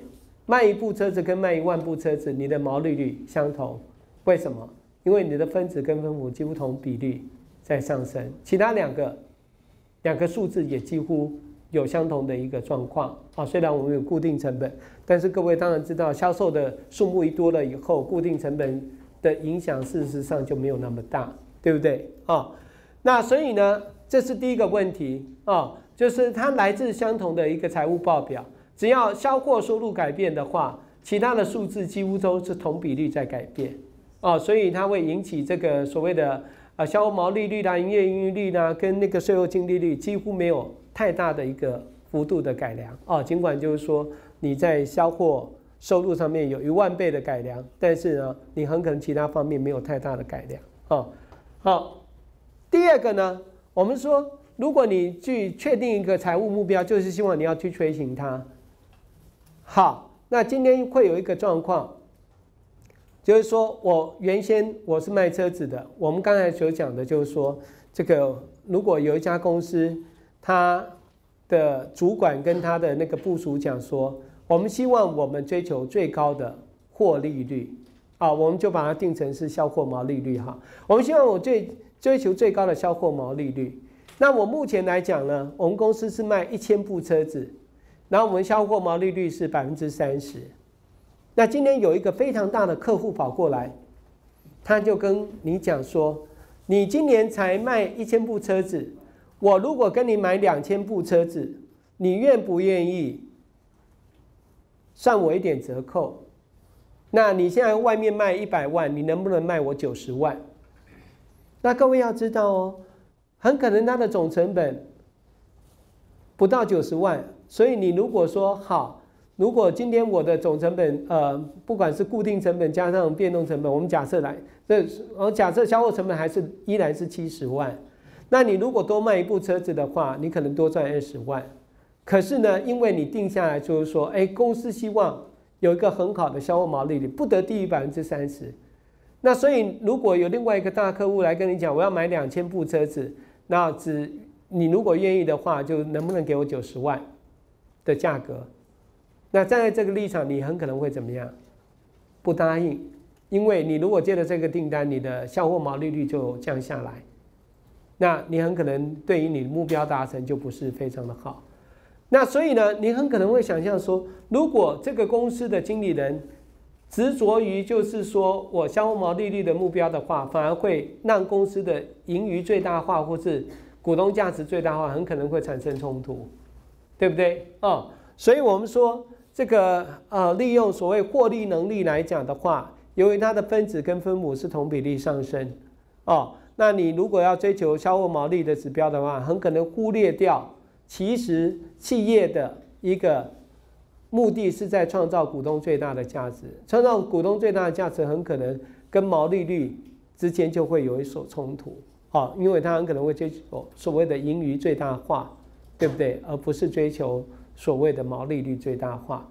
A: 卖一部车子跟卖10000部车子，你的毛利率相同，为什么？因为你的分子跟分母几乎同比例在上升，其他两个数字也几乎有相同的一个状况啊。虽然我们有固定成本，但是各位当然知道，销售的数目一多了以后，固定成本的影响事实上就没有那么大，对不对啊？那所以呢，这是第一个问题啊，就是它来自相同的一个财务报表，只要销货收入改变的话，其他的数字几乎都是同比例在改变啊，所以它会引起这个所谓的销货毛利率啦、营业盈余率啦，跟那个税后净利率几乎没有太大的一个幅度的改良啊。尽管就是说你在销货收入上面有10000倍的改良，但是呢，你很可能其他方面没有太大的改良啊。好，第二个呢，我们说，如果你去确定一个财务目标，就是希望你要去推行它。好，那今天会有一个状况。就是说我原先我是卖车子的，我们刚才所讲的就是说，这个如果有一家公司，他的主管跟他的那个部属讲说，我们希望我们追求最高的获利率啊，我们就把它定成是销货毛利率哈。我们希望我追求最高的销货毛利率。那我目前来讲呢，我们公司是卖1000部车子，然后我们销货毛利率是30%。那今天有一个非常大的客户跑过来，他就跟你讲说，你今年才卖1000部车子，我如果跟你买2000部车子，你愿不愿意算我一点折扣？那你现在外面卖100万，你能不能卖我90万？那各位要知道哦，很可能它的总成本不到90万，所以你如果说好，如果今天我的总成本，不管是固定成本加上变动成本，我们假设假设销货成本依然是70万，那你如果多卖一部车子的话，你可能多赚20万。可是呢，因为你定下来就是说，公司希望有一个很好的销货毛利率，不得低于30%。那所以如果有另外一个大客户来跟你讲，我要买2000部车子，那你如果愿意的话，就能不能给我90万的价格？那站在这个立场，你很可能会怎么样？不答应，因为你如果接了这个订单，你的销货毛利率就降下来，那你很可能对于你的目标达成就不是非常的好。那所以呢，你很可能会想象说，如果这个公司的经理人执着于就是说我销货毛利率的目标的话，反而会让公司的盈余最大化或是股东价值最大化，很可能会产生冲突，对不对？所以我们说这个利用所谓获利能力来讲的话，由于它的分子跟分母是同比例上升那你如果要追求销货毛利的指标的话，很可能忽略掉其实企业的一个目的是在创造股东最大的价值，创造股东最大的价值很可能跟毛利率之间就会有一所冲突因为它很可能会追求所谓的盈余最大化，对不对？而不是追求所谓的毛利率最大化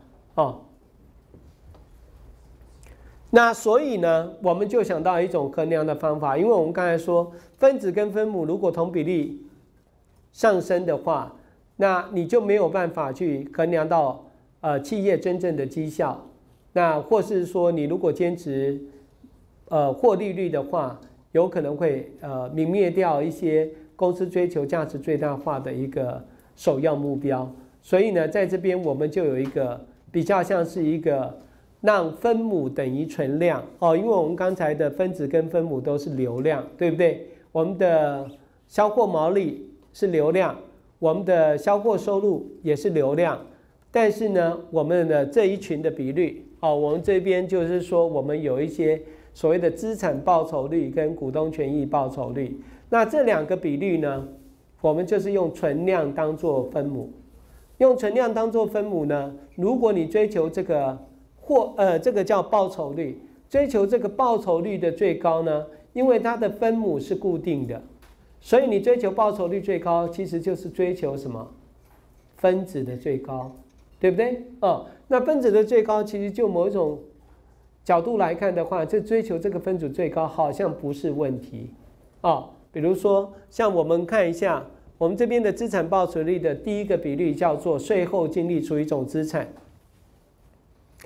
A: 那所以呢，我们就想到一种衡量的方法，因为我们刚才说分子跟分母如果同比例上升的话，那你就没有办法去衡量到企业真正的绩效。那或是说你如果坚持获利率的话，有可能会泯灭掉一些公司追求价值最大化的一个首要目标。所以呢，在这边我们就有一个比较像是一个让分母等于存量因为我们刚才的分子跟分母都是流量，对不对？我们的销货毛利是流量，我们的销货收入也是流量，但是呢，我们的这一群的比率我们这边就是说我们有一些所谓的资产报酬率跟股东权益报酬率，那这两个比率呢，我们就是用存量当作分母。用存量当作分母呢，如果你追求这个这个叫报酬率，追求这个报酬率的最高呢，因为它的分母是固定的，所以你追求报酬率最高，其实就是追求什么？分子的最高，对不对？那分子的最高，其实就某一种角度来看的话，就追求这个分子最高好像不是问题比如说，像我们看一下。我们这边的资产报酬率的第一个比率叫做税后净利除以总资产。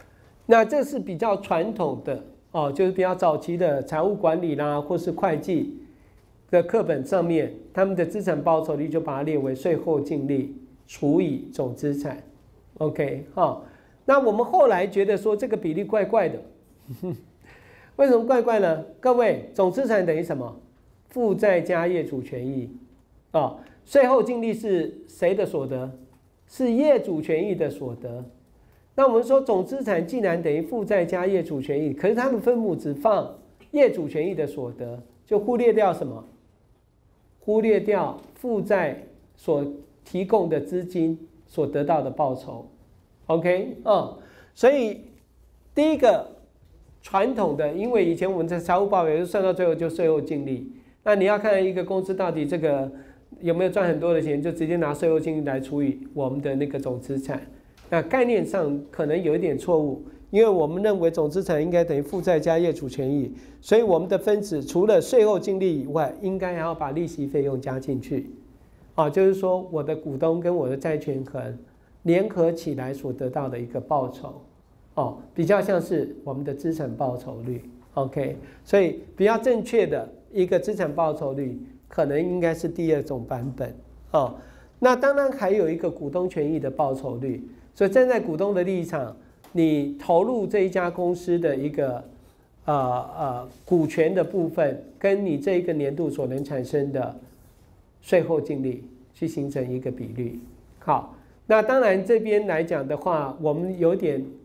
A: 那这是比较传统的哦，就是比较早期的财务管理啦，或是会计的课本上面，他们的资产报酬率就把它列为税后净利除以总资产。OK， 好，那我们后来觉得说这个比例怪怪的，为什么怪怪呢？各位，总资产等于什么？负债加业主权益啊，税后净利是谁的所得？是业主权益的所得。那我们说总资产既然等于负债加业主权益，可是它的分母只放业主权益的所得，就忽略掉什么？忽略掉负债所提供的资金所得到的报酬。OK， 所以第一个传统的，因为以前我们在财务报表算到最后就税后净利，那你要看一个公司到底这个有没有赚很多的钱，就直接拿税后净利来除以我们的那个总资产。那概念上可能有一点错误，因为我们认为总资产应该等于负债加业主权益，所以我们的分子除了税后净利以外，应该还要把利息费用加进去。就是说我的股东跟我的债权人联合起来所得到的一个报酬，比较像是我们的资产报酬率。OK， 所以比较正确的一个资产报酬率，可能应该是第二种版本。那当然还有一个股东权益的报酬率。所以站在股东的立场，你投入这一家公司的一个股权的部分，跟你这一个年度所能产生的税后净利去形成一个比率。好，那当然这边来讲的话，我们有一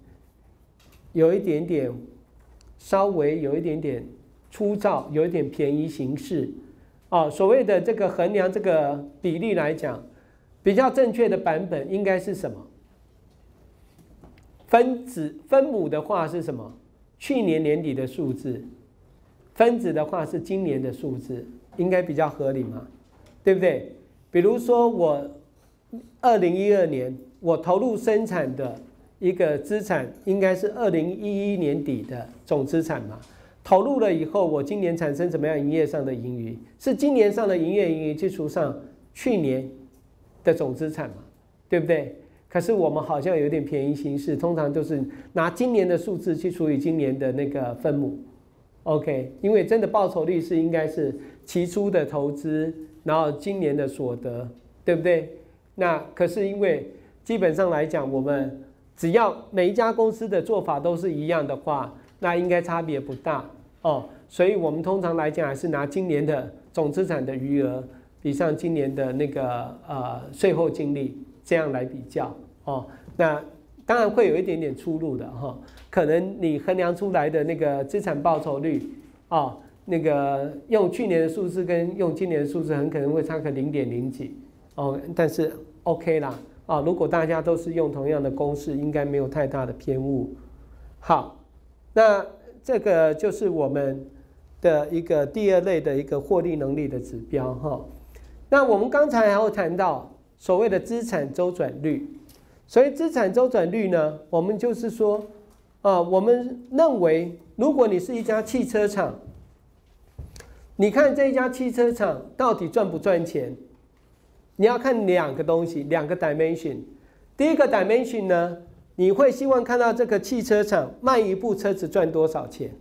A: 点点稍微有一点点粗糙，有一点便宜行事。所谓的这个衡量这个比例来讲，比较正确的版本应该是什么？分母的话是什么？去年年底的数字，分子的话是今年的数字，应该比较合理嘛，对不对？比如说我2012年我投入生产的一个资产，应该是2011年底的总资产嘛。投入了以后，我今年产生怎么样营业上的盈余？是今年上的营业盈余去除上去年的总资产嘛，对不对？可是我们好像有点便宜行事，通常都是拿今年的数字去除以今年的那个分母。OK， 因为真的报酬率是应该是期初的投资，然后今年的所得，对不对？那可是因为基本上来讲，我们只要每一家公司的做法都是一样的话，那应该差别不大所以我们通常来讲还是拿今年的总资产的余额比上今年的那个税后净利，这样来比较那当然会有一点点出入的可能你衡量出来的那个资产报酬率那个用去年的数字跟用今年的数字很可能会差个0.0几但是 OK 啦如果大家都是用同样的公式，应该没有太大的偏误。好，那这个就是我们的一个第二类的一个获利能力的指标那我们刚才还有谈到所谓的资产周转率，所以资产周转率呢，我们就是说我们认为如果你是一家汽车厂，你看这一家汽车厂到底赚不赚钱，你要看两个东西，两个 dimension。 第一个 dimension 呢，你会希望看到这个汽车厂卖一部车子赚多少钱。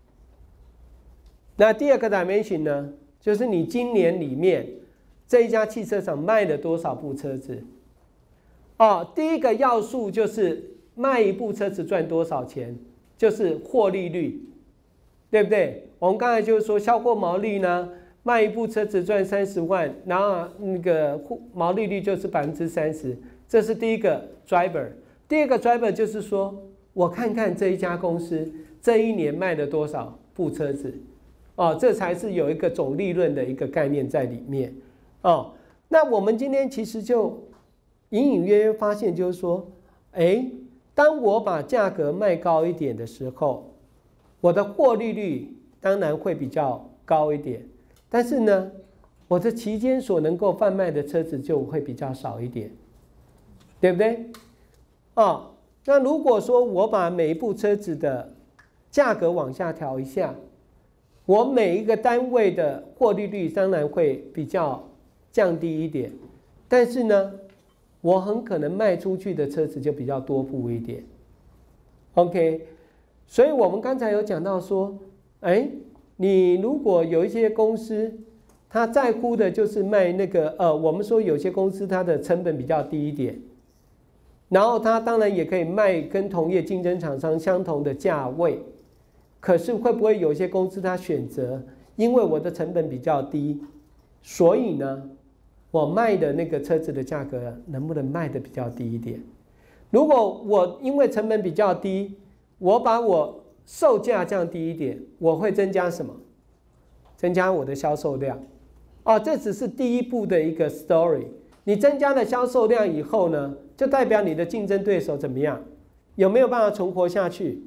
A: 那第二个 dimension 呢，就是你今年里面这一家汽车厂卖了多少部车子第一个要素就是卖一部车子赚多少钱，就是获利率，对不对？我们刚才就是说销货毛利呢，卖一部车子赚30万，然后那个毛利率就是30%，这是第一个 driver。 第二个 driver 就是说我看看这一家公司这一年卖了多少部车子这才是有一个总利润的一个概念在里面那我们今天其实就隐隐约约发现，就是说当我把价格卖高一点的时候，我的获利率当然会比较高一点，但是呢，我这期间所能够贩卖的车子就会比较少一点，对不对？那如果说我把每一部车子的价格往下调一下，我每一个单位的获利率当然会比较降低一点，但是呢，我很可能卖出去的车子就比较多部一点。OK， 所以我们刚才有讲到说，哎，你如果有一些公司，他在乎的就是卖那个我们说有些公司它的成本比较低一点，然后他当然也可以卖跟同业竞争厂商相同的价位，可是会不会有些公司他选择，因为我的成本比较低，所以呢，我卖的那个车子的价格能不能卖的比较低一点？如果我因为成本比较低，我把我售价降低一点，我会增加什么？增加我的销售量。这只是第一步的一个 story。你增加了销售量以后呢，就代表你的竞争对手怎么样？有没有办法存活下去？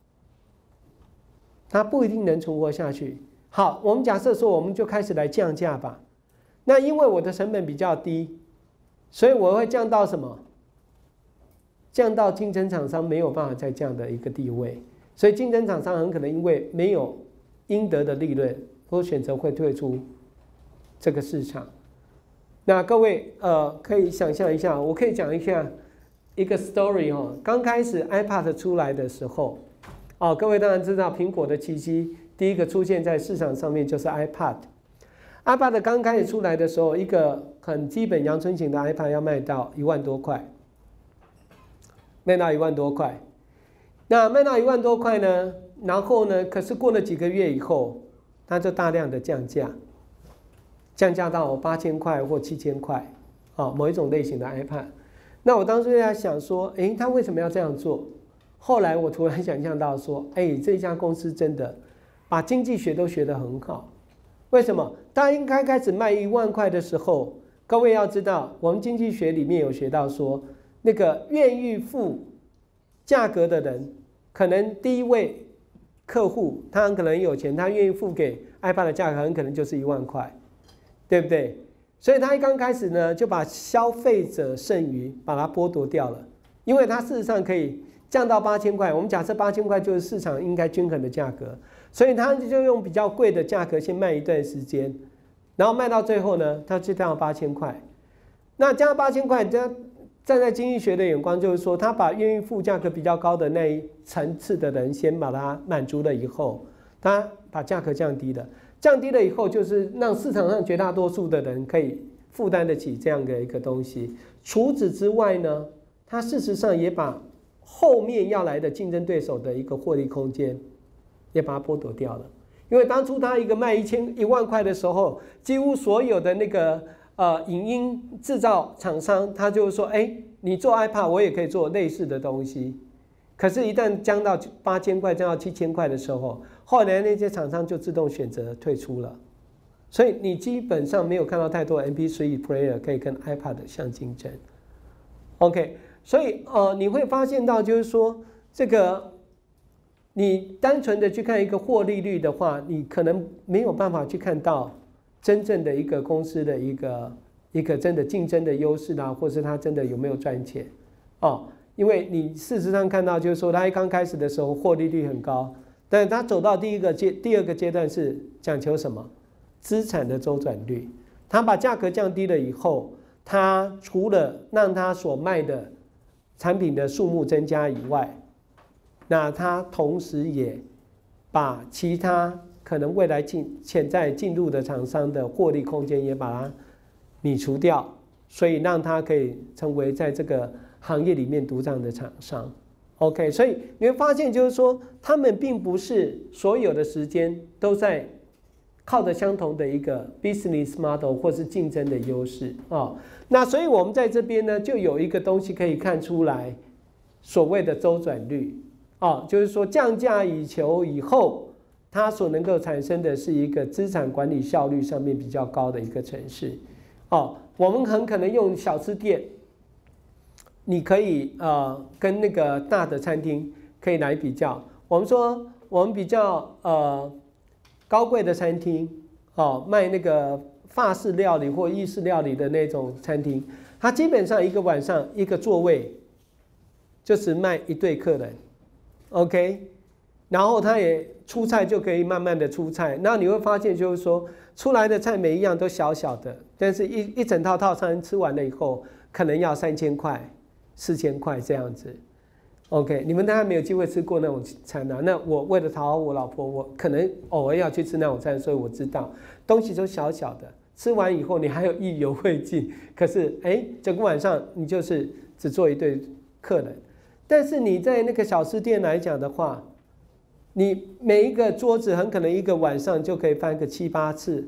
A: 他不一定能存活下去。好，我们假设说，我们就开始来降价吧。那因为我的成本比较低，所以我会降到什么？降到竞争厂商没有办法再降的一个地位。所以竞争厂商很可能因为没有应得的利润，都选择会退出这个市场。那各位可以想象一下，我可以讲一下一个 story 刚开始 iPad 出来的时候，各位当然知道苹果的奇迹，第一个出现在市场上面就是 iPad。iPad 刚开始出来的时候，一个很基本阳春型的 iPad 要卖到1万多块，卖到1万多块。那卖到1万多块呢，然后呢，可是过了几个月以后，它就大量的降价。降价到8000块或7000块，某一种类型的 iPad。那我当时在想说，他为什么要这样做？后来我突然想象到说，这家公司真的把经济学都学得很好。为什么？当应该开始卖1万块的时候，各位要知道，我们经济学里面有学到说，那个愿意付价格的人，可能第一位客户他很可能有钱，他愿意付给 iPad 的价格很可能就是1万块。对不对？所以他一刚开始呢，就把消费者剩余把它剥夺掉了，因为它事实上可以降到8000块。我们假设8000块就是市场应该均衡的价格，所以他就用比较贵的价格先卖一段时间，然后卖到最后呢，他就降到8000块。那降到8000块，站在经济学的眼光就是说，他把愿意付价格比较高的那一层次的人先把它满足了以后，他把价格降低了。降低了以后，就是让市场上绝大多数的人可以负担得起这样的一个东西。除此之外呢，它事实上也把后面要来的竞争对手的一个获利空间也把它剥夺掉了。因为当初他一个卖1万块的时候，几乎所有的那个影音制造厂商，他就说，你做 iPad 我也可以做类似的东西。可是，一旦降到8000块、降到7000块的时候，后来那些厂商就自动选择退出了。所以你基本上没有看到太多 MP3 player 可以跟 iPad 相竞争。OK， 所以你会发现到就是说，这个你单纯的去看一个获利率的话，你可能没有办法去看到真正的一个公司的一个真的竞争的优势啦，或是它真的有没有赚钱因为你事实上看到，就是说，它一刚开始的时候获利率很高，但是它走到第二个阶段是讲求什么？资产的周转率。它把价格降低了以后，它除了让它所卖的产品的数目增加以外，那它同时也把其他可能未来潜在进入的厂商的获利空间也把它弭除掉，所以让它可以成为在这个行业里面独占的厂商。OK， 所以你会发现就是说，他们并不是所有的时间都在靠着相同的一个 business model 或是竞争的优势那所以我们在这边呢，就有一个东西可以看出来，所谓的周转率就是说降价以求以后，它所能够产生的是一个资产管理效率上面比较高的一个程式我们很可能用小吃店，你可以跟那个大的餐厅可以来比较。我们说我们比较高贵的餐厅卖那个法式料理或意式料理的那种餐厅，它基本上一个晚上一个座位就是卖1对客人 ，OK， 然后它也出菜就可以慢慢的出菜，那你会发现就是说出来的菜每一样都小小的，但是一整套套餐吃完了以后，可能要3000块、4000块这样子。 OK， 你们当然没有机会吃过那种餐啊。那我为了讨好我老婆，我可能偶尔要去吃那种餐，所以我知道东西都小小的，吃完以后你还有意犹未尽。可是整个晚上你就是只做一对客人。但是你在那个小吃店来讲的话，你每一个桌子很可能一个晚上就可以翻个7、8次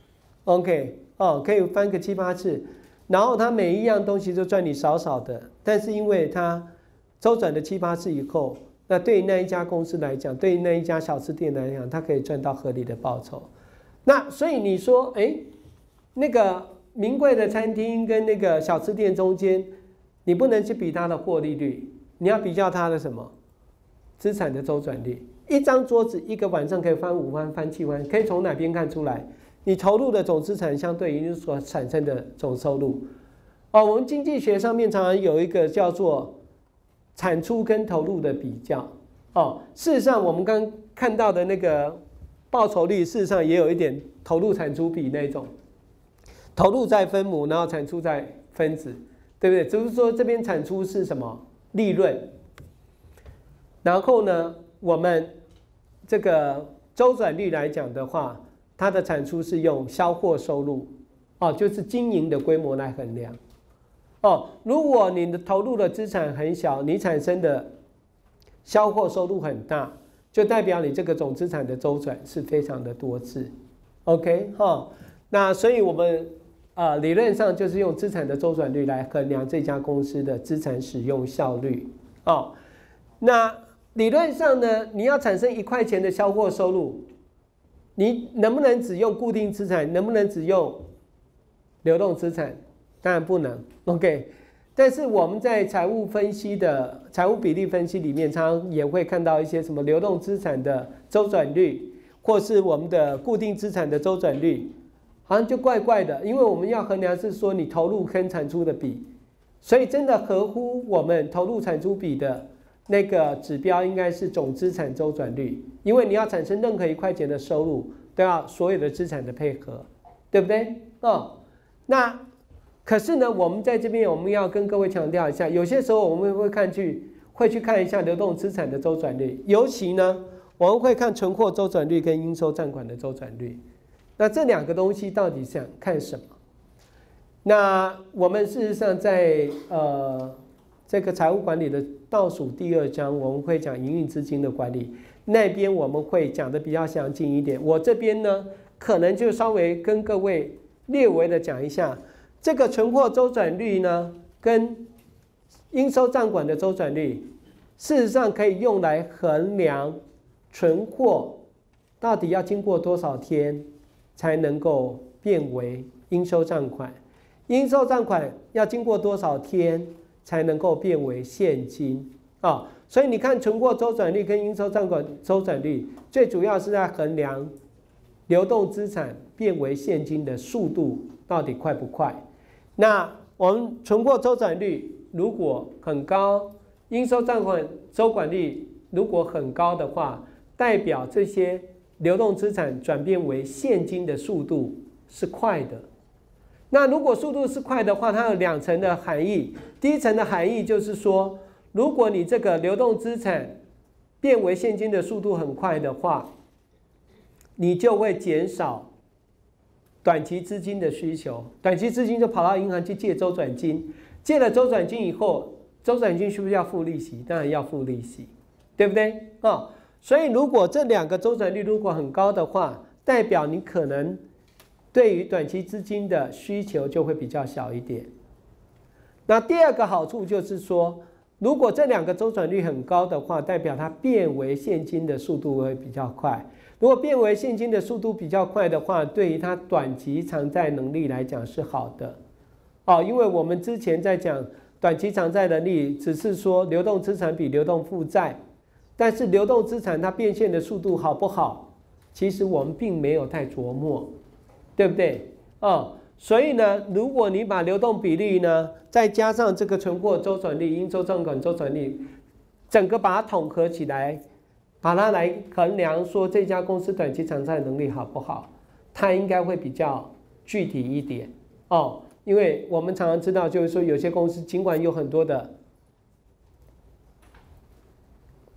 A: ，OK， 可以翻个7、8次。然后它每一样东西都赚你少少的，但是因为它周转的7、8次以后，那对于那一家公司来讲，对于那一家小吃店来讲，它可以赚到合理的报酬。那所以你说，那个名贵的餐厅跟那个小吃店中间，你不能去比它的获利率，你要比较它的什么资产的周转率。一张桌子一个晚上可以翻5番、翻7番，可以从哪边看出来？你投入的总资产相对于你所产生的总收入。我们经济学上面常常有一个叫做产出跟投入的比较。事实上我们刚看到的那个报酬率，事实上也有一点投入产出比那种，投入在分母，然后产出在分子，对不对？只是说这边产出是什么利润，然后呢，我们这个周转率来讲的话，它的产出是用销货收入，就是经营的规模来衡量。如果你的投入的资产很小，你产生的销货收入很大，就代表你这个总资产的周转是非常的多次。OK， 那所以我们理论上就是用资产的周转率来衡量这家公司的资产使用效率。那理论上呢，你要产生1块钱的销货收入，你能不能只用固定资产？能不能只用流动资产？当然不能。OK， 但是我们在财务分析的财务比例分析里面，常常也会看到一些什么流动资产的周转率，或是我们的固定资产的周转率，好像就怪怪的，因为我们要衡量是说你投入跟产出的比，所以真的合乎我们投入产出比的那个指标应该是总资产周转率，因为你要产生任何1块钱的收入，都要所有的资产的配合，对不对？那可是呢，我们在这边我们要跟各位强调一下，有些时候我们会去看一下流动资产的周转率，尤其呢，我们会看存货周转率跟应收账款的周转率。那这2个东西到底想看什么？那我们事实上在这个财务管理的倒数第2章，我们会讲营运资金的管理，那边我们会讲的比较详尽一点。我这边呢，可能就稍微跟各位略微的讲一下。这个存货周转率呢，跟应收账款的周转率，事实上可以用来衡量存货到底要经过多少天才能够变为应收账款，应收账款要经过多少天才能够变为现金所以你看存货周转率跟应收账款周转率，最主要是在衡量流动资产变为现金的速度到底快不快。那我们存货周转率如果很高，应收账款周转率如果很高的话，代表这些流动资产转变为现金的速度是快的。那如果速度是快的话，它有2层的含义。第一层的含义就是说，如果你这个流动资产变为现金的速度很快的话，你就会减少短期资金的需求，短期资金就跑到银行去借周转金，借了周转金以后，周转金需不需要付利息？当然要付利息，对不对？所以如果这2个周转率如果很高的话，代表你可能对于短期资金的需求就会比较小一点。那第2个好处就是说，如果这2个周转率很高的话，代表它变为现金的速度会比较快。如果变为现金的速度比较快的话，对于它短期偿债能力来讲是好的。因为我们之前在讲短期偿债能力，只是说流动资产比流动负债，但是流动资产它变现的速度好不好，其实我们并没有太琢磨，对不对？所以呢，如果你把流动比率呢，再加上这个存货周转率、应收账款周转率，整个把它统合起来，把它来衡量说这家公司短期偿债能力好不好，它应该会比较具体一点因为我们常常知道，就是说有些公司尽管有很多的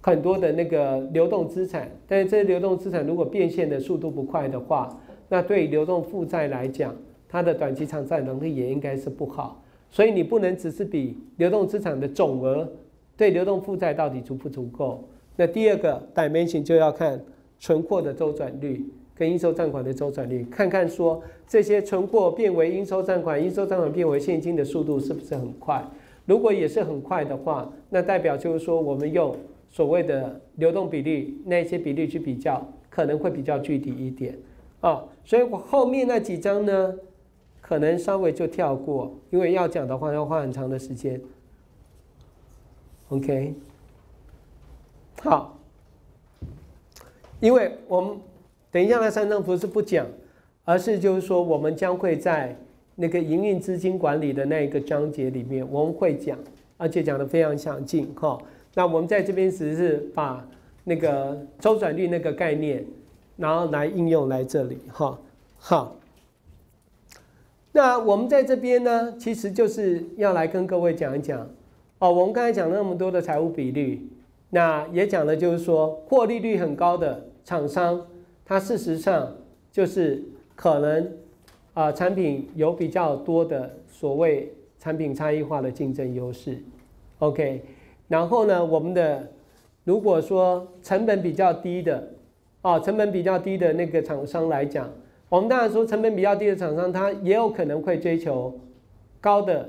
A: 很多的那个流动资产，但是这些流动资产如果变现的速度不快的话，那对流动负债来讲，它的短期偿债能力也应该是不好。所以你不能只是比流动资产的总额对流动负债到底足不足够。那第二个 dimension 就要看存货的周转率跟应收账款的周转率，看看说这些存货变为应收账款，应收账款变为现金的速度是不是很快。如果也是很快的话，那代表就是说我们用所谓的流动比率那些比率去比较，可能会比较具体一点所以我后面那几章呢，可能稍微就跳过，因为要讲的话要花很长的时间。OK， 好，因为我们等一下那3章不是不讲，而是就是说我们将会在那个营运资金管理的那一个章节里面，我们会讲，而且讲得非常详尽那我们在这边只是把那个周转率那个概念，然后来应用来这里好，那我们在这边呢，其实就是要来跟各位讲一讲我们刚才讲了那么多的财务比率，那也讲了就是说获利率很高的厂商，它事实上就是可能产品有比较多的所谓产品差异化的竞争优势 ，OK。然后呢，我们的如果说成本比较低的成本比较低的那个厂商来讲，我们当然说成本比较低的厂商，它也有可能会追求高的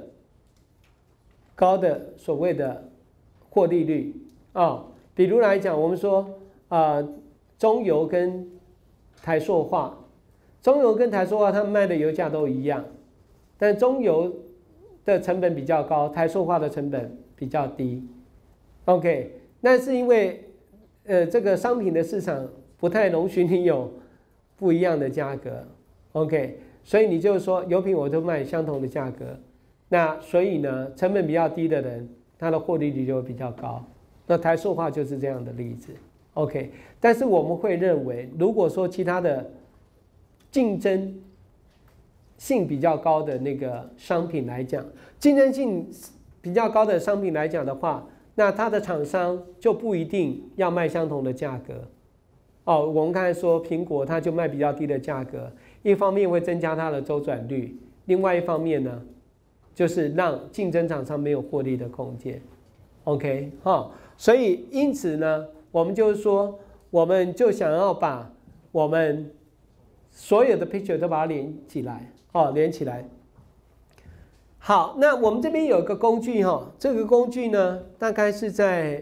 A: 所谓的获利率比如来讲，我们说中油跟台塑化，中油跟台塑化他们卖的油价都一样，但中油的成本比较高，台塑化的成本比较低。OK， 那是因为这个商品的市场不太容许你有不一样的价格 ，OK， 所以你就是说油品我都卖相同的价格，那所以呢，成本比较低的人，他的获利率就会比较高。那台塑化就是这样的例子 ，OK。但是我们会认为，如果说其他的竞争性比较高的那个商品来讲，竞争性比较高的商品来讲的话，那它的厂商就不一定要卖相同的价格我们刚才说苹果它就卖比较低的价格，一方面会增加它的周转率，另外一方面呢，就是让竞争厂商没有获利的空间 ，OK 所以因此呢，我们就是说，我们就想要把我们所有的 picture 都把它连起来连起来。好，那我们这边有一个工具这个工具呢，大概是在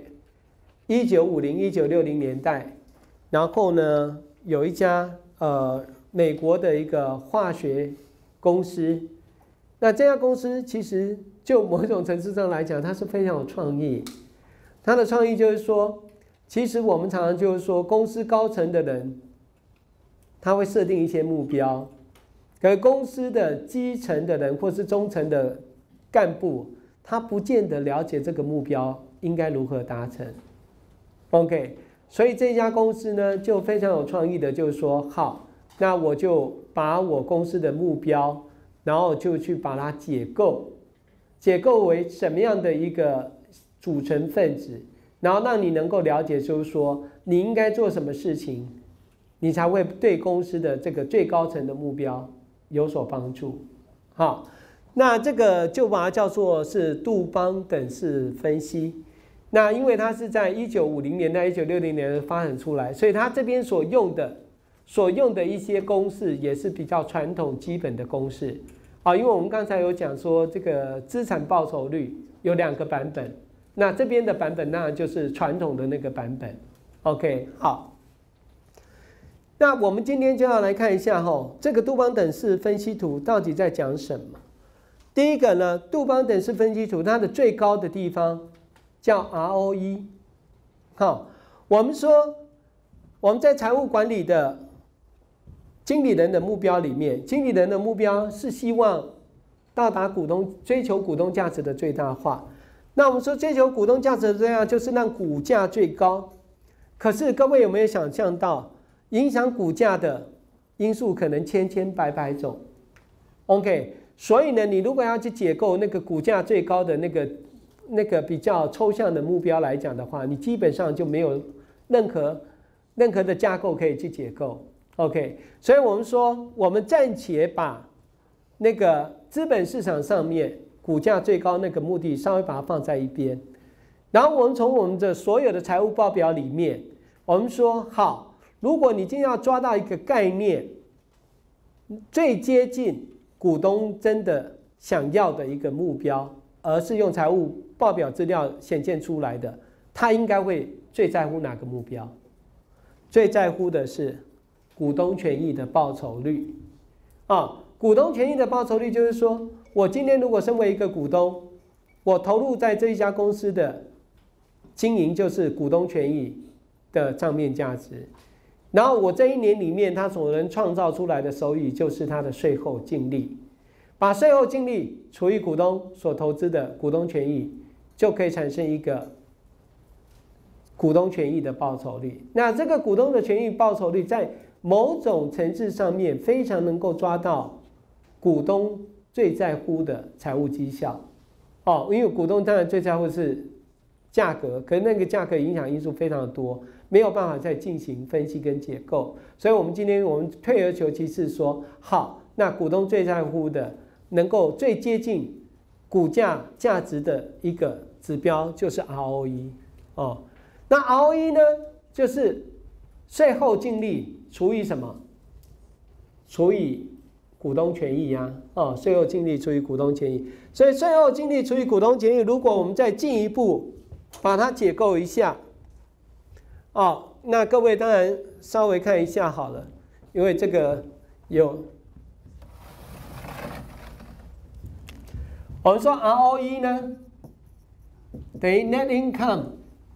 A: 1950、1960年代，然后呢，有一家美国的一个化学公司，那这家公司其实就某种程度上来讲，它是非常有创意。它的创意就是说，其实我们常常就是说，公司高层的人他会设定一些目标。可公司的基层的人或是中层的干部，他不见得了解这个目标应该如何达成。OK， 所以这家公司呢就非常有创意的，就是说，好，那我就把我公司的目标，然后就去把它解构为什么样的一个组成分子，然后让你能够了解，就是说你应该做什么事情，你才会对公司的这个最高层的目标有所帮助。好，那这个就把它叫做是杜邦等式分析。那因为它是在1950年代、1960年发展出来，所以它这边所用的一些公式也是比较传统基本的公式。因为我们刚才有讲说，这个资产报酬率有2个版本，那这边的版本当然就是传统的那个版本。OK， 好。那我们今天就要来看一下这个杜邦等式分析图到底在讲什么。第一个呢，杜邦等式分析图它的最高的地方叫 ROE。我们说我们在财务管理的经理人的目标里面，经理人的目标是希望到达追求股东价值的最大化。那我们说追求股东价值的最大化，就是让股价最高。可是各位有没有想象到，影响股价的因素可能千百种 ，OK， 所以呢，你如果要去解构那个股价最高的那个那个比较抽象的目标来讲的话，你基本上就没有任何的架构可以去解构。OK， 所以我们说，我们暂且把那个资本市场上面股价最高那个目的稍微把它放在一边，然后我们从我们的所有的财务报表里面，我们说好，如果你今天要抓到一个概念，最接近股东真的想要的一个目标，而是用财务报表资料显现出来的，他应该会最在乎哪个目标？最在乎的是股东权益的报酬率啊。股东权益的报酬率就是说，我今天如果身为一个股东，我投入在这一家公司的经营就是股东权益的账面价值，然后我这一年里面他所能创造出来的收益就是他的税后净利，把税后净利除以股东所投资的股东权益，就可以产生一个股东权益的报酬率。那这个股东的权益报酬率在某种层次上面非常能够抓到股东最在乎的财务绩效哦，因为股东当然最在乎是价格，可是那个价格影响因素非常的多，没有办法再进行分析跟解构。所以我们今天退而求其次说，好，那股东最在乎的能够最接近股价价值的一个指标就是 ROE 哦。那 ROE 呢，就是税后净利除以什么？除以股东权益啊，哦，税后净利除以股东权益。所以税后净利除以股东权益，如果我们再进一步把它解构一下，哦，那各位当然稍微看一下好了，因为这个有我们说 ROE 呢等于 net income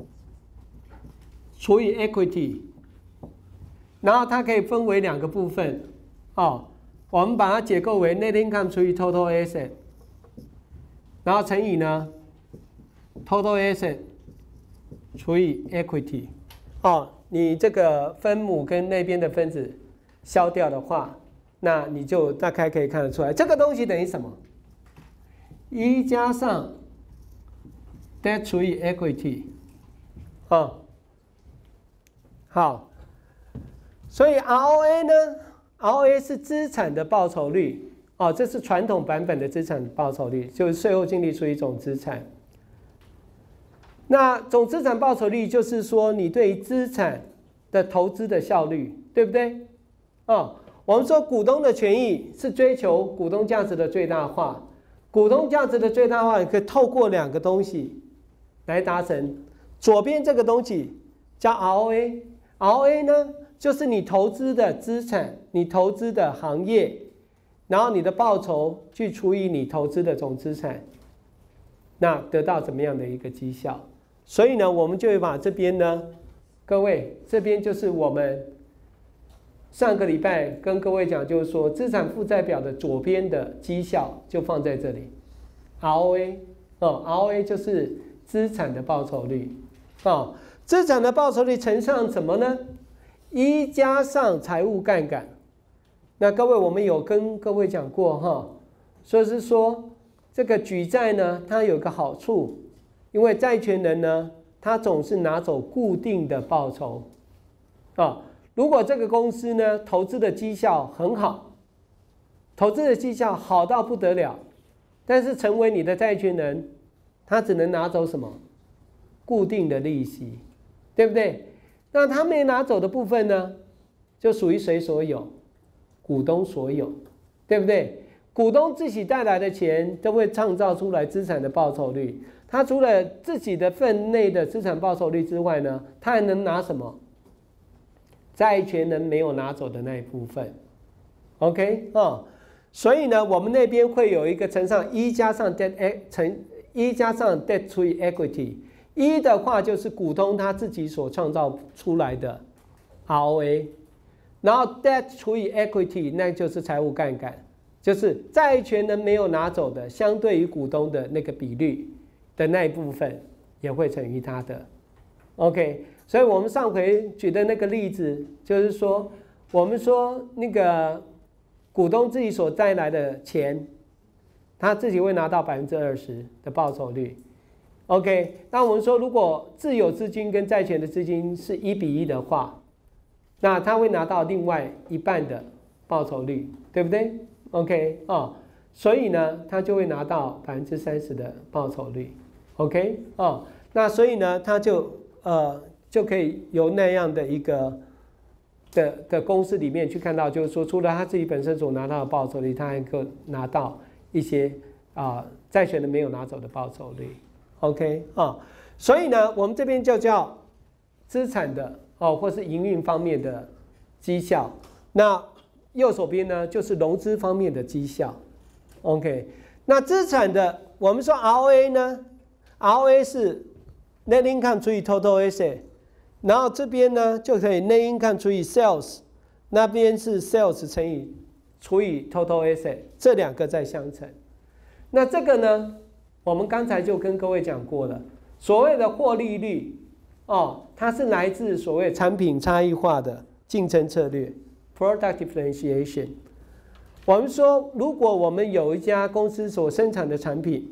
A: 除以 equity， 然后它可以分为两个部分哦，我们把它解构为 net income 除以 total asset， 然后乘以呢 total asset 除以 equity。哦，你这个分母跟那边的分子消掉的话，那你就大概可以看得出来，这个东西等于什么？1加上 debt 除以 equity。哦，好，所以 ROA 呢 ？ROA 是资产的报酬率哦，这是传统版本的资产报酬率，就是税后净利除以总资产。那总资产报酬率就是说你对资产的投资的效率，对不对？哦，我们说股东的权益是追求股东价值的最大化，股东价值的最大化可以透过两个东西来达成。左边这个东西叫 ROA，ROA 呢就是你投资的资产，你投资的行业，然后你的报酬去除以你投资的总资产，那得到怎么样的一个绩效？所以呢，我们就会把这边呢，各位这边就是我们上个礼拜跟各位讲，就是说资产负债表的左边的绩效就放在这里 ，ROA 哦 ，ROA 就是资产的报酬率哦，资产的报酬率乘上什么呢？1加上财务杠杆。那各位我们有跟各位讲过哈，所以是说这个举债呢，它有个好处。因为债权人呢，他总是拿走固定的报酬啊。如果这个公司呢投资的绩效很好，投资的绩效好到不得了，但是成为你的债权人，他只能拿走什么？固定的利息，对不对？那他没拿走的部分呢，就属于谁所有？股东所有，对不对？股东自己带来的钱都会创造出来资产的报酬率。他除了自己的份内的资产报酬率之外呢，他还能拿什么？债权人没有拿走的那一部分。OK 哦，所以呢，我们那边会有一个乘上1加上 debt 乘1加上 debt 除以 equity。1的话就是股东他自己所创造出来的 ROA， 然后 debt 除以 equity 那就是财务杠杆，就是债权人没有拿走的相对于股东的那个比率的那一部分也会乘以它的 ，OK， 所以我们上回举的那个例子就是说，我们说那个股东自己所带来的钱，他自己会拿到20%的报酬率， OK， 那我们说如果自有资金跟债权的资金是1:1的话，那他会拿到另外一半的报酬率，对不对 ？OK 哦，所以呢，他就会拿到30%的报酬率。OK 哦，那所以呢，他就可以由那样的一个的公司里面去看到，就是说，除了他自己本身所拿到的报酬率，他还可以拿到一些债权人没有拿走的报酬率。OK 哦，所以呢，我们这边就叫资产的或是营运方面的绩效。那右手边呢，就是融资方面的绩效。OK， 那资产的，我们说 ROA 呢 ，ROA 是 Net Income 除以 Total Asset， 然后这边呢就可以 Net Income 除以 Sales， 那边是 Sales 除以 Total Asset， 这两个在相乘。那这个呢，我们刚才就跟各位讲过了，所谓的获利率它是来自所谓产品差异化的竞争策略 （Product Differentiation）。我们说，如果我们有一家公司所生产的产品，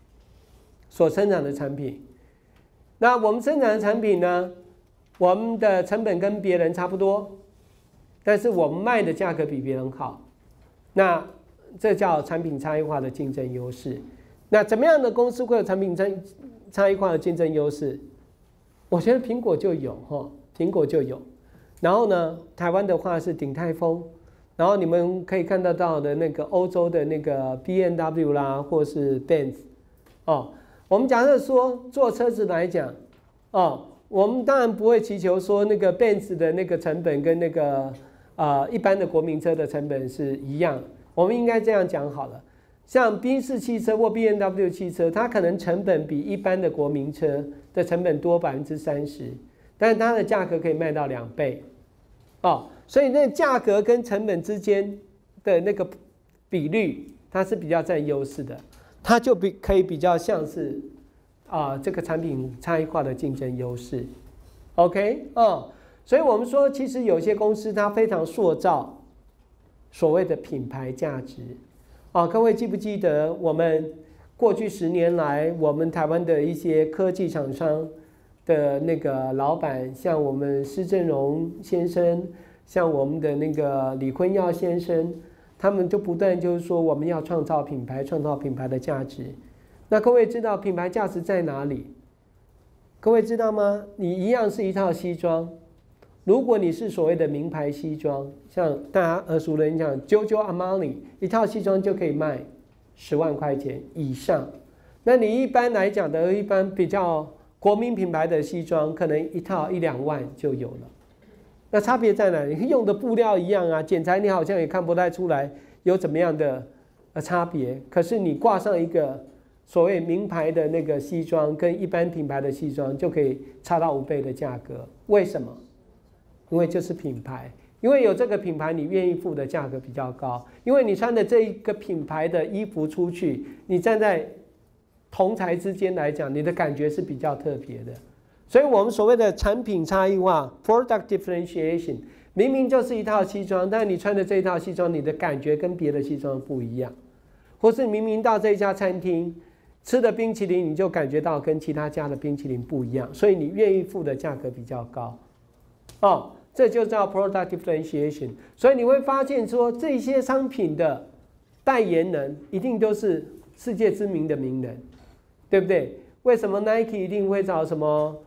A: 那我们生产的产品呢，我们的成本跟别人差不多，但是我们卖的价格比别人好，那这叫产品差异化的竞争优势。那怎么样的公司会有产品差异化的竞争优势？我觉得苹果就有苹果就有。然后呢，台湾的话是鼎泰丰。然后你们可以看得到的那个欧洲的那个 BMW 啦，或是 Benz 我们假设说做车子来讲我们当然不会祈求说那个 Benz 的那个成本跟那个一般的国民车的成本是一样。我们应该这样讲好了，像宾士汽车或 BMW 汽车，它可能成本比一般的国民车的成本多30%，但是它的价格可以卖到2倍所以那价格跟成本之间的那个比率，它是比较占优势的，它就可以比较像是这个产品差异化的竞争优势。OK 所以我们说，其实有些公司它非常塑造所谓的品牌价值各位记不记得我们过去10年来，我们台湾的一些科技厂商的那个老板，像我们施正荣先生，像我们的那个李坤耀先生，他们就不断就是说我们要创造品牌，创造品牌的价值。那各位知道品牌价值在哪里？各位知道吗？你一样是一套西装，如果你是所谓的名牌西装，像大家耳熟能详 Giorgio Armani， 一套西装就可以卖10万块钱以上。那你一般来讲的，一般比较国民品牌的西装，可能一套1-2万就有了。那差别在哪里？用的布料一样剪裁你好像也看不太出来有怎么样的差别。可是你挂上一个所谓名牌的那个西装，跟一般品牌的西装就可以差到5倍的价格。为什么？因为就是品牌，因为有这个品牌，你愿意付的价格比较高。因为你穿的这一个品牌的衣服出去，你站在同才之间来讲，你的感觉是比较特别的。所以我们所谓的产品差异化 （Product Differentiation）， 明明就是一套西装，但你穿的这一套西装，你的感觉跟别的西装不一样。或是明明到这一家餐厅吃的冰淇淋，你就感觉到跟其他家的冰淇淋不一样，所以你愿意付的价格比较高。这就叫 Product Differentiation。所以你会发现说，这些商品的代言人一定都是世界知名的名人，对不对？为什么 Nike 一定会找什么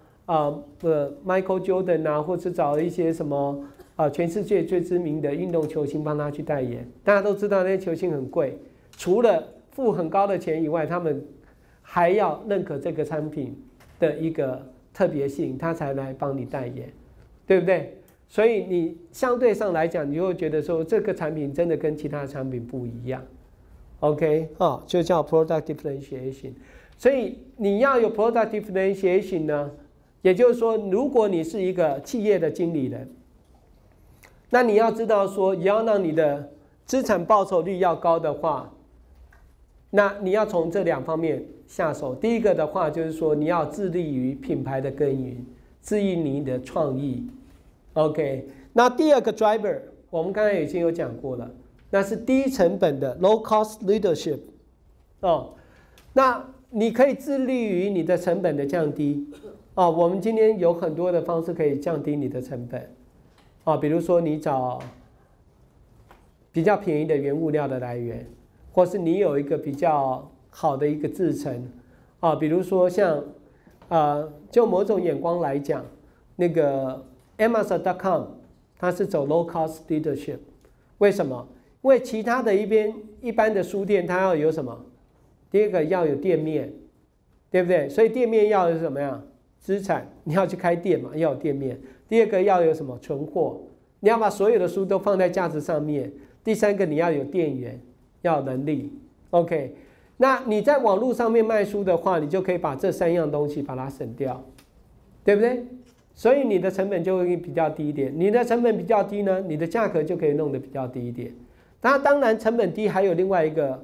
A: Michael Jordan 或者找一些什么全世界最知名的运动球星帮他去代言？大家都知道那些球星很贵，除了付很高的钱以外，他们还要认可这个产品的一个特别性，他才来帮你代言，对不对？所以你相对上来讲，你会觉得说这个产品真的跟其他产品不一样。OK 就叫 Product Differentiation。所以你要有 Product Differentiation 呢，也就是说，如果你是一个企业的经理人，那你要知道说，也要让你的资产报酬率要高的话，那你要从这2方面下手。第一个的话，就是说你要致力于品牌的耕耘，致力于你的创意。OK， 那第2个 driver， 我们刚才已经有讲过了，那是低成本的 low cost leadership。那你可以致力于你的成本的降低。哦，我们今天有很多的方式可以降低你的成本。哦，比如说你找比较便宜的原物料的来源，或是你有一个比较好的一个制程。啊，比如说像就某种眼光来讲，那个 Amazon.com 它是走 low cost leadership。为什么？因为其他的一般的书店它要有什么？第一个要有店面，对不对？所以店面要有什么样？资产，你要去开店嘛，要有店面。第二个要有什么？存货，你要把所有的书都放在架子上面。第三个你要有店员，要有能力。OK。那你在网络上面卖书的话，你就可以把这3样东西把它省掉，对不对？所以你的成本就会比较低一点。你的成本比较低呢，你的价格就可以弄得比较低一点。那当然成本低还有另外一个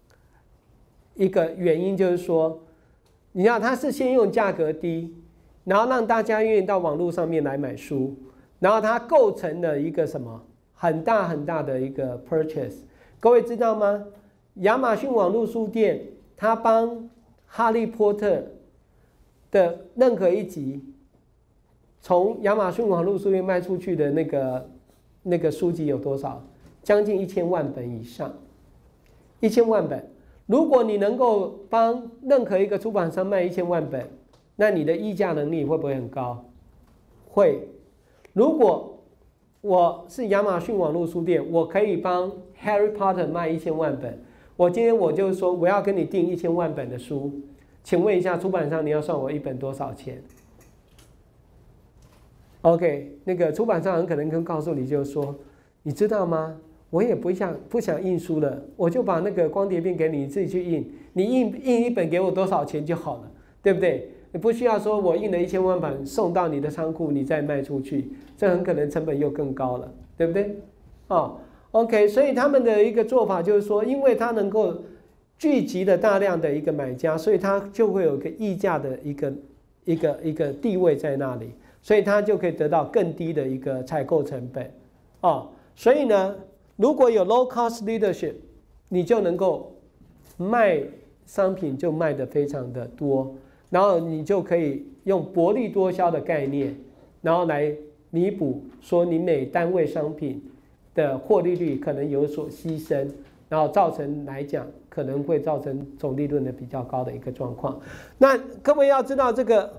A: 原因，就是说，你看它是先用价格低，然后让大家愿意到网络上面来买书，然后它构成了一个什么很大很大的一个 purchase。各位知道吗？亚马逊网络书店，它帮哈利波特的任何一集，从亚马逊网络书店卖出去的那个书籍有多少？将近1000万本以上，1000万本。如果你能够帮任何一个出版商卖1000万本，那你的议价能力会不会很高？会。如果我是亚马逊网络书店，我可以帮 Harry Potter 卖1000万本。我今天我就说我要跟你订1000万本的书，请问一下出版商你要算我一本多少钱 ？OK， 那个出版商很可能告诉你就是说，你知道吗？我也不想印书了，我就把那个光碟片给你，你自己去印，你印一本给我多少钱就好了，对不对？你不需要说我印了1000万本送到你的仓库，你再卖出去，这很可能成本又更高了，对不对？哦。OK， 所以他们的一个做法就是说，因为它能够聚集了大量的一个买家，所以它就会有一个议价的一个地位在那里，所以它就可以得到更低的一个采购成本。哦，所以呢，如果有 low cost leadership， 你就能够卖商品就卖得非常的多，然后你就可以用薄利多销的概念，然后来弥补说你每单位商品的获利率可能有所牺牲，然后造成来讲可能会造成总利润的比较高的一个状况。那各位要知道，这个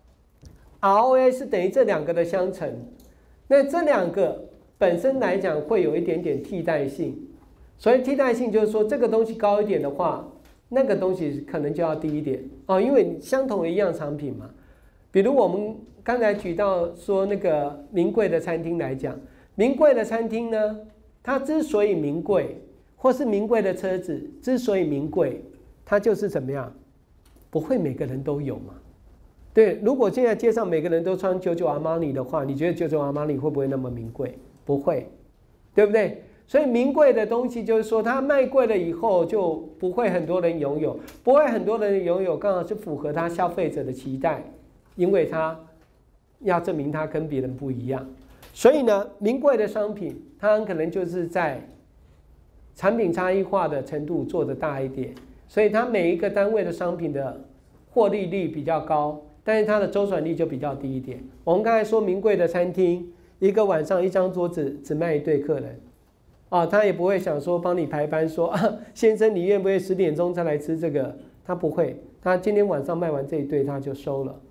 A: ROA 是等于这2个的相乘，那这2个本身来讲会有一点点替代性，所以替代性就是说这个东西高一点的话，那个东西可能就要低一点哦，因为相同一样产品嘛。比如我们刚才举到说那个名贵的餐厅来讲。名贵的餐厅呢，它之所以名贵，或是名贵的车子之所以名贵，它就是怎么样？不会每个人都有嘛？对，如果现在街上每个人都穿JoJo Armani的话，你觉得JoJo Armani会不会那么名贵？不会，对不对？所以名贵的东西就是说，它卖贵了以后就不会很多人拥有，不会很多人拥有，刚好是符合他消费者的期待，因为他要证明他跟别人不一样。所以呢，名贵的商品，它很可能就是在产品差异化的程度做得大一点，所以它每一个单位的商品的获利率比较高，但是它的周转率就比较低一点。我们刚才说名贵的餐厅，一个晚上一张桌子只卖1对客人，啊，他也不会想说帮你排班说啊，先生你愿不愿意10点钟再来吃这个？他不会，他今天晚上卖完这一对他就收了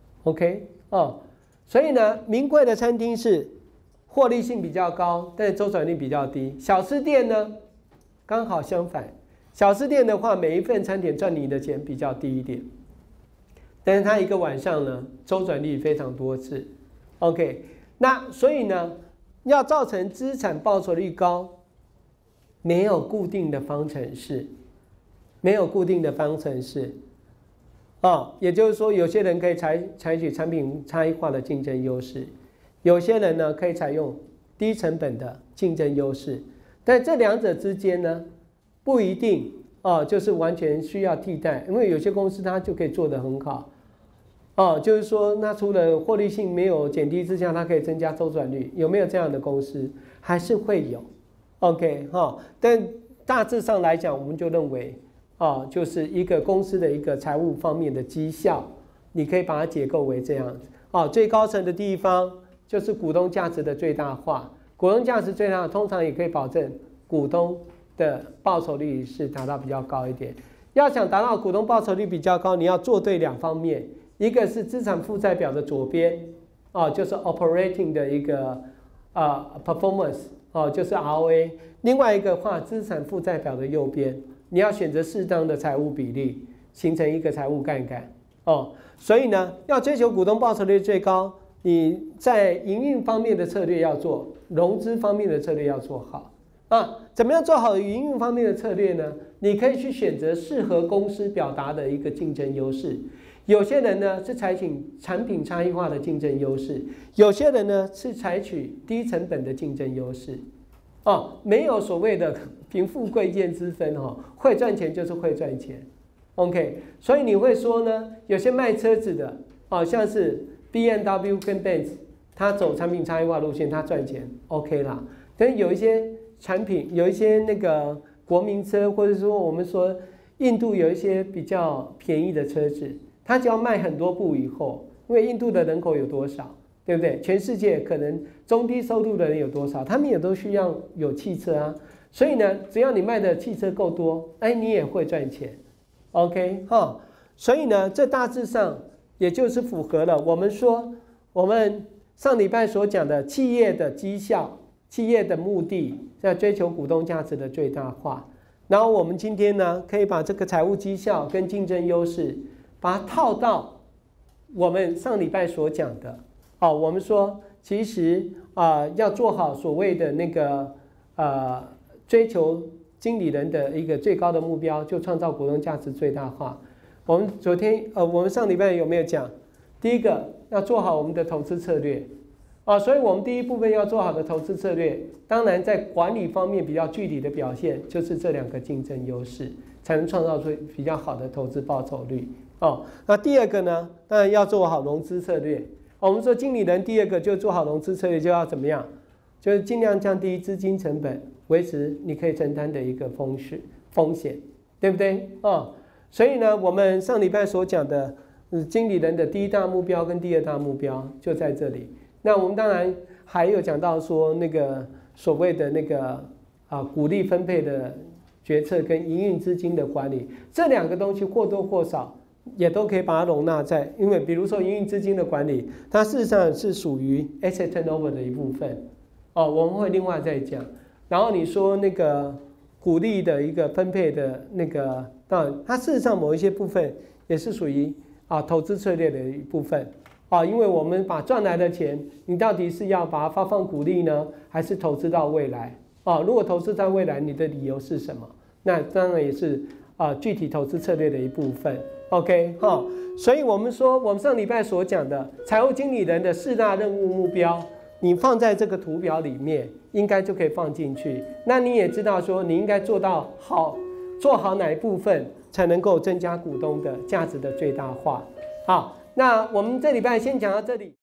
A: ，OK 哦。所以呢，名贵的餐厅是获利性比较高，但是周转率比较低。小吃店呢，刚好相反。小吃店的话，每一份餐点赚你的钱比较低一点，但是它一个晚上呢，周转率非常多次。OK， 那所以呢，要造成资产报酬率高，没有固定的方程式，没有固定的方程式。也就是说，有些人可以采取产品差异化的竞争优势，有些人呢可以采用低成本的竞争优势，但这2者之间呢不一定就是完全需要替代，因为有些公司它就可以做得很好，就是说那除了获利性没有减低之下，它可以增加周转率，有没有这样的公司？还是会有 ，OK 但大致上来讲，我们就认为就是一个公司的一个财务方面的绩效，你可以把它解构为这样子。最高层的地方就是股东价值的最大化，股东价值最大，通常也可以保证股东的报酬率是达到比较高一点。要想达到股东报酬率比较高，你要做对2方面，一个是资产负债表的左边，就是 operating 的一个performance，就是 ROA， 另外一个画资产负债表的右边，你要选择适当的财务比例，形成一个财务杠杆。所以呢，要追求股东报酬率最高，你在营运方面的策略要做，融资方面的策略要做好。怎么样做好营运方面的策略呢？你可以去选择适合公司表达的一个竞争优势。有些人呢是采取产品差异化的竞争优势，有些人呢是采取低成本的竞争优势。没有所谓的贫富贵贱之分，会赚钱就是会赚钱。OK， 所以你会说呢，有些卖车子的，像是 BMW 跟 Benz， 他走产品差异化路线，他赚钱 OK 啦。可是有一些产品，有一些那个国民车，或者说我们说印度有一些比较便宜的车子，它只要卖很多部以后，因为印度的人口有多少，对不对？全世界可能中低收入的人有多少，他们也都需要有汽车啊。所以呢，只要你卖的汽车够多，你也会赚钱。OK 所以呢，这大致上也就是符合了我们说我们上礼拜所讲的企业的绩效、企业的目的，在追求股东价值的最大化。然后我们今天呢，可以把这个财务绩效跟竞争优势，把它套到我们上礼拜所讲的。我们说其实要做好所谓的那个追求经理人的一个最高的目标，就创造股东价值最大化。我们上礼拜有没有讲？第一个要做好我们的投资策略所以我们第一部分要做好的投资策略，当然在管理方面比较具体的表现，就是这2个竞争优势，才能创造出比较好的投资报酬率。那第二个呢，当然要做好融资策略。我们说经理人第2个就做好融资策略，就要怎么样？就是尽量降低资金成本，维持你可以承担的一个风险，对不对？所以呢，我们上礼拜所讲的经理人的第1大目标跟第2大目标就在这里。那我们当然还有讲到说那个所谓的那个股利分配的决策跟营运资金的管理，这2个东西或多或少也都可以把它容纳在，因为比如说营运资金的管理，它事实上是属于 asset turnover 的一部分。我们会另外再讲。然后你说那个股利的一个分配的那个，当然它事实上某一些部分也是属于投资策略的一部分。因为我们把赚来的钱，你到底是要把它发放股利呢，还是投资到未来？如果投资在未来，你的理由是什么？那当然也是具体投资策略的一部分。OK 所以我们说，我们上礼拜所讲的财务经理人的4大任务目标，你放在这个图表里面，应该就可以放进去。那你也知道说，你应该做好哪一部分，才能够增加股东的价值的最大化。好。那我们这礼拜先讲到这里。